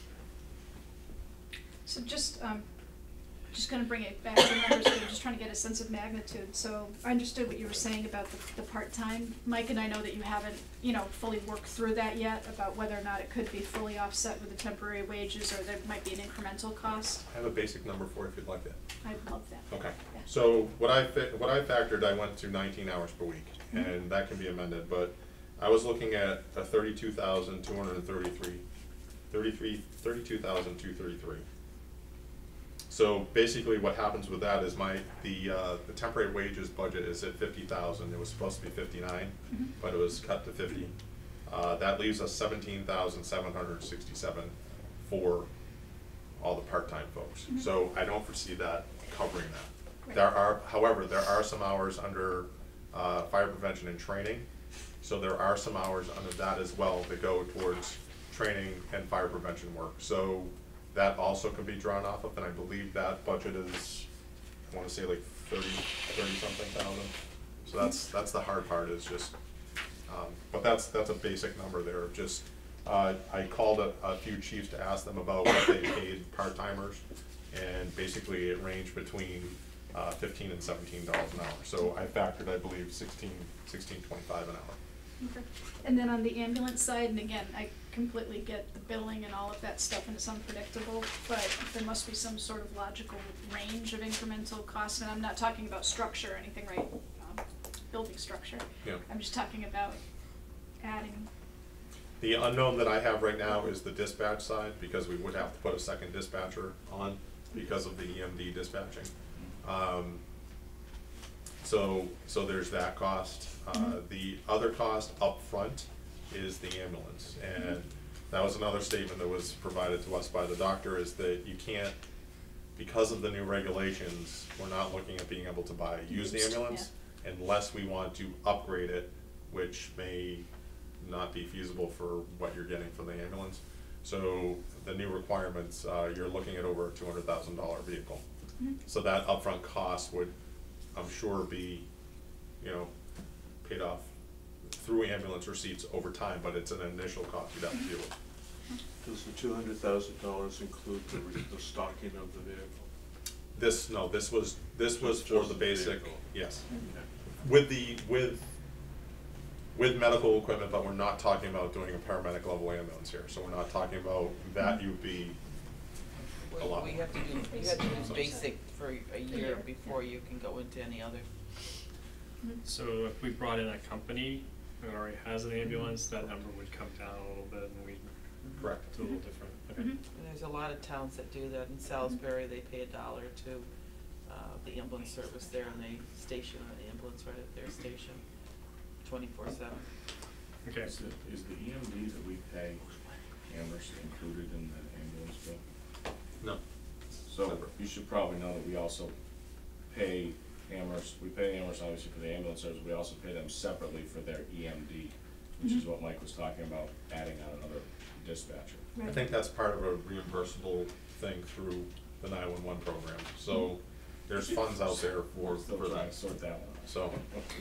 So just, um, just gonna bring it back to numbers, but I'm just trying to get a sense of magnitude. So I understood what you were saying about the, the part-time. Mike, and I know that you haven't, you know, fully worked through that yet, about whether or not it could be fully offset with the temporary wages, or there might be an incremental cost. I have a basic number for it if you'd like it. I'd love that. Okay, Yeah. so what I, fi- what I factored, I went to nineteen hours per week, Mhm. and that can be amended, but I was looking at a thirty-two thousand two hundred and thirty-three, thirty-three, thirty-two thousand two thirty-three. So basically what happens with that is my, the, uh, the temporary wages budget is at fifty thousand, it was supposed to be fifty-nine, Mhm. but it was cut to fifty. Uh, that leaves us seventeen thousand seven hundred sixty-seven for all the part-time folks. Mhm. So I don't foresee that covering that. Right. There are, however, there are some hours under, uh, fire prevention and training. So there are some hours under that as well that go towards training and fire prevention work. So that also can be drawn off of, and I believe that budget is, I wanna say like thirty, thirty something thousand. So that's, that's the hard part, is just, um, but that's, that's a basic number there, just, uh, I called a, a few chiefs to ask them about what they paid part-timers, and basically it ranged between uh, fifteen and seventeen dollars an hour. So I factored, I believe, sixteen, sixteen twenty-five an hour. Okay. And then on the ambulance side, and again, I completely get the billing and all of that stuff, and it's unpredictable, but there must be some sort of logical range of incremental costs, and I'm not talking about structure or anything, right? Um, building structure. Yeah. I'm just talking about adding. The unknown that I have right now is the dispatch side, because we would have to put a second dispatcher on because of the E M D dispatching. Um, so, so there's that cost. Uh, Mm-hmm. the other cost up front is the ambulance, and that was another statement that was provided to us by the doctor, is that you can't, because of the new regulations, we're not looking at being able to buy a used Used, ambulance unless we want to upgrade it, which may not be feasible for what you're getting for the ambulance. So the new requirements, uh, you're looking at over a two hundred thousand dollar vehicle. Mhm. So that upfront cost would, I'm sure, be, you know, paid off through ambulance receipts over time, but it's an initial cost you'd have to deal with. Does the two hundred thousand dollars include the, re- the stocking of the vehicle? This, no, this was, this was for Just the the basic, vehicle. yes. With the, with, with medical equipment, but we're not talking about doing a paramedic level ambulance here, so we're not talking about that. You'd be a lot We more. have to do, you have to do So- basic for a year year, before you can go into any other. So if we brought in a company that already has an ambulance, that number would come down a little bit and we, Correct. it's a little different, okay. Mhm. And there's a lot of towns that do that. In Salisbury, they pay a dollar to, uh, the ambulance service there, and they station an ambulance right at their station, twenty-four seven. Okay. Is the, is the E M D that we pay Amherst included in the ambulance bill? No. So you should probably know that we also pay Amherst, we pay Amherst obviously for the ambulance service, we also pay them separately for their E M D, which is what Mike was talking about, adding on another dispatcher. I think that's part of a reimbursable thing through the nine one one program, so there's funds out there for, Still for trying that, to sort that one out. so.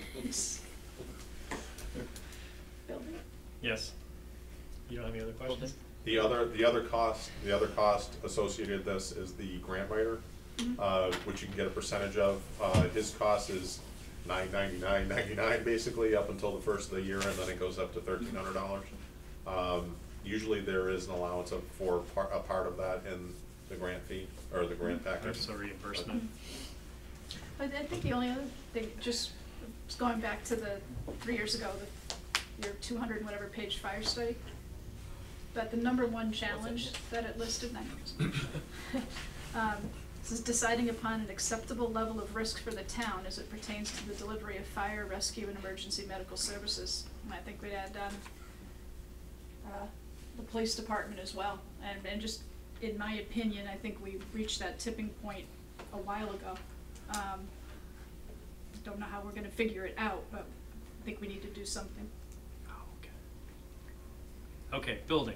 Building. Yes. You don't have any other questions? The other, the other cost, the other cost associated with this is the grant writer, uh, which you can get a percentage of. Uh, his cost is nine ninety-nine ninety-nine basically up until the first of the year, and then it goes up to thirteen hundred dollars. Um, usually there is an allowance of, for part, a part of that in the grant fee, or the grant package. So reimbursement. I, I think the only other thing, just going back to the, three years ago, the, your two hundred and whatever page fire study, but the number one challenge that it listed, nine um, this is deciding upon an acceptable level of risk for the town as it pertains to the delivery of fire, rescue, and emergency medical services. And I think we'd add, um, uh, the police department as well, and, and just, in my opinion, I think we reached that tipping point a while ago. Um, don't know how we're gonna figure it out, but I think we need to do something. Oh, okay. Okay, building.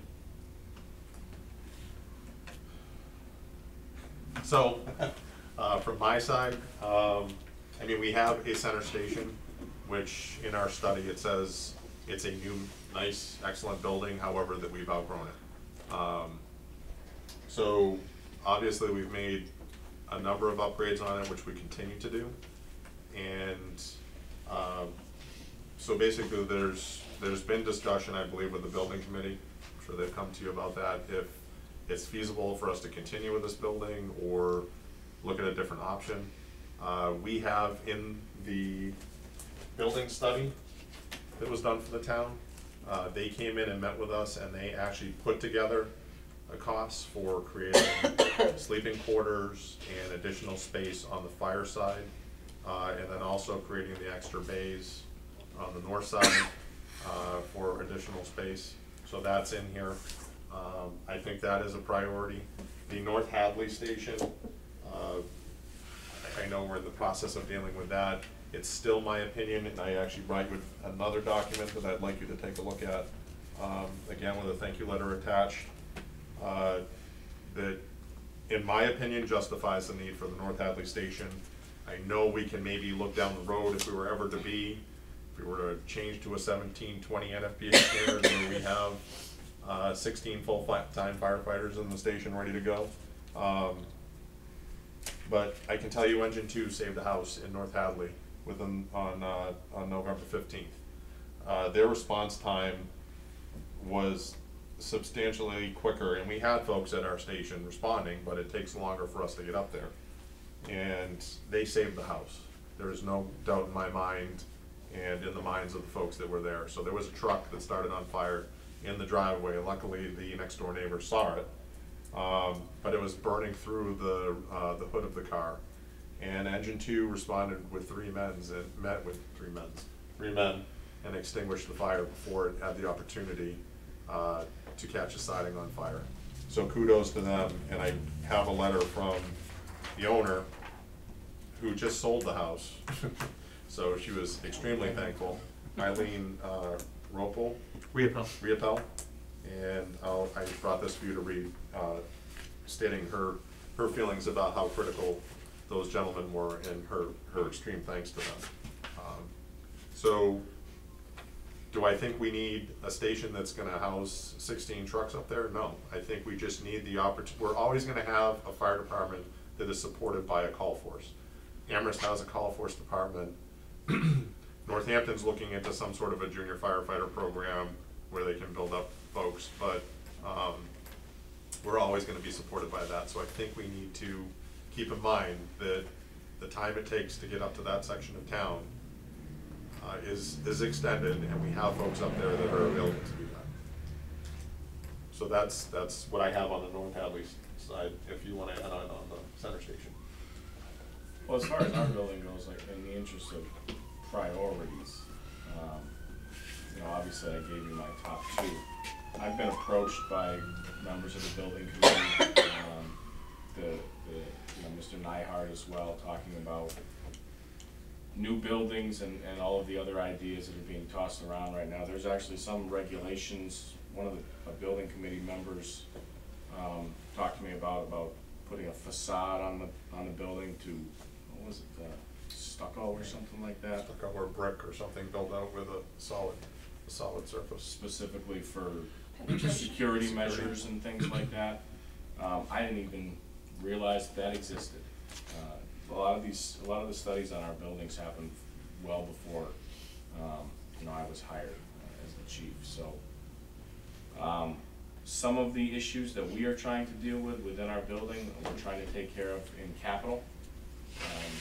So, uh, from my side, um, I mean, we have a center station, which in our study, it says it's a new, nice, excellent building, however, that we've outgrown it. Um, so, obviously, we've made a number of upgrades on it, which we continue to do. And, um, so basically, there's, there's been discussion, I believe, with the building committee. I'm sure they've come to you about that. If it's feasible for us to continue with this building or look at a different option. Uh, we have in the building study that was done for the town, uh, they came in and met with us, and they actually put together a cost for creating sleeping quarters and additional space on the fire side, uh, and then also creating the extra bays on the north side uh, for additional space. So that's in here. Um, I think that is a priority. The North Hadley station, uh, I I know we're in the process of dealing with that. It's still my opinion, and I actually write with another document that I'd like you to take a look at, um, again with a thank you letter attached, uh, that in my opinion justifies the need for the North Hadley station. I know we can maybe look down the road if we were ever to be, if we were to change to a seventeen twenty N F P A standard where we have Uh, sixteen full-time firefighters in the station ready to go. Um, But I can tell you engine two saved a house in North Hadley within, on, uh, on November fifteenth. Uh, their response time was substantially quicker, and we had folks at our station responding, but it takes longer for us to get up there. And they saved the house. There is no doubt in my mind and in the minds of the folks that were there. So there was a truck that started on fire in the driveway. Luckily, the next door neighbor saw it, um, but it was burning through the uh, the hood of the car. And engine two responded with three men's and met with three men's, three men, and extinguished the fire before it had the opportunity uh, to catch the siding on fire. So kudos to them, and I have a letter from the owner who just sold the house. So she was extremely thankful. Eileen uh, Ropel. Riepel. Riepel. And I'll, I brought this for you to read, uh, stating her, her feelings about how critical those gentlemen were and her, her extreme thanks to them. Um, so, do I think we need a station that's gonna house sixteen trucks up there? No. I think we just need the opportunity. We're always gonna have a fire department that is supported by a call force. Amherst has a call force department. Northampton's looking into some sort of a junior firefighter program where they can build up folks, but um, we're always gonna be supported by that. So I think we need to keep in mind that the time it takes to get up to that section of town uh, is, is extended, and we have folks up there that are available to do that. So that's, that's what I have on the North Hadley side, if you wanna add on on the center station. Well, as far as our building goes, like, in the interest of priorities, um, you know, obviously I gave you my top two. I've been approached by members of the building committee, um, the, the, you know, Mister Nyhard as well, talking about new buildings and, and all of the other ideas that are being tossed around right now. There's actually some regulations, one of the uh, building committee members um, talked to me about, about putting a facade on the, on the building to, what was it, uh, stucco or something like that? Stucco or brick or something built out with a solid, a solid surface. Specifically for security measures and things like that. Um, I didn't even realize that, that existed. Uh, a lot of these, a lot of the studies on our buildings happened well before, um, you know, I was hired uh, as the chief. So, um, some of the issues that we are trying to deal with within our building, we're trying to take care of in capital. Um,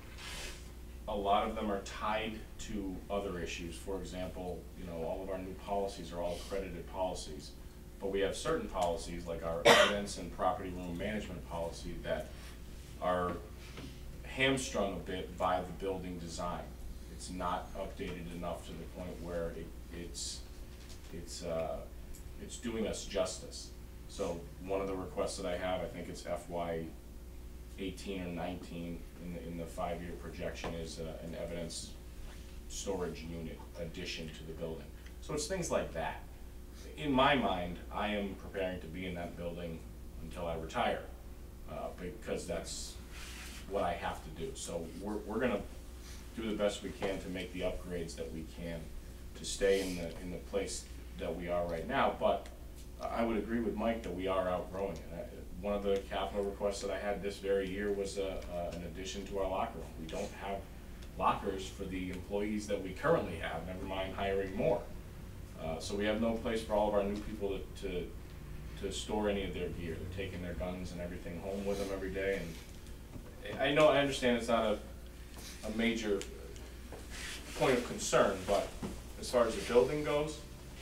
a lot of them are tied to other issues. For example, you know, all of our new policies are all accredited policies, but we have certain policies like our evidence and property room management policy that are hamstrung a bit by the building design. It's not updated enough to the point where it, it's it's uh, it's doing us justice. So one of the requests that I have, I think it's F Y eighteen or nineteen in the, in the five-year projection, is uh, an evidence storage unit addition to the building. So it's things like that. In my mind, I am preparing to be in that building until I retire, uh, because that's what I have to do. So we're, we're gonna do the best we can to make the upgrades that we can to stay in the, in the place that we are right now, but I would agree with Mike that we are outgrowing it. I, one of the capital requests that I had this very year was uh, uh, an addition to our locker room. We don't have lockers for the employees that we currently have, never mind hiring more. Uh, so we have no place for all of our new people to, to, to store any of their gear. They're taking their guns and everything home with them every day. And I know, I understand it's not a, a major point of concern, but as far as the building goes,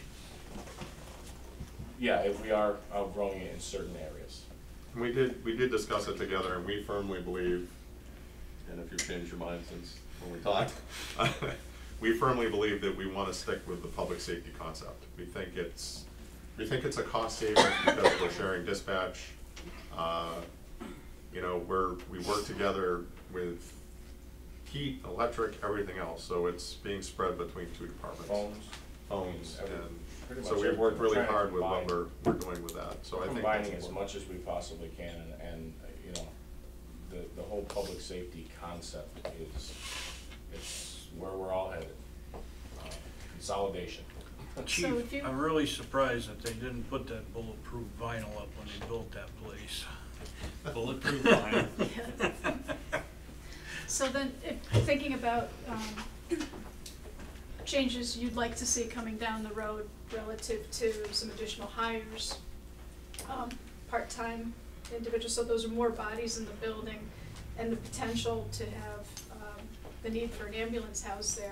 yeah, if we are outgrowing it in certain areas. We did, we did discuss it together, and we firmly believe, and if you've changed your mind since when we talked, we firmly believe that we want to stick with the public safety concept. We think it's, we think it's a cost savings because we're sharing dispatch. Uh, you know, we're, we work together with heat, electric, everything else, so it's being spread between two departments. Phones. Phones, Every- and pretty so much we've worked really trying to hard with what combine- we're, we're doing with that, so I think that's Combining as important. much as we possibly can, and, and, uh, you know, the, the whole public safety concept is, it's where we're all headed. Uh, Consolidation. Chief, if you- I'm really surprised that they didn't put that bulletproof vinyl up when they built that place. Bulletproof line. So then, if, thinking about, um, changes you'd like to see coming down the road relative to some additional hires, um, part-time individuals, so those are more bodies in the building, and the potential to have, um, the need for an ambulance house there.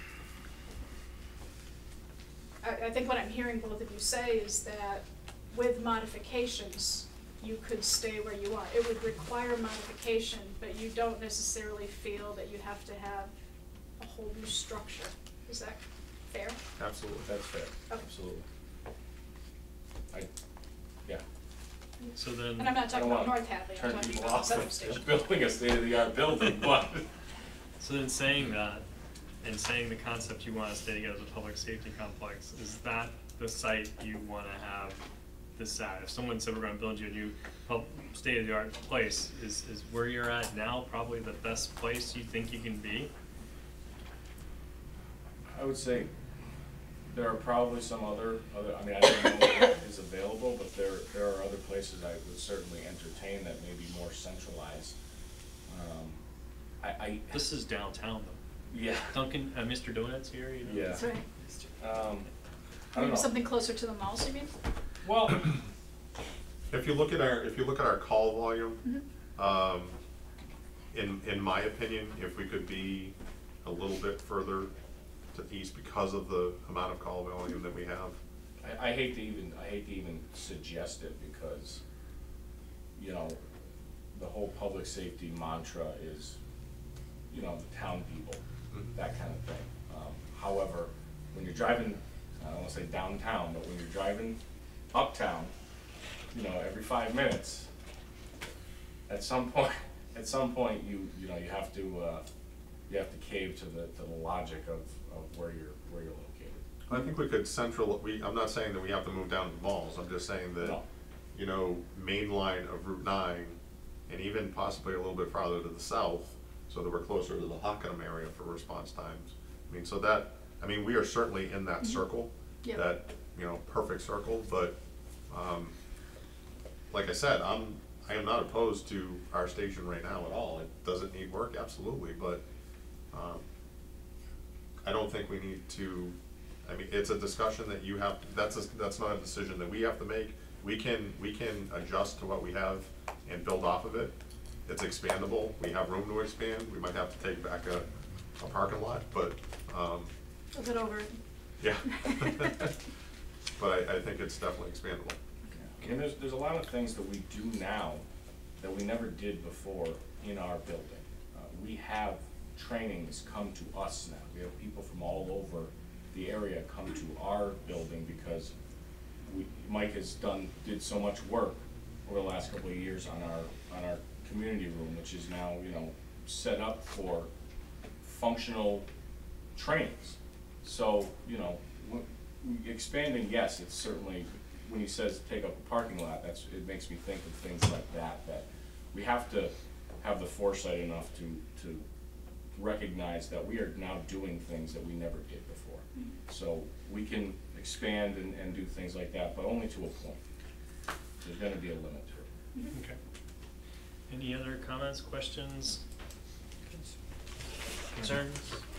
I, I think what I'm hearing both of you say is that with modifications, you could stay where you are. It would require modification, but you don't necessarily feel that you have to have a whole new structure. Is that fair? Absolutely. That's fair, Okay. absolutely. I, yeah. So then. And I'm not I talking don't about wanna North Hadley, I'm turn talking people about off Southern of Station. building a state-of-the-art building, but. So then saying that, and saying the concept you want to stay together as a public safety complex, is that the site you want to have this at? If someone said we're going to build you a new pub- state-of-the-art place, is, is where you're at now probably the best place you think you can be? I would say there are probably some other, other, I mean, I don't know what is available, but there, there are other places I would certainly entertain that may be more centralized. Um, I, I. This is downtown though. Yeah. Dunkin', uh, Mister Donuts here, you know? Yeah. That's right. Um, I don't Maybe know. something closer to the malls, you mean? Well, If you look at our, if you look at our call volume, Mhm. um, in, in my opinion, if we could be a little bit further to the east because of the amount of call volume that we have. I, I hate to even, I hate to even suggest it because, you know, the whole public safety mantra is, you know, the town people, Mhm. that kind of thing. Um, however, when you're driving, I don't wanna say downtown, but when you're driving uptown, you know, every five minutes, at some point, at some point, you, you know, you have to, uh, you have to cave to the, to the logic of, of where you're, where you're located. I think we could central, we, I'm not saying that we have to move down to the malls, I'm just saying that, No. you know, main line of Route nine, and even possibly a little bit farther to the south, so that we're closer to the Hockenham area for response times. I mean, so that, I mean, we are certainly in that circle, Yep. that, you know, perfect circle, but, um, like I said, I'm, I am not opposed to our station right now at all. It doesn't need work, absolutely, but, um, I don't think we need to, I mean, it's a discussion that you have, that's a, that's not a decision that we have to make. We can, we can adjust to what we have and build off of it. It's expandable, we have room to expand, we might have to take back a, a parking lot, but, um, A bit over it. yeah. But I, I think it's definitely expandable. And there's, there's a lot of things that we do now that we never did before in our building. Uh, we have trainings come to us now. We have people from all over the area come to our building because we, Mike has done, did so much work over the last couple of years on our, on our community room, which is now, you know, set up for functional trainings. So, you know, w- expanding, yes, it's certainly, when he says take up a parking lot, that's, it makes me think of things like that, that we have to have the foresight enough to, to recognize that we are now doing things that we never did before. So we can expand and, and do things like that, but only to a point. There's gonna be a limit to it. Okay. Any other comments, questions? Concerns?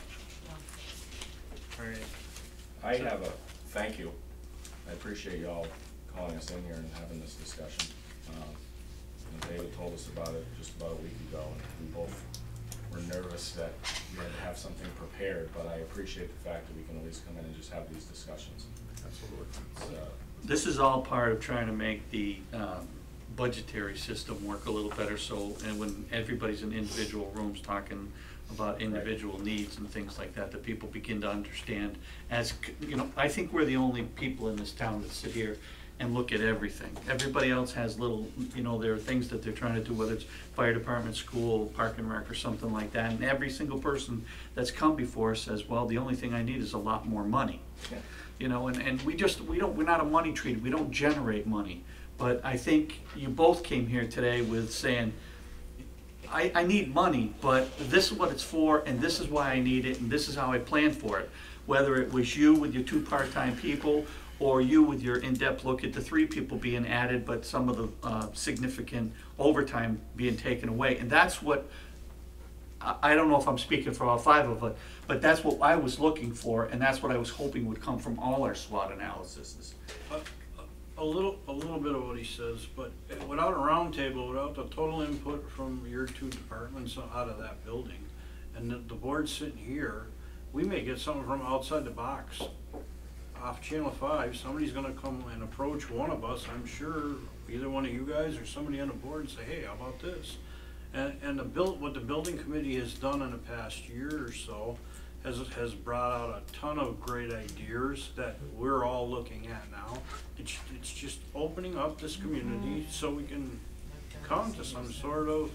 All right. I have a, thank you. I appreciate y'all calling us in here and having this discussion. Um, you know, David told us about it just about a week ago, and we both were nervous that we had to have something prepared, but I appreciate the fact that we can at least come in and just have these discussions. Absolutely. It's, uh, This is all part of trying to make the um, budgetary system work a little better, so, and when everybody's in individual rooms talking about individual needs and things like that, that people begin to understand. As, c- you know, I think we're the only people in this town that sit here and look at everything. Everybody else has little, you know, there are things that they're trying to do, whether it's fire department, school, park and rec, or something like that, and every single person that's come before says, well, the only thing I need is a lot more money. yeah. You know, and, and we just, we don't, we're not a money tree, we don't generate money. But I think you both came here today with saying, I, I need money, but this is what it's for, and this is why I need it, and this is how I plan for it. Whether it was you with your two part-time people, or you with your in-depth look at the three people being added, but some of the uh, significant overtime being taken away. And that's what, I I don't know if I'm speaking for all five of us, but that's what I was looking for, and that's what I was hoping would come from all our SWOT analyses. A little, a little bit of what he says, but without a roundtable, without the total input from your two departments out of that building, and the, the board sitting here, we may get something from outside the box. Off Channel five, somebody's gonna come and approach one of us, I'm sure, either one of you guys or somebody on the board and say, hey, how about this? And, and the build, what the building committee has done in the past year or so has, has brought out a ton of great ideas that we're all looking at now. It's, it's just opening up this community so we can come to some sort of,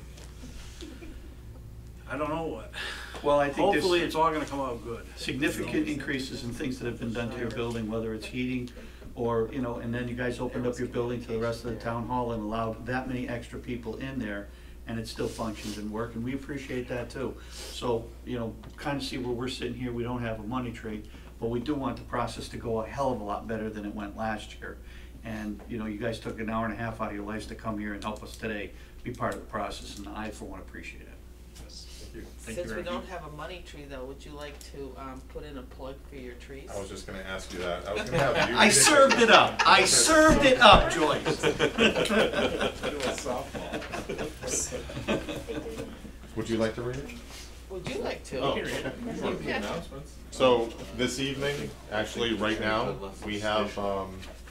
I don't know what. Well, I think there's hopefully it's all gonna come out good. significant increases in things that have been done to your building, whether it's heating or, you know, and then you guys opened up your building to the rest of the town hall and allowed that many extra people in there, and it still functions and works, and we appreciate that too. So, you know, kind of see where we're sitting here, we don't have a money tree, but we do want the process to go a hell of a lot better than it went last year. And, you know, you guys took an hour and a half out of your lives to come here and help us today be part of the process, and I, for one, appreciate it. Thank you. Thank you Since we very don't much. have a money tree though, would you like to, um, put in a plug for your trees? I was just gonna ask you that. I was gonna have you. I served it up, I served it up, Joyce. Would you like to read it? Would you like to? Oh. You can. So this evening, actually right now, we have, um,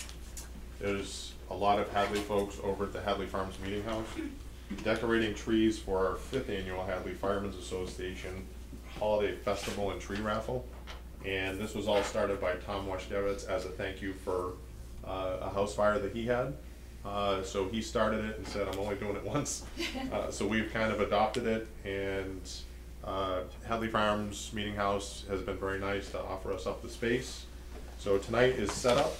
there's a lot of Hadley folks over at the Hadley Farms Meeting House decorating trees for our fifth annual Hadley Firemen's Association Holiday Festival and Tree Raffle. And this was all started by Tom Washkevitz as a thank you for uh, a house fire that he had. Uh, so he started it and said, I'm only doing it once. Uh, so we've kind of adopted it, and uh, Hadley Farms Meeting House has been very nice to offer us up the space. So tonight is set up,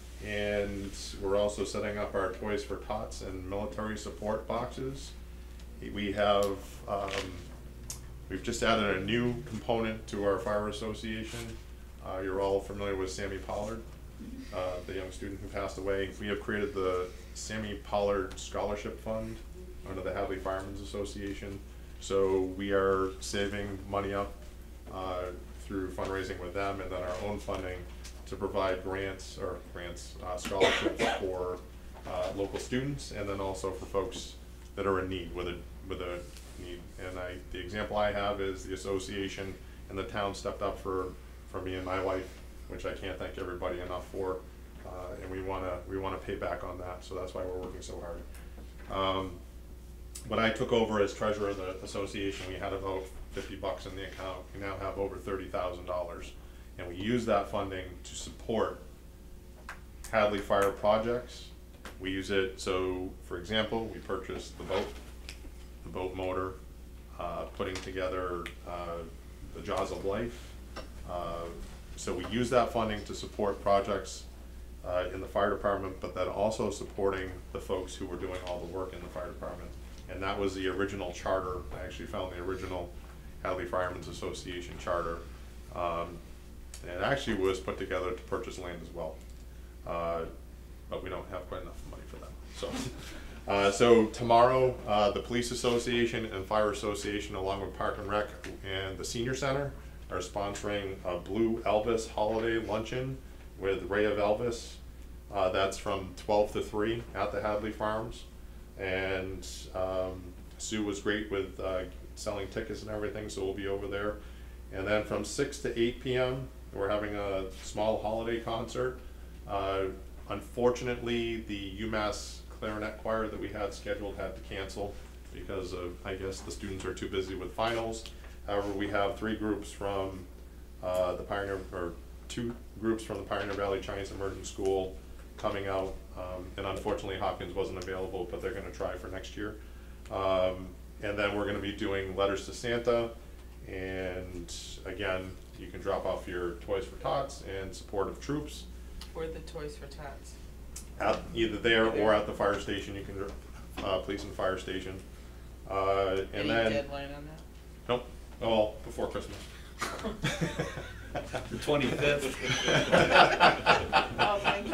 and we're also setting up our Toys for Tots and military support boxes. We have, um, we've just added a new component to our fire association. Uh, you're all familiar with Sammy Pollard, uh, the young student who passed away. We have created the Sammy Pollard Scholarship Fund under the Hadley Firemen's Association. So we are saving money up uh, through fundraising with them, and then our own funding to provide grants or grants uh, scholarships for uh, local students, and then also for folks that are in need with a with a need. And I, the example I have is the association and the town stepped up for for me and my wife, which I can't thank everybody enough for. Uh, and we wanna we wanna pay back on that, so that's why we're working so hard. Um, when I took over as treasurer of the association, we had about fifty bucks in the account. We now have over thirty thousand dollars. And we use that funding to support Hadley fire projects. We use it, so for example, we purchased the boat, the boat motor, uh, putting together uh, the Jaws of Life. Uh, so we use that funding to support projects uh, in the fire department, but then also supporting the folks who were doing all the work in the fire department. And that was the original charter. I actually found the original Hadley Firemen's Association charter. Um, And it actually was put together to purchase land as well, uh, but we don't have quite enough money for that. So, uh, so tomorrow, uh, the Police Association and Fire Association, along with Park and Rec and the Senior Center, are sponsoring a Blue Elvis Holiday Luncheon with Ray of Elvis. Uh, that's from twelve to three at the Hadley Farms, and um, Sue was great with uh, selling tickets and everything, so we'll be over there. And then from six to eight p m we're having a small holiday concert. Uh, unfortunately, the UMass clarinet choir that we had scheduled had to cancel because of, I guess, the students are too busy with finals. However, we have three groups from uh, the Pioneer, or two groups from the Pioneer Valley Chinese Immersion School coming out, um, and unfortunately Hopkins wasn't available, but they're going to try for next year. Um, and then we're going to be doing Letters to Santa, and again, you can drop off your Toys for Tots and support of troops. Where are the Toys for Tots? At either there or at the fire station. You can, uh, police and fire station. Uh, and Any then deadline on that? nope. Oh, before Christmas. The twenty-fifth. Oh, thank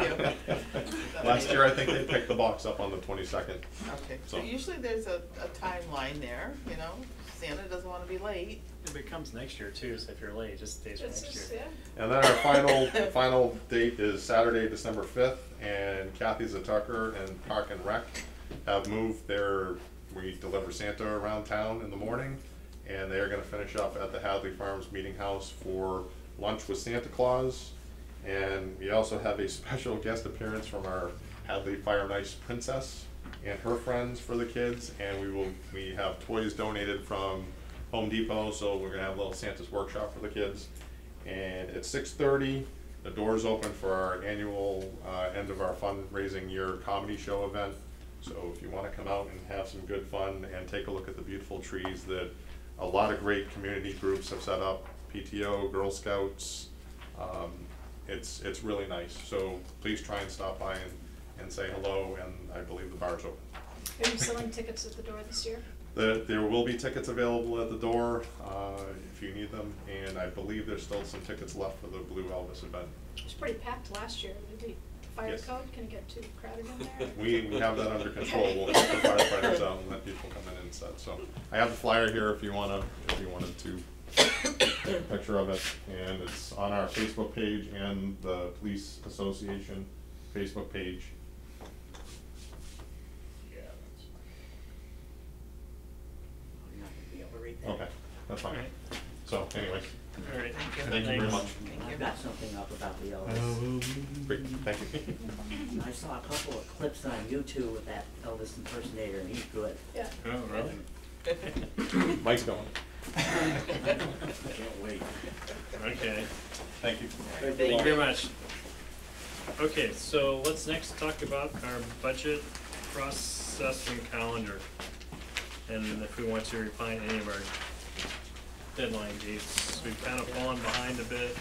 Last year, I think they picked the box up on the twenty-second. Okay, so So- usually there's a, a timeline there, you know, Santa doesn't wanna be late. If it comes next year too, so if you're late, it just stays for It's next just, year. yeah. And then our final, final date is Saturday, December fifth, and Kathy Zatucker and Park and Rec have moved their, we deliver Santa around town in the morning, and they are gonna finish up at the Hadley Farms Meeting House for lunch with Santa Claus. And we also have a special guest appearance from our Hadley Fire and Ice Princess and her friends for the kids, and we will, we have toys donated from Home Depot, so we're gonna have a little Santa's workshop for the kids. And at six thirty, the doors open for our annual, uh, end of our fundraising year comedy show event. So if you wanna come out and have some good fun and take a look at the beautiful trees that a lot of great community groups have set up, P T O, Girl Scouts, um, it's, it's really nice. So please try and stop by and, and say hello, and I believe the bar's open. Are you selling tickets at the door this year? The, there will be tickets available at the door, uh, if you need them, and I believe there's still some tickets left for the Blue Elvis event. It was pretty packed last year. Did the fire Yes. code, can it get too crowded in there? We, we have that under control, we'll get the firefighters out and let people come in and set, so. I have the flyer here if you wanna, if you wanted to, take a picture of it, and it's on our Facebook page and the Police Association Facebook page. Yeah, that's. I'm not gonna be able to read that. Okay, that's fine. Alright. So anyways, All right. thank you very much. I've got something up about the Elvis. Great, thank you. I saw a couple of clips on YouTube with that Elvis impersonator, and he's good. Yeah. Oh, really? Mike's going. Can't wait. Okay. Thank you. Thank you very much. Okay, so let's next talk about our budget process and calendar. And if we want to refine any of our deadline dates, we've kind of fallen behind a bit.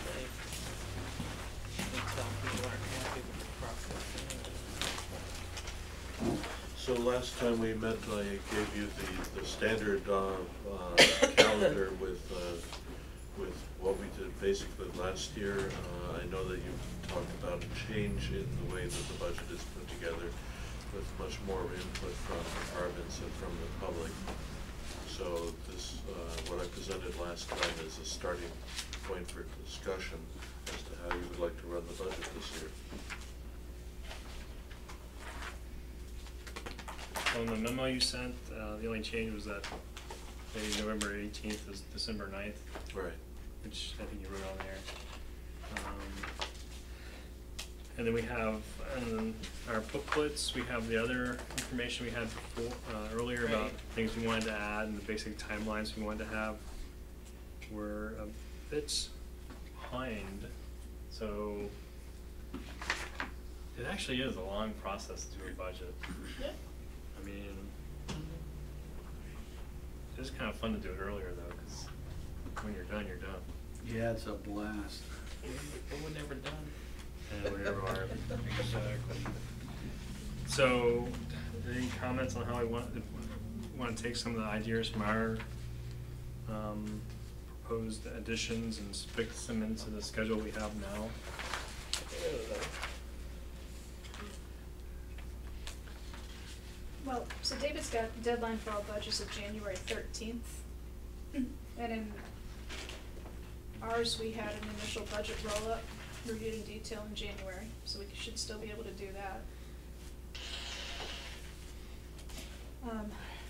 So last time we met, I gave you the, the standard, uh, uh, calendar with, uh, with what we did basically last year. Uh, I know that you talked about a change in the way that the budget is put together with much more input from departments and from the public. So this, uh, what I presented last time is a starting point for discussion as to how you would like to run the budget this year. On the memo you sent, uh, the only change was that maybe November eighteenth is December ninth, Right. which I think you wrote on there. Um, and then we have, in our booklets, we have the other information we had before, uh, earlier about Right. things we wanted to add and the basic timelines we wanted to have. We're a bit behind, so it actually is a long process to do a budget. Yeah. I mean, it's kind of fun to do it earlier though, because when you're done, you're done. Yeah, it's a blast. But we're never done. And we never are. Exactly. So, any comments on how we want, want to take some of the ideas from our um, proposed additions and fix them into the schedule we have now? Well, so David's got deadline for all budgets of January thirteenth. And in ours, we had an initial budget roll-up, reviewed in detail in January, so we should still be able to do that. Um,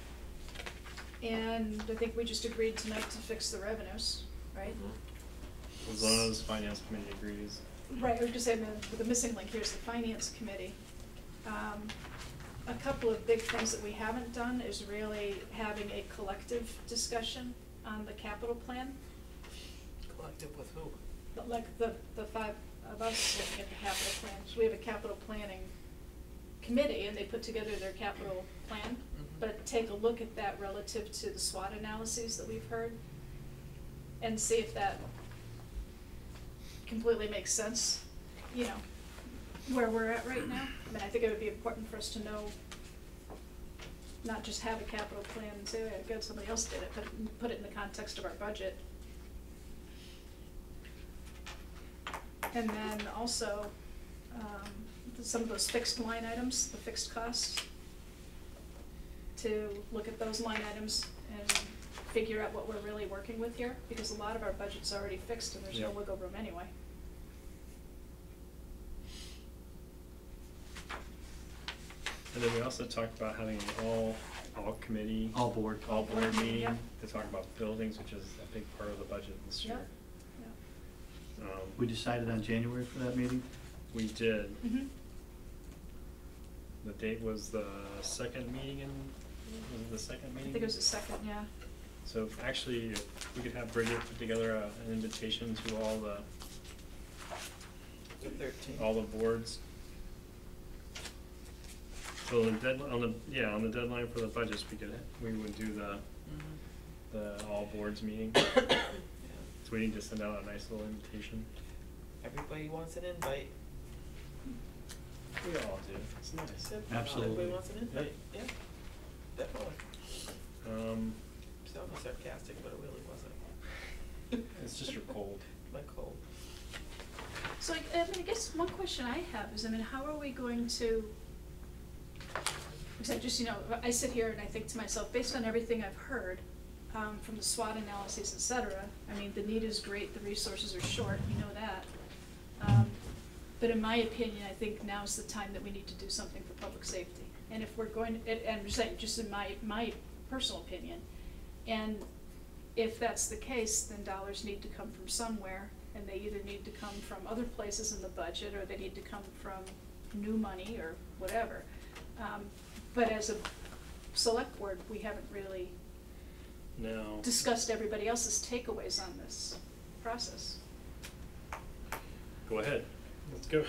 and I think we just agreed tonight to fix the revenues, right? As long as finance committee agrees. Right, I was gonna say, the, the missing link here is the finance committee. Um, a couple of big things that we haven't done is really having a collective discussion on the capital plan. Collective with who? But like the, the five of us looking at the capital plan, so we have a capital planning committee and they put together their capital plan. Mhm. But take a look at that relative to the SWOT analyses that we've heard and see if that completely makes sense, you know, where we're at right now. I mean, I think it would be important for us to know, not just have a capital plan and say, oh, yeah, good, somebody else did it, but put it in the context of our budget. And then also, um, the some of those fixed line items, the fixed costs, to look at those line items and figure out what we're really working with here, because a lot of our budget's already fixed and there's no Yeah. wiggle room anyway. And then we also talked about having an all, all committee. All board. All board Board meeting, meeting yeah. to talk about buildings, which is a big part of the budget this year. Yeah. Um, We decided on January for that meeting? We did. Mm-hmm. The date was the second meeting in, was it the second I meeting? think it was the second, yeah. So if actually, if we could have Bridget put together a, an invitation to all the, The thirteenth. all the boards. So the deadline, on the, yeah, on the deadline for the budgets, we could, we would do the, Mhm. the all boards meeting. Yeah. So we need to send out a nice little invitation. Everybody wants an invite. We all do, it's nice. Simple. Absolutely. Everybody wants an invite, yeah, definitely. Um, Sounded sarcastic, but it really wasn't. it's just your cold. My cold. So, I I mean, I guess one question I have is, I mean, how are we going to, because I just, you know, I sit here and I think to myself, based on everything I've heard, um, from the SWOT analyses, et cetera, I mean, the need is great, the resources are short, we know that. Um, but in my opinion, I think now's the time that we need to do something for public safety. And if we're going, and and I'm just saying, just in my, my personal opinion, and if that's the case, then dollars need to come from somewhere, and they either need to come from other places in the budget, or they need to come from new money, or whatever. Um, but as a select board, we haven't really No. discussed everybody else's takeaways on this process. Go ahead, let's go.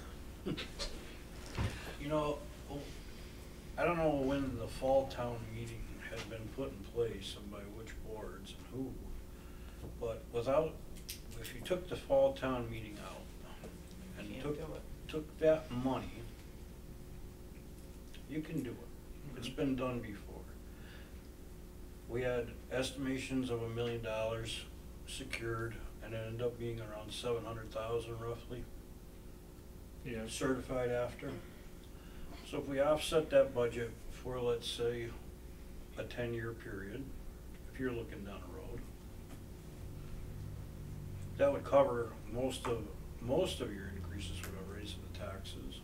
You know, I don't know when the fall town meeting had been put in place and by which boards and who, but without, if you took the fall town meeting out and Can't took, do it. took that money, you can do it. It's been done before. We had estimations of a million dollars secured, and it ended up being around seven hundred thousand roughly, Yeah. certified after. So if we offset that budget for, let's say, a ten-year period, if you're looking down the road, that would cover most of, most of your increases for the raise of the taxes.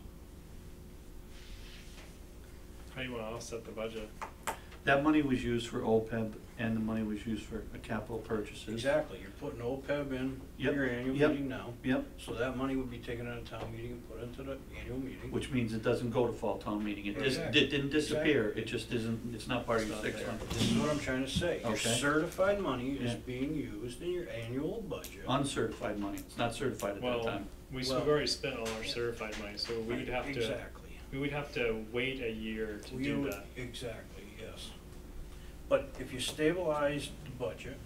How do you wanna offset the budget? That money was used for O P E B, and the money was used for uh, capital purchases. Exactly, you're putting O P E B in Yep, your annual yep, meeting now. Yep, So that money would be taken out of town meeting and put into the annual meeting. which means it doesn't go to fall town meeting. It dis- Exactly. it didn't disappear, Exactly. it just isn't, it's not part of your It's not six there. month. This is what I'm trying to say. Your Okay. certified money is Yeah. being used in your annual budget. Uncertified money, it's not certified at that Well, time. we, we've Well- already spent all our certified money, so we would have to, Exactly. we would have to wait a year to We do would- that. Exactly, yes. But if you stabilize the budget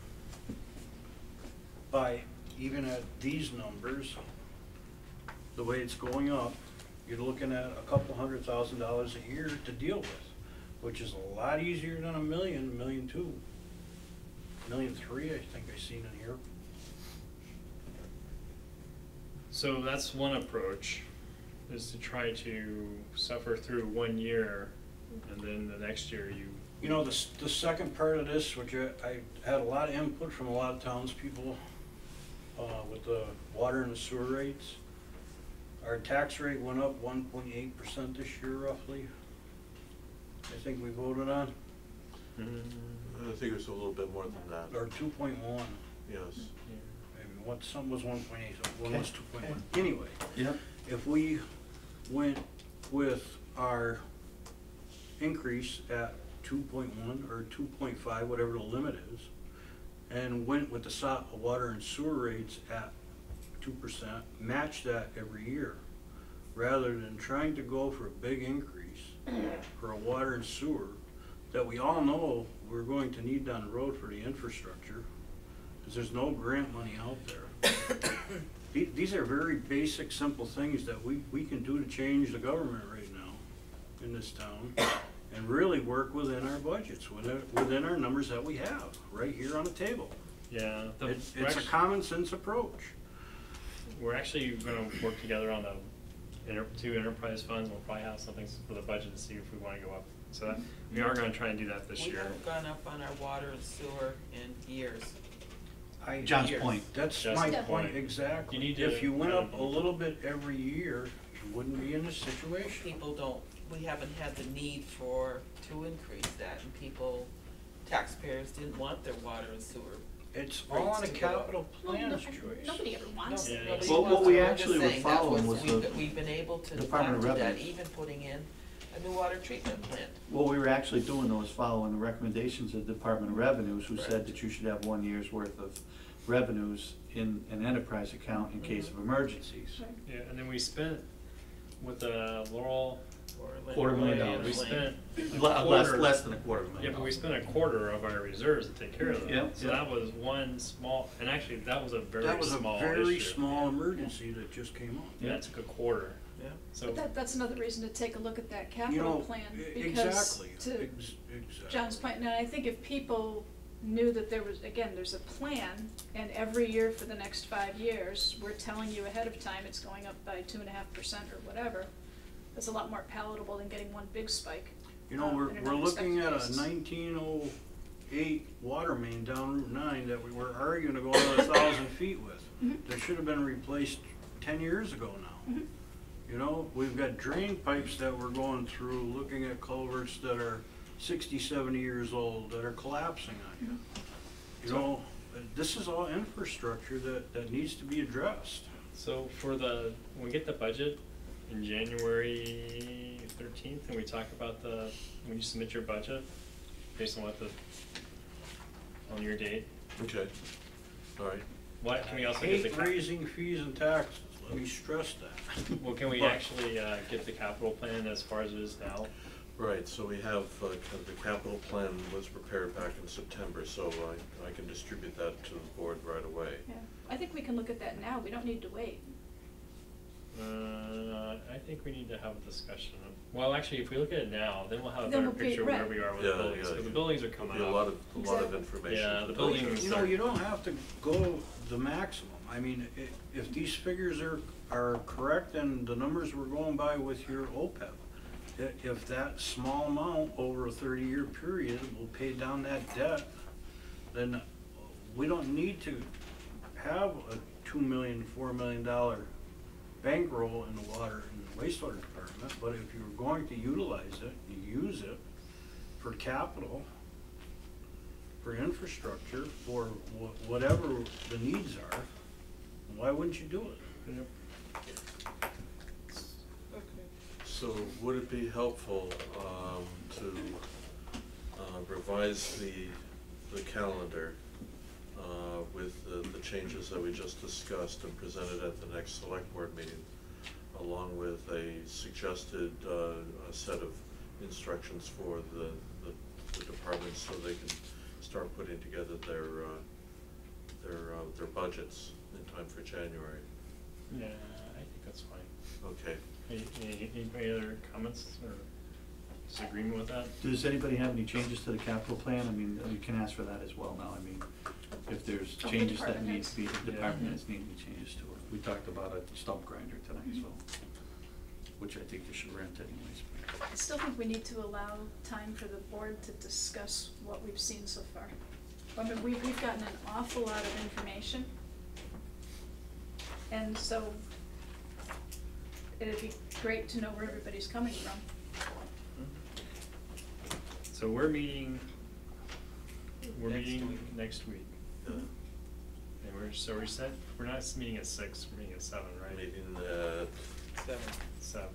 by, even at these numbers, the way it's going up, you're looking at a couple hundred thousand dollars a year to deal with, which is a lot easier than a million, million two. Million three, I think I seen in here. So that's one approach, is to try to suffer through one year, and then the next year you, You know, the, s- the second part of this, which I, I had a lot of input from a lot of townspeople, uh, with the water and the sewer rates. Our tax rate went up one point eight percent this year roughly. I think we voted on, I think it's a little bit more than that, or two point one, yes. maybe what, some was one point eight, so one was Okay. two point one. Anyway, Yep, if we went with our increase at two point one or two point five, whatever the limit is, and went with the so- water and sewer rates at two percent, match that every year, rather than trying to go for a big increase for a water and sewer that we all know we're going to need down the road for the infrastructure, because there's no grant money out there. The- These are very basic, simple things that we, we can do to change the government right now in this town, and really work within our budgets, within, within our numbers that we have, right here on the table. yeah. the- It's, we're it's a actu- common sense approach. We're actually gonna work together on a enter, two enterprise funds, we'll probably have something for the budget to see if we wanna go up. So that, we are gonna try and do that this We year. haven't gone up on our water and sewer in years. I- John's Years. point. That's Just my the point, point. exactly. You need to- If you went up a little bit every year, you wouldn't be in this situation. People don't, we haven't had the need for, to increase that, and people, taxpayers didn't want their water and sewer. It's all on a Rates to go up. capital Well, plan's no- choice. Nobody ever wants No, it. Yeah. nobody Well, wants what we to. I'm just actually were saying, that following was- was we've- the We've been able to Department of not do that, Revenue. even putting in a new water treatment plant. What we were actually doing though is following the recommendations of the Department of Revenues, who said that you should have one year's worth of revenues in an enterprise account in case of emergencies. Right. Yeah, and then we spent, with the Laurel, Or Quarter million Lane, dollars. we Lane. spent a Le- Less, quarter- less than a quarter Yeah, million. but we spent a quarter of our reserves to take care of them. Yeah, So yeah. that was one small, and actually, that was a very That was a small very issue. small emergency that just came up. Yeah, it took a quarter. Yeah. So, But that, that's another reason to take a look at that You capital know, plan, e- because exactly, to ex- exactly. John's point, and I think if people knew that there was, again, there's a plan, and every year for the next five years, we're telling you ahead of time it's going up by two and a half percent or whatever, that's a lot more palatable than getting one big spike. You know, uh, we're, on an we're looking at unexpected a basis. nineteen oh eight water main down Route nine that we were arguing to go another thousand feet with. Mhm. That should have been replaced ten years ago now. Mhm. You know, we've got drain pipes that we're going through, looking at culverts that are sixty, seventy years old, that are collapsing on you. You know, uh, this is all infrastructure that, that needs to be addressed. so for the, when we get the budget in January thirteenth, and we talk about the, when you submit your budget, based on what the, on your date, Okay, all right. what, can we also I get the? hate cap- raising fees and taxes, let me stress that. Well, can we But- actually, uh, get the capital plan as far as it is now? Right, so we have, uh, kind of the capital plan was prepared back in September, so I, I can distribute that to the board right away. Yeah, I think we can look at that now, we don't need to wait. Uh, I think we need to have a discussion. of- Well, actually, if we look at it now, then we'll have a Then better we'll be- picture of where right. we are with Yeah, the buildings, yeah, because the yeah. buildings are coming Be up. a lot of, a lot of Exactly. information. Yeah, the tonight. buildings You know, you don't have to go the maximum. I mean, i- if these figures are, are correct and the numbers we're going by with your O P E B, i- if that small amount over a thirty-year period will pay down that debt, then we don't need to have a two million, four million dollar bankroll in the water and wastewater department, but if you're going to utilize it, you use it for capital, for infrastructure, for wh- whatever the needs are, why wouldn't you do it? Yep. So would it be helpful, um, to, uh, revise the, the calendar, uh, with the, the changes that we just discussed and present it at the next select board meeting, along with a suggested, uh, a set of instructions for the, the, the departments so they can start putting together their, uh, their, uh, their budgets in time for January? Yeah, I think that's fine. Okay. Any, any, any other comments or disagreement with that? Does anybody have any changes to the capital plan? I mean, you can ask for that as well now. I mean, if there's Oh, the changes that department need to be, the Yeah. department heads need to be changes to it. We talked about a stump grinder tonight, so, which I think you should rent anyways. I still think we need to allow time for the board to discuss what we've seen so far. I mean, we've, we've gotten an awful lot of information. And so it'd be great to know where everybody's coming from. So we're meeting, we're Next meeting week. next week. Yeah. And we're, so we're set, we're not meeting at six, we're meeting at seven, right? Meeting at Seven. Seven.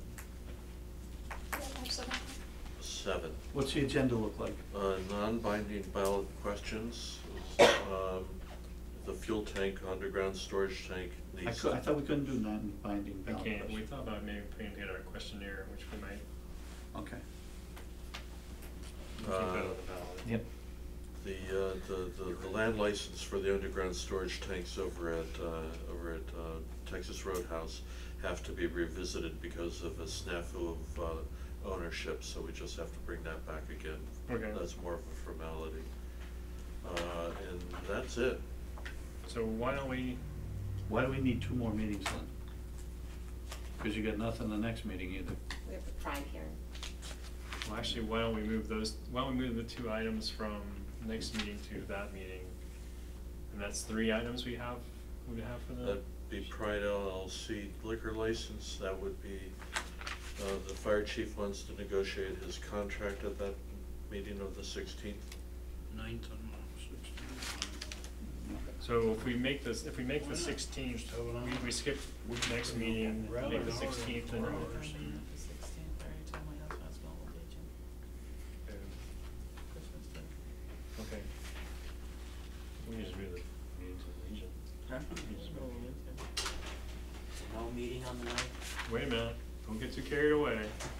seven. What's the agenda look like? Uh, non-binding ballot questions, um, the fuel tank, underground storage tank I needs. cou- I thought we couldn't do non-binding We ballot can't, we questions. thought about maybe putting together a questionnaire, which we might, Okay. we can put Uh, on the ballot. Yep. The, uh, the, the, the land license for the underground storage tanks over at, uh, over at, uh, Texas Roadhouse have to be revisited because of a snafu of, uh, ownership, so we just have to bring that back again. Okay. That's more of a formality. Uh, and that's it. So why don't we, Why do we need two more meetings then? Cause you got nothing the next meeting either. We have the pride hearing. Well, actually, why don't we move those, why don't we move the two items from next meeting to that meeting? And that's three items we have, we have for the. That'd be Pride L L C liquor license, that would be, uh, the fire chief wants to negotiate his contract at that meeting of the sixteenth. Ninth and sixteenth. So if we make this, if we make the sixteenth, we, we skip next meeting, make the sixteenth and then. The sixteenth, I already told my husband I was going with Legion, Christmas Day. Okay. We can just move the meeting to the Legion. Huh? We just move- No meeting on the ninth? Wait a minute, don't get too carried away.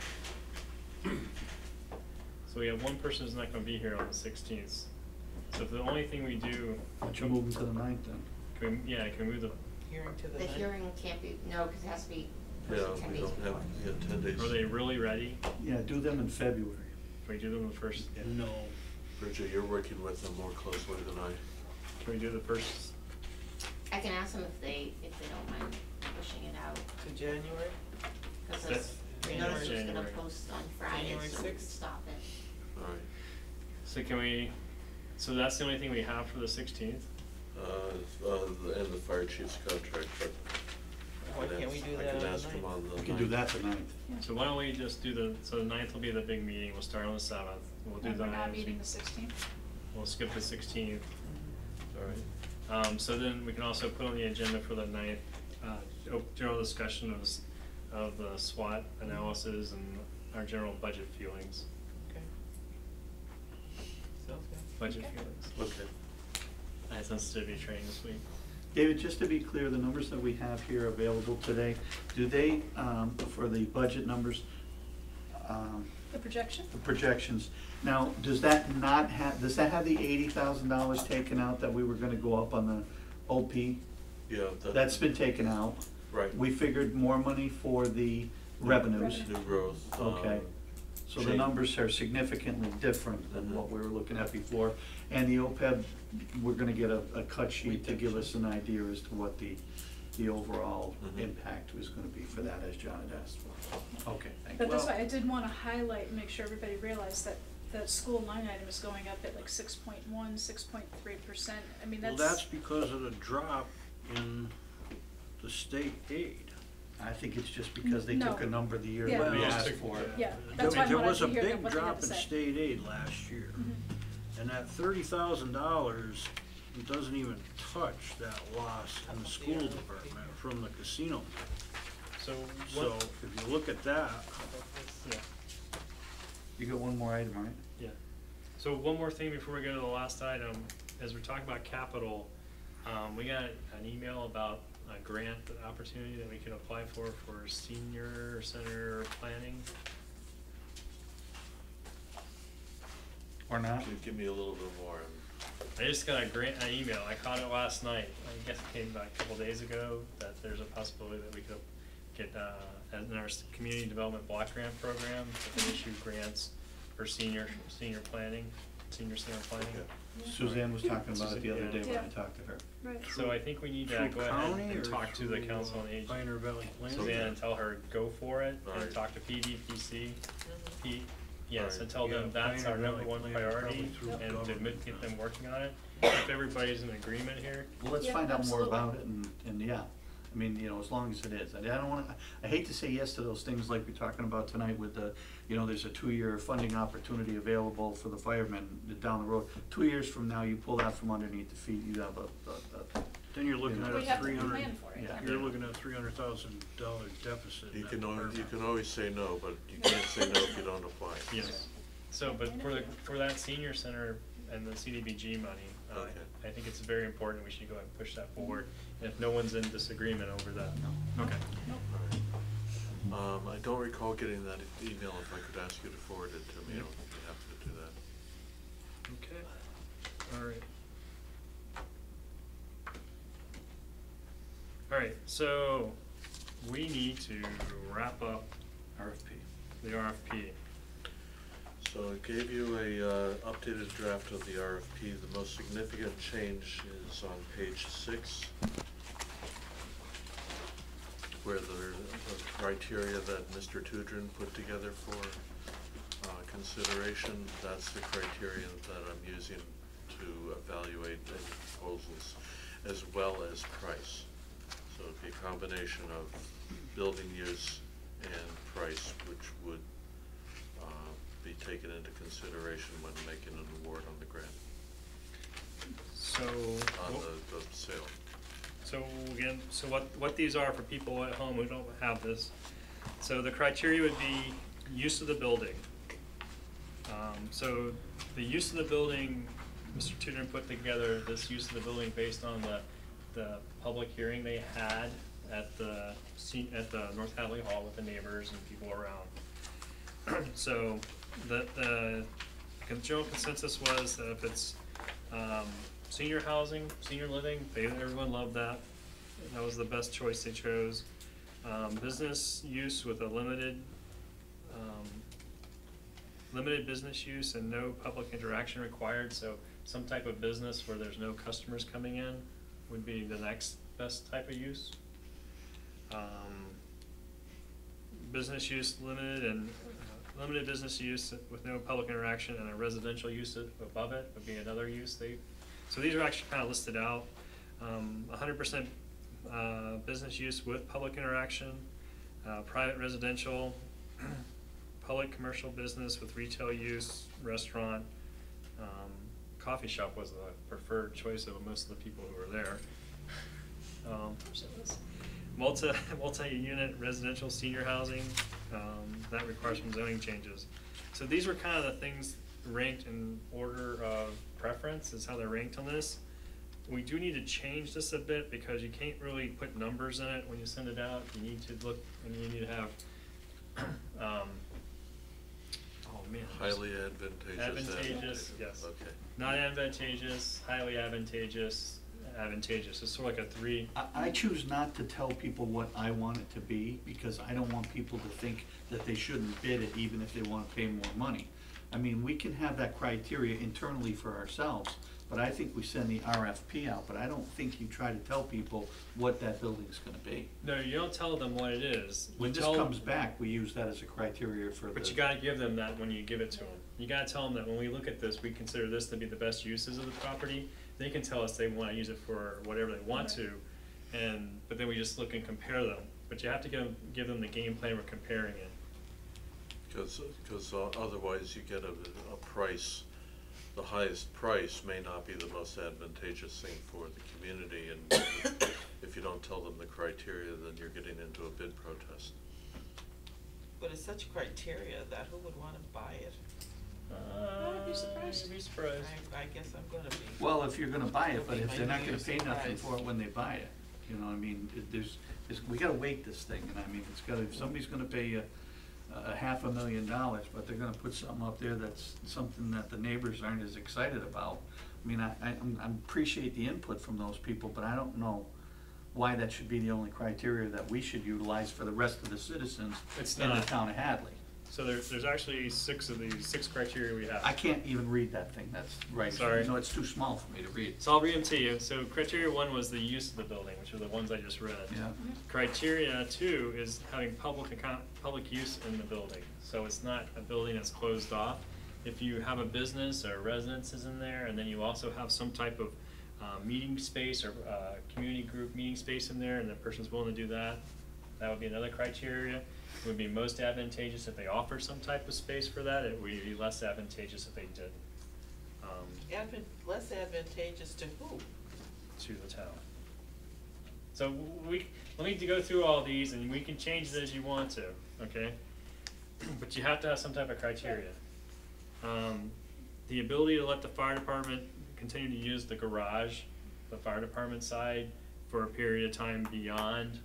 So we have one person who's not gonna be here on the sixteenth. So if the only thing we do. Why don't you move them to the ninth then? Can we, yeah, can we move the, Hearing to the The ninth. hearing can't be, no, because it has to be Yeah, posted ten we days don't before. have, yeah, ten days. are they really ready? Yeah, do them in February. Can we do them the first, No. Bridget, you're working with them more closely than I. can we do the first, I can ask them if they, if they don't mind pushing it out, To January? because That's- we noticed it was gonna January. post on Friday, January so we could sixth? stop it. Alright, so can we, so that's the only thing we have for the sixteenth? uh, uh, the- and the fire chief's contract, but. Why I can can't we ask- do that I on can the ask him ninth? on the We can do that ninth. the ninth. So why don't we just do the, so the ninth will be the big meeting, we'll start on the seventh, we'll do And the we're not items. meeting the sixteenth? We'll skip the sixteenth. Alright, um, so then we can also put on the agenda for the ninth, uh, op- general discussion of, s- of the SWOT analysis and our general budget feelings, Okay. Sounds good. budget Okay. feelings. Okay. I had sensitivity training this week. David, just to be clear, the numbers that we have here available today, do they, um, for the budget numbers, um, The projection? the projections, now, does that not have, does that have the eighty thousand dollars taken out that we were gonna go up on the O P? Yeah, that. That's been taken out. Right. We figured more money for the revenues. New growth. Okay. um, So the change. numbers are significantly different than what we were looking at before. And the O P E B, we're gonna get a, a cut sheet to give us an idea as to what the, the overall Mhm. impact was gonna be for that, as John had asked for. Okay, thank you. But that's why I did wanna highlight and make sure everybody realized that the school line item is going up at like six point one, six point three percent. I mean, Well, that's. that's because of the drop in the state aid. I think it's just because they No. took a number the year Yeah. that we Yeah. asked for it. Yeah, There- that's why I There wanted was to a hear big what they had drop to in say. state aid last year. Mhm. And that thirty thousand dollars doesn't even touch that loss in the school department from the casino. So So what, if you look at that, yeah, You got one more item, right? yeah. So one more thing before we go to the last item, as we're talking about capital, um, we got an email about a grant opportunity that we can apply for, for senior center planning. Or not? Can you give me a little bit more? I just got a grant, an email, I caught it last night, I guess it came about a couple days ago, that there's a possibility that we could get, uh, in our s- community development block grant program, we can issue grants for senior, senior planning, senior center planning. Suzanne was talking about it the other day when I Yeah. talked to her. Right. So I think we need to through go ahead county and or talk to the through, council on uh, aging. Pioneer Valley Planning? Suzanne, and tell her, go for it, and Alright. talk to P D P C, Mhm. P, yes, Alright. and tell them Yeah, that's our Pioneer number Valley one Planning priority, probably through and to government. get them working on it. If everybody's in agreement here, Well, let's Yeah, find out more absolutely. about it and, and yeah, I mean, you know, as long as it is. I I don't wanna, I hate to say yes to those things like we're talking about tonight with the, you know, there's a two-year funding opportunity available for the firemen down the road. Two years from now, you pull that from underneath the feet, you have a, a, a Then you're looking at We a have to three hundred, plan for it. Yeah. you're looking at a three hundred thousand dollar deficit. in You that can always, you department. can always say no, but you can't say no if you don't apply. yes. So, but for the, for that senior center and the C D B G money, uh, Okay. I think it's very important, we should go ahead and push that forward, and if no one's in disagreement over that, okay. Um, I don't recall getting that e- email. If I could ask you to forward it to me, I would be happy to do that. Okay. All right. All right, so we need to wrap up R F P. the R F P. So I gave you a, uh, updated draft of the R F P. The most significant change is on page six. where the, the criteria that Mister Tudrin put together for uh, consideration, that's the criteria that I'm using to evaluate any proposals, as well as price. So it'd be a combination of building use and price, which would uh, be taken into consideration when making an award on the grant, So, on wh- the, the sale. so again, so what, what these are for people at home who don't have this. So the criteria would be use of the building. Um, so the use of the building, Mister Tudor put together this use of the building based on the, the public hearing they had at the, se- at the North Hadley Hall with the neighbors and people around. So the, the con- general consensus was that if it's, um, senior housing, senior living, they, everyone loved that. That was the best choice they chose. Um, business use with a limited, um, limited business use and no public interaction required, so some type of business where there's no customers coming in would be the next best type of use. Um, business use limited and uh, limited business use with no public interaction and a residential use above it would be another use. They, so these are actually kind of listed out. Um, one hundred percent uh, business use with public interaction, uh, private residential, public commercial business with retail use, restaurant, um, coffee shop was the preferred choice of most of the people who were there. Um, multi, multi-unit residential senior housing, um, that requires some zoning changes. So these were kind of the things ranked in order of preference, is how they're ranked on this. We do need to change this a bit because you can't really put numbers in it when you send it out. You need to look, and you need to have, um, oh man. Highly advantageous. Advantageous, yes. Okay. Not advantageous, highly advantageous, advantageous. It's sort of like a three. I, I choose not to tell people what I want it to be, because I don't want people to think that they shouldn't bid it even if they wanna pay more money. I mean, we can have that criteria internally for ourselves, but I think we send the R F P out, but I don't think you try to tell people what that building's gonna be. No, you don't tell them what it is. You When this tell- comes back, we use that as a criteria for the. But you gotta give them that when you give it to them. You gotta tell them that when we look at this, we consider this to be the best uses of the property. They can tell us they wanna use it for whatever they want to, and, but then we just look and compare them. But you have to give them, give them the game plan for comparing it. Because, because uh, otherwise you get a, a price, the highest price may not be the most advantageous thing for the community, and if you don't tell them the criteria, then you're getting into a bid protest. But it's such criteria that who would wanna buy it? Uh, I'd be surprised. You'd be surprised. I, I guess I'm gonna be. Well, if you're gonna buy it, It'll but be if my they're not New gonna Year's pay nothing surprise. for it when they buy it, you know, I mean, it- there's, there's, we gotta weight this thing, and I mean, it's gotta, if somebody's gonna pay you a, a half a million dollars, but they're gonna put something up there that's something that the neighbors aren't as excited about. I mean, I, I, I'm- I appreciate the input from those people, but I don't know why that should be the only criteria that we should utilize for the rest of the citizens It's in the not. town of Hadley. So there's, there's actually six of these, six criteria we have. I can't even read that thing, that's right. Sorry. No, it's too small for me to read. So I'll read them to you. So criteria one was the use of the building, which are the ones I just read. Yeah. Criteria two is having public account, public use in the building. So it's not a building that's closed off. If you have a business or residences in there, and then you also have some type of uh, meeting space or uh, community group meeting space in there, and the person's willing to do that, that would be another criteria. It would be most advantageous if they offer some type of space for that. It would be less advantageous if they didn't. Um, Advan- less advantageous to who? to the town. So we, let me go through all these and we can change it as you want to, okay? But you have to have some type of criteria. Um, the ability to let the fire department continue to use the garage, the fire department side, for a period of time beyond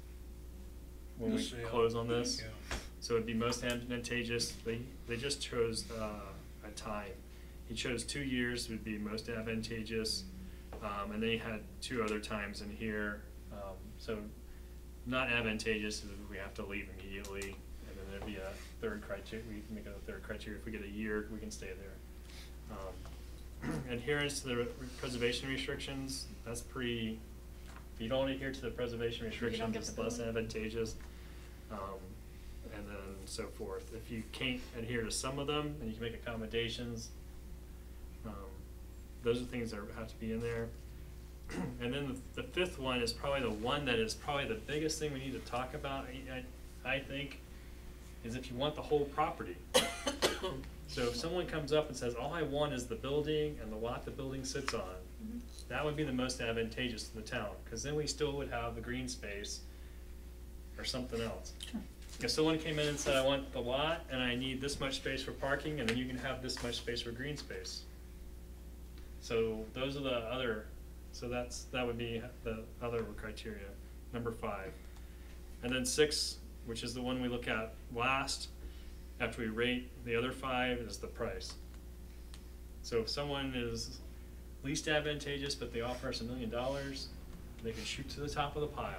when The we sale. close on this. Yeah. So it'd be most advantageous, they, they just chose, uh, a time. He chose two years would be most advantageous, um, and then he had two other times in here, um, so not advantageous is if we have to leave immediately, and then there'd be a third criteria, we can make it a third criteria, if we get a year, we can stay there. Um, adherence to the re- preservation restrictions, that's pretty, If you don't adhere to the preservation restrictions, get it's the less building. advantageous, um, and then so forth. If you can't adhere to some of them, and you can make accommodations, um, those are things that have to be in there. And then the, the fifth one is probably the one that is probably the biggest thing we need to talk about, I, I, I think, is if you want the whole property. So if someone comes up and says, all I want is the building and the lot the building sits on, Mhm. that would be the most advantageous to the town, because then we still would have the green space or something else. If someone came in and said, I want the lot and I need this much space for parking, and then you can have this much space for green space. So those are the other, so that's, that would be the other criteria, number five. And then six, which is the one we look at last, after we rate the other five, is the price. So if someone is least advantageous, but they offer us a million dollars, they can shoot to the top of the pile.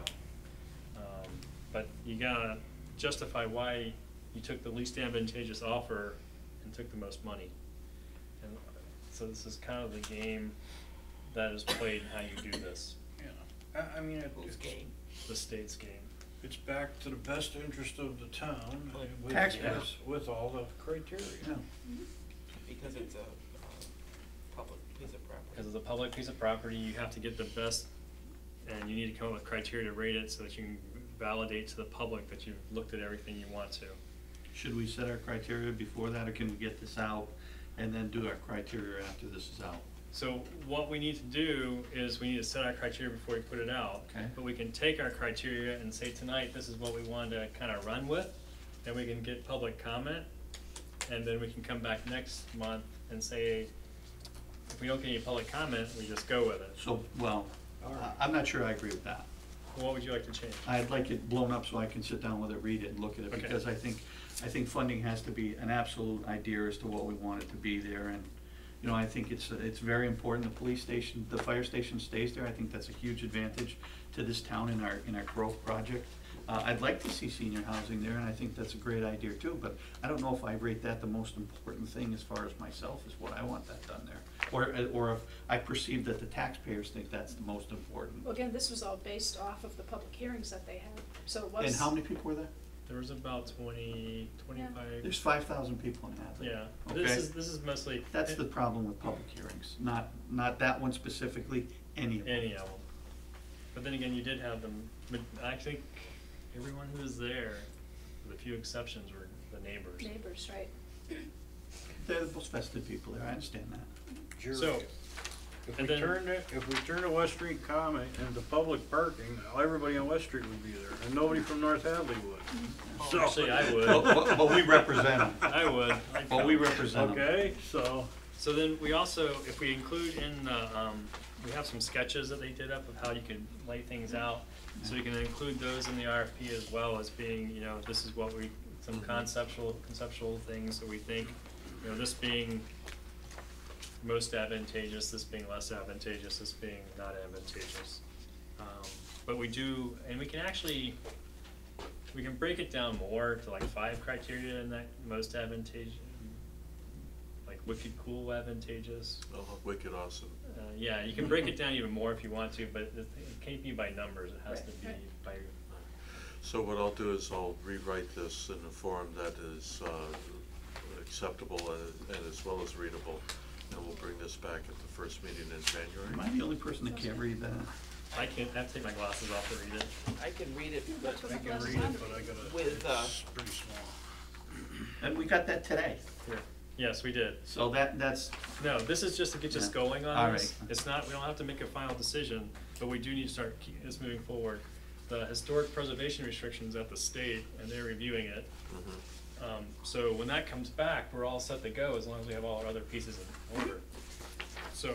Um, but you gotta justify why you took the least advantageous offer and took the most money. And so this is kind of the game that is played and how you do this, Yeah, I, I mean, it, Whose it's, game? the state's game. it's back to the best interest of the town with, Taxpayers. with, with all the criteria. Yeah. Because it's a, uh, public piece of property. Because it's a public piece of property, you have to get the best, and you need to come up with criteria to rate it so that you can validate to the public that you've looked at everything you want to. Should we set our criteria before that, or can we get this out and then do our criteria after this is out? So what we need to do is we need to set our criteria before we put it out. Okay. But we can take our criteria and say tonight, this is what we wanted to kind of run with, then we can get public comment, and then we can come back next month and say, if we don't get any public comment, we just go with it. So, well, I- I'm not sure I agree with that. What would you like to change? I'd like it blown up so I can sit down with it, read it, and look at it, Okay. because I think, I think funding has to be an absolute idea as to what we want it to be there, and, you know, I think it's, it's very important, the police station, the fire station stays there, I think that's a huge advantage to this town in our, in our growth project. Uh, I'd like to see senior housing there, and I think that's a great idea too, but I don't know if I rate that the most important thing as far as myself, is what I want that done there. Or, or if I perceive that the taxpayers think that's the most important. Well, again, this was all based off of the public hearings that they had, so it was. And how many people were there? There was about twenty, twenty-five. There's five thousand people in Hadley. Yeah, Okay? this is, this is mostly. That's the problem with public hearings, not, not that one specifically, any of them. Any of them. But then again, you did have them, but I think everyone who was there, with a few exceptions, were the neighbors. Neighbors, right? They're the most vested people there, I understand that. Sure. So, If and we then- turn it, if we turn the West Street Common into public parking, everybody on West Street would be there, and nobody from North Hadley would. So- Actually, I would. But, but- but we represent them. I would. But we represent them. Okay, so, So then we also, if we include in the, um, we have some sketches that they did up of how you could lay things out. So you can include those in the R F P as well as being, you know, this is what we, some conceptual, conceptual things that we think, you know, this being most advantageous, this being less advantageous, this being not advantageous. Um, but we do, and we can actually, we can break it down more to like five criteria in that most advantageous, like wicked cool advantageous. Oh, wicked awesome. Uh, yeah, you can break it down even more if you want to, but it, it can't be by numbers, it has to be Right. by, So what I'll do is I'll rewrite this in a form that is uh, acceptable and, and as well as readable. And we'll bring this back at the first meeting in January. Am I the only person that can't read that? I can't, I have to take my glasses off to read it. I can read it, but I can read it, but I gotta, With, uh, it's pretty small. And we got that today, Here, yes, we did. so that, that's, No, this is just to get us Yeah. going All on this. right. It's not, we don't have to make a final decision, but we do need to start keep this moving forward. The historic preservation restrictions at the state, and they're reviewing it. Mhm. Um, so when that comes back, we're all set to go as long as we have all our other pieces in order. So,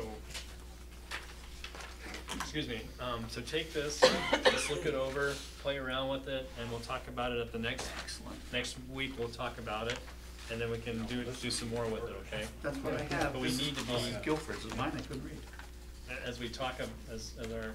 excuse me, um, so take this, let's look it over, play around with it, and we'll talk about it at the next, excellent. next week we'll talk about it, and then we can do, do some more with it, okay? That's what I have. But we This is- need to be- this is Guilford's, is mine I couldn't read. A- As we talk, of- as, as our,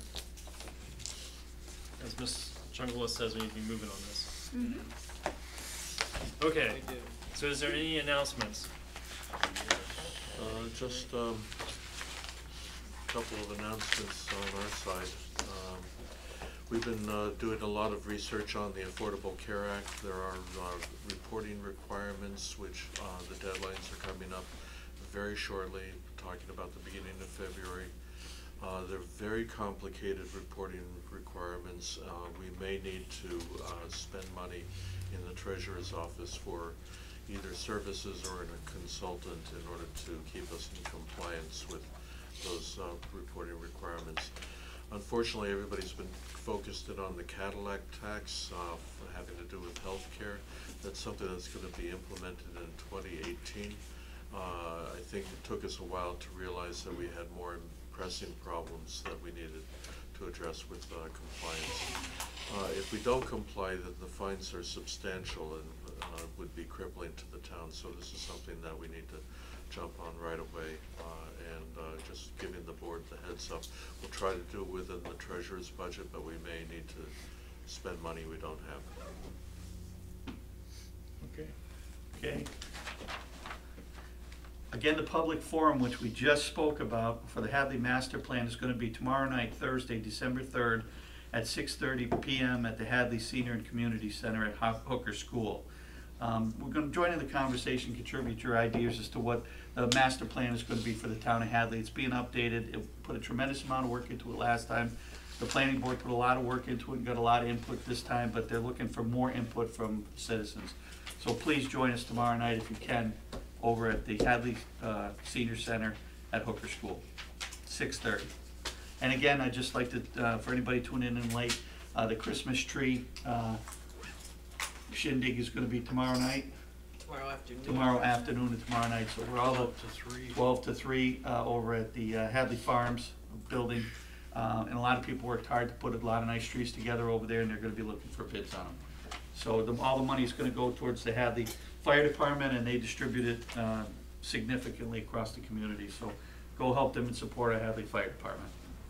as Miz Chungala says, we need to be moving on this. Mhm. Okay, we do. so is there any announcements? Uh, just, um, a couple of announcements on our side. Um, We've been uh, doing a lot of research on the Affordable Care Act. There are uh, reporting requirements, which uh, the deadlines are coming up very shortly, talking about the beginning of February. Uh, they're very complicated reporting requirements. Uh, we may need to uh, spend money in the treasurer's office for either services or in a consultant in order to keep us in compliance with those uh, reporting requirements. Unfortunately, everybody's been focused in on the Cadillac tax uh, having to do with healthcare. That's something that's going to be implemented in twenty eighteen. Uh, I think it took us a while to realize that we had more pressing problems that we needed to address with uh, compliance. Uh, if we don't comply, then the fines are substantial and uh, would be crippling to the town. So this is something that we need to jump on right away, uh, and uh, just giving the board the heads up. We'll try to do it within the treasurer's budget, but we may need to spend money we don't have. Okay. Okay. Again, the public forum, which we just spoke about for the Hadley Master Plan, is going to be tomorrow night, Thursday, December third, at six thirty p m at the Hadley Senior and Community Center at Ho- Hooker School. Um, we're going to join in the conversation, contribute your ideas as to what the master plan is going to be for the town of Hadley. It's being updated. It put a tremendous amount of work into it last time. The planning board put a lot of work into it and got a lot of input this time, but they're looking for more input from citizens. So please join us tomorrow night if you can over at the Hadley uh, Senior Center at Hooker School, six thirty. And again, I'd just like to, uh, for anybody tuning in late, uh, the Christmas tree uh, shindig is going to be tomorrow night. Tomorrow afternoon. Tomorrow afternoon and tomorrow night, so we're all Twelve to three. twelve to three uh, over at the uh, Hadley Farms building. Uh, and a lot of people worked hard to put a lot of nice trees together over there, and they're going to be looking for bids on them. So the, all the money is going to go towards the Hadley Fire Department, and they distribute it uh, significantly across the community. So go help them and support our Hadley Fire Department.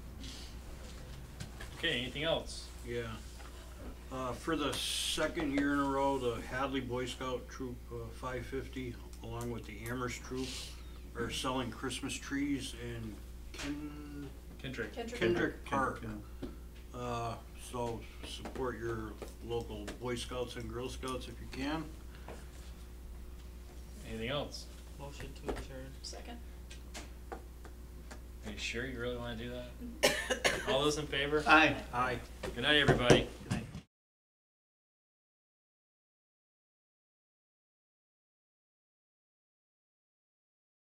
Okay, anything else? Yeah. Uh, for the second year in a row, the Hadley Boy Scout Troop uh, five fifty, along with the Amherst Troop, are selling Christmas trees in Kin Kendrick. Kendrick. Kendrick Park. Kendrick, Uh, so support your local Boy Scouts and Girl Scouts if you can. Anything else? Motion to adjourn. Second. Are you sure you really want to do that? All those in favor? Aye. Aye. Good night, everybody.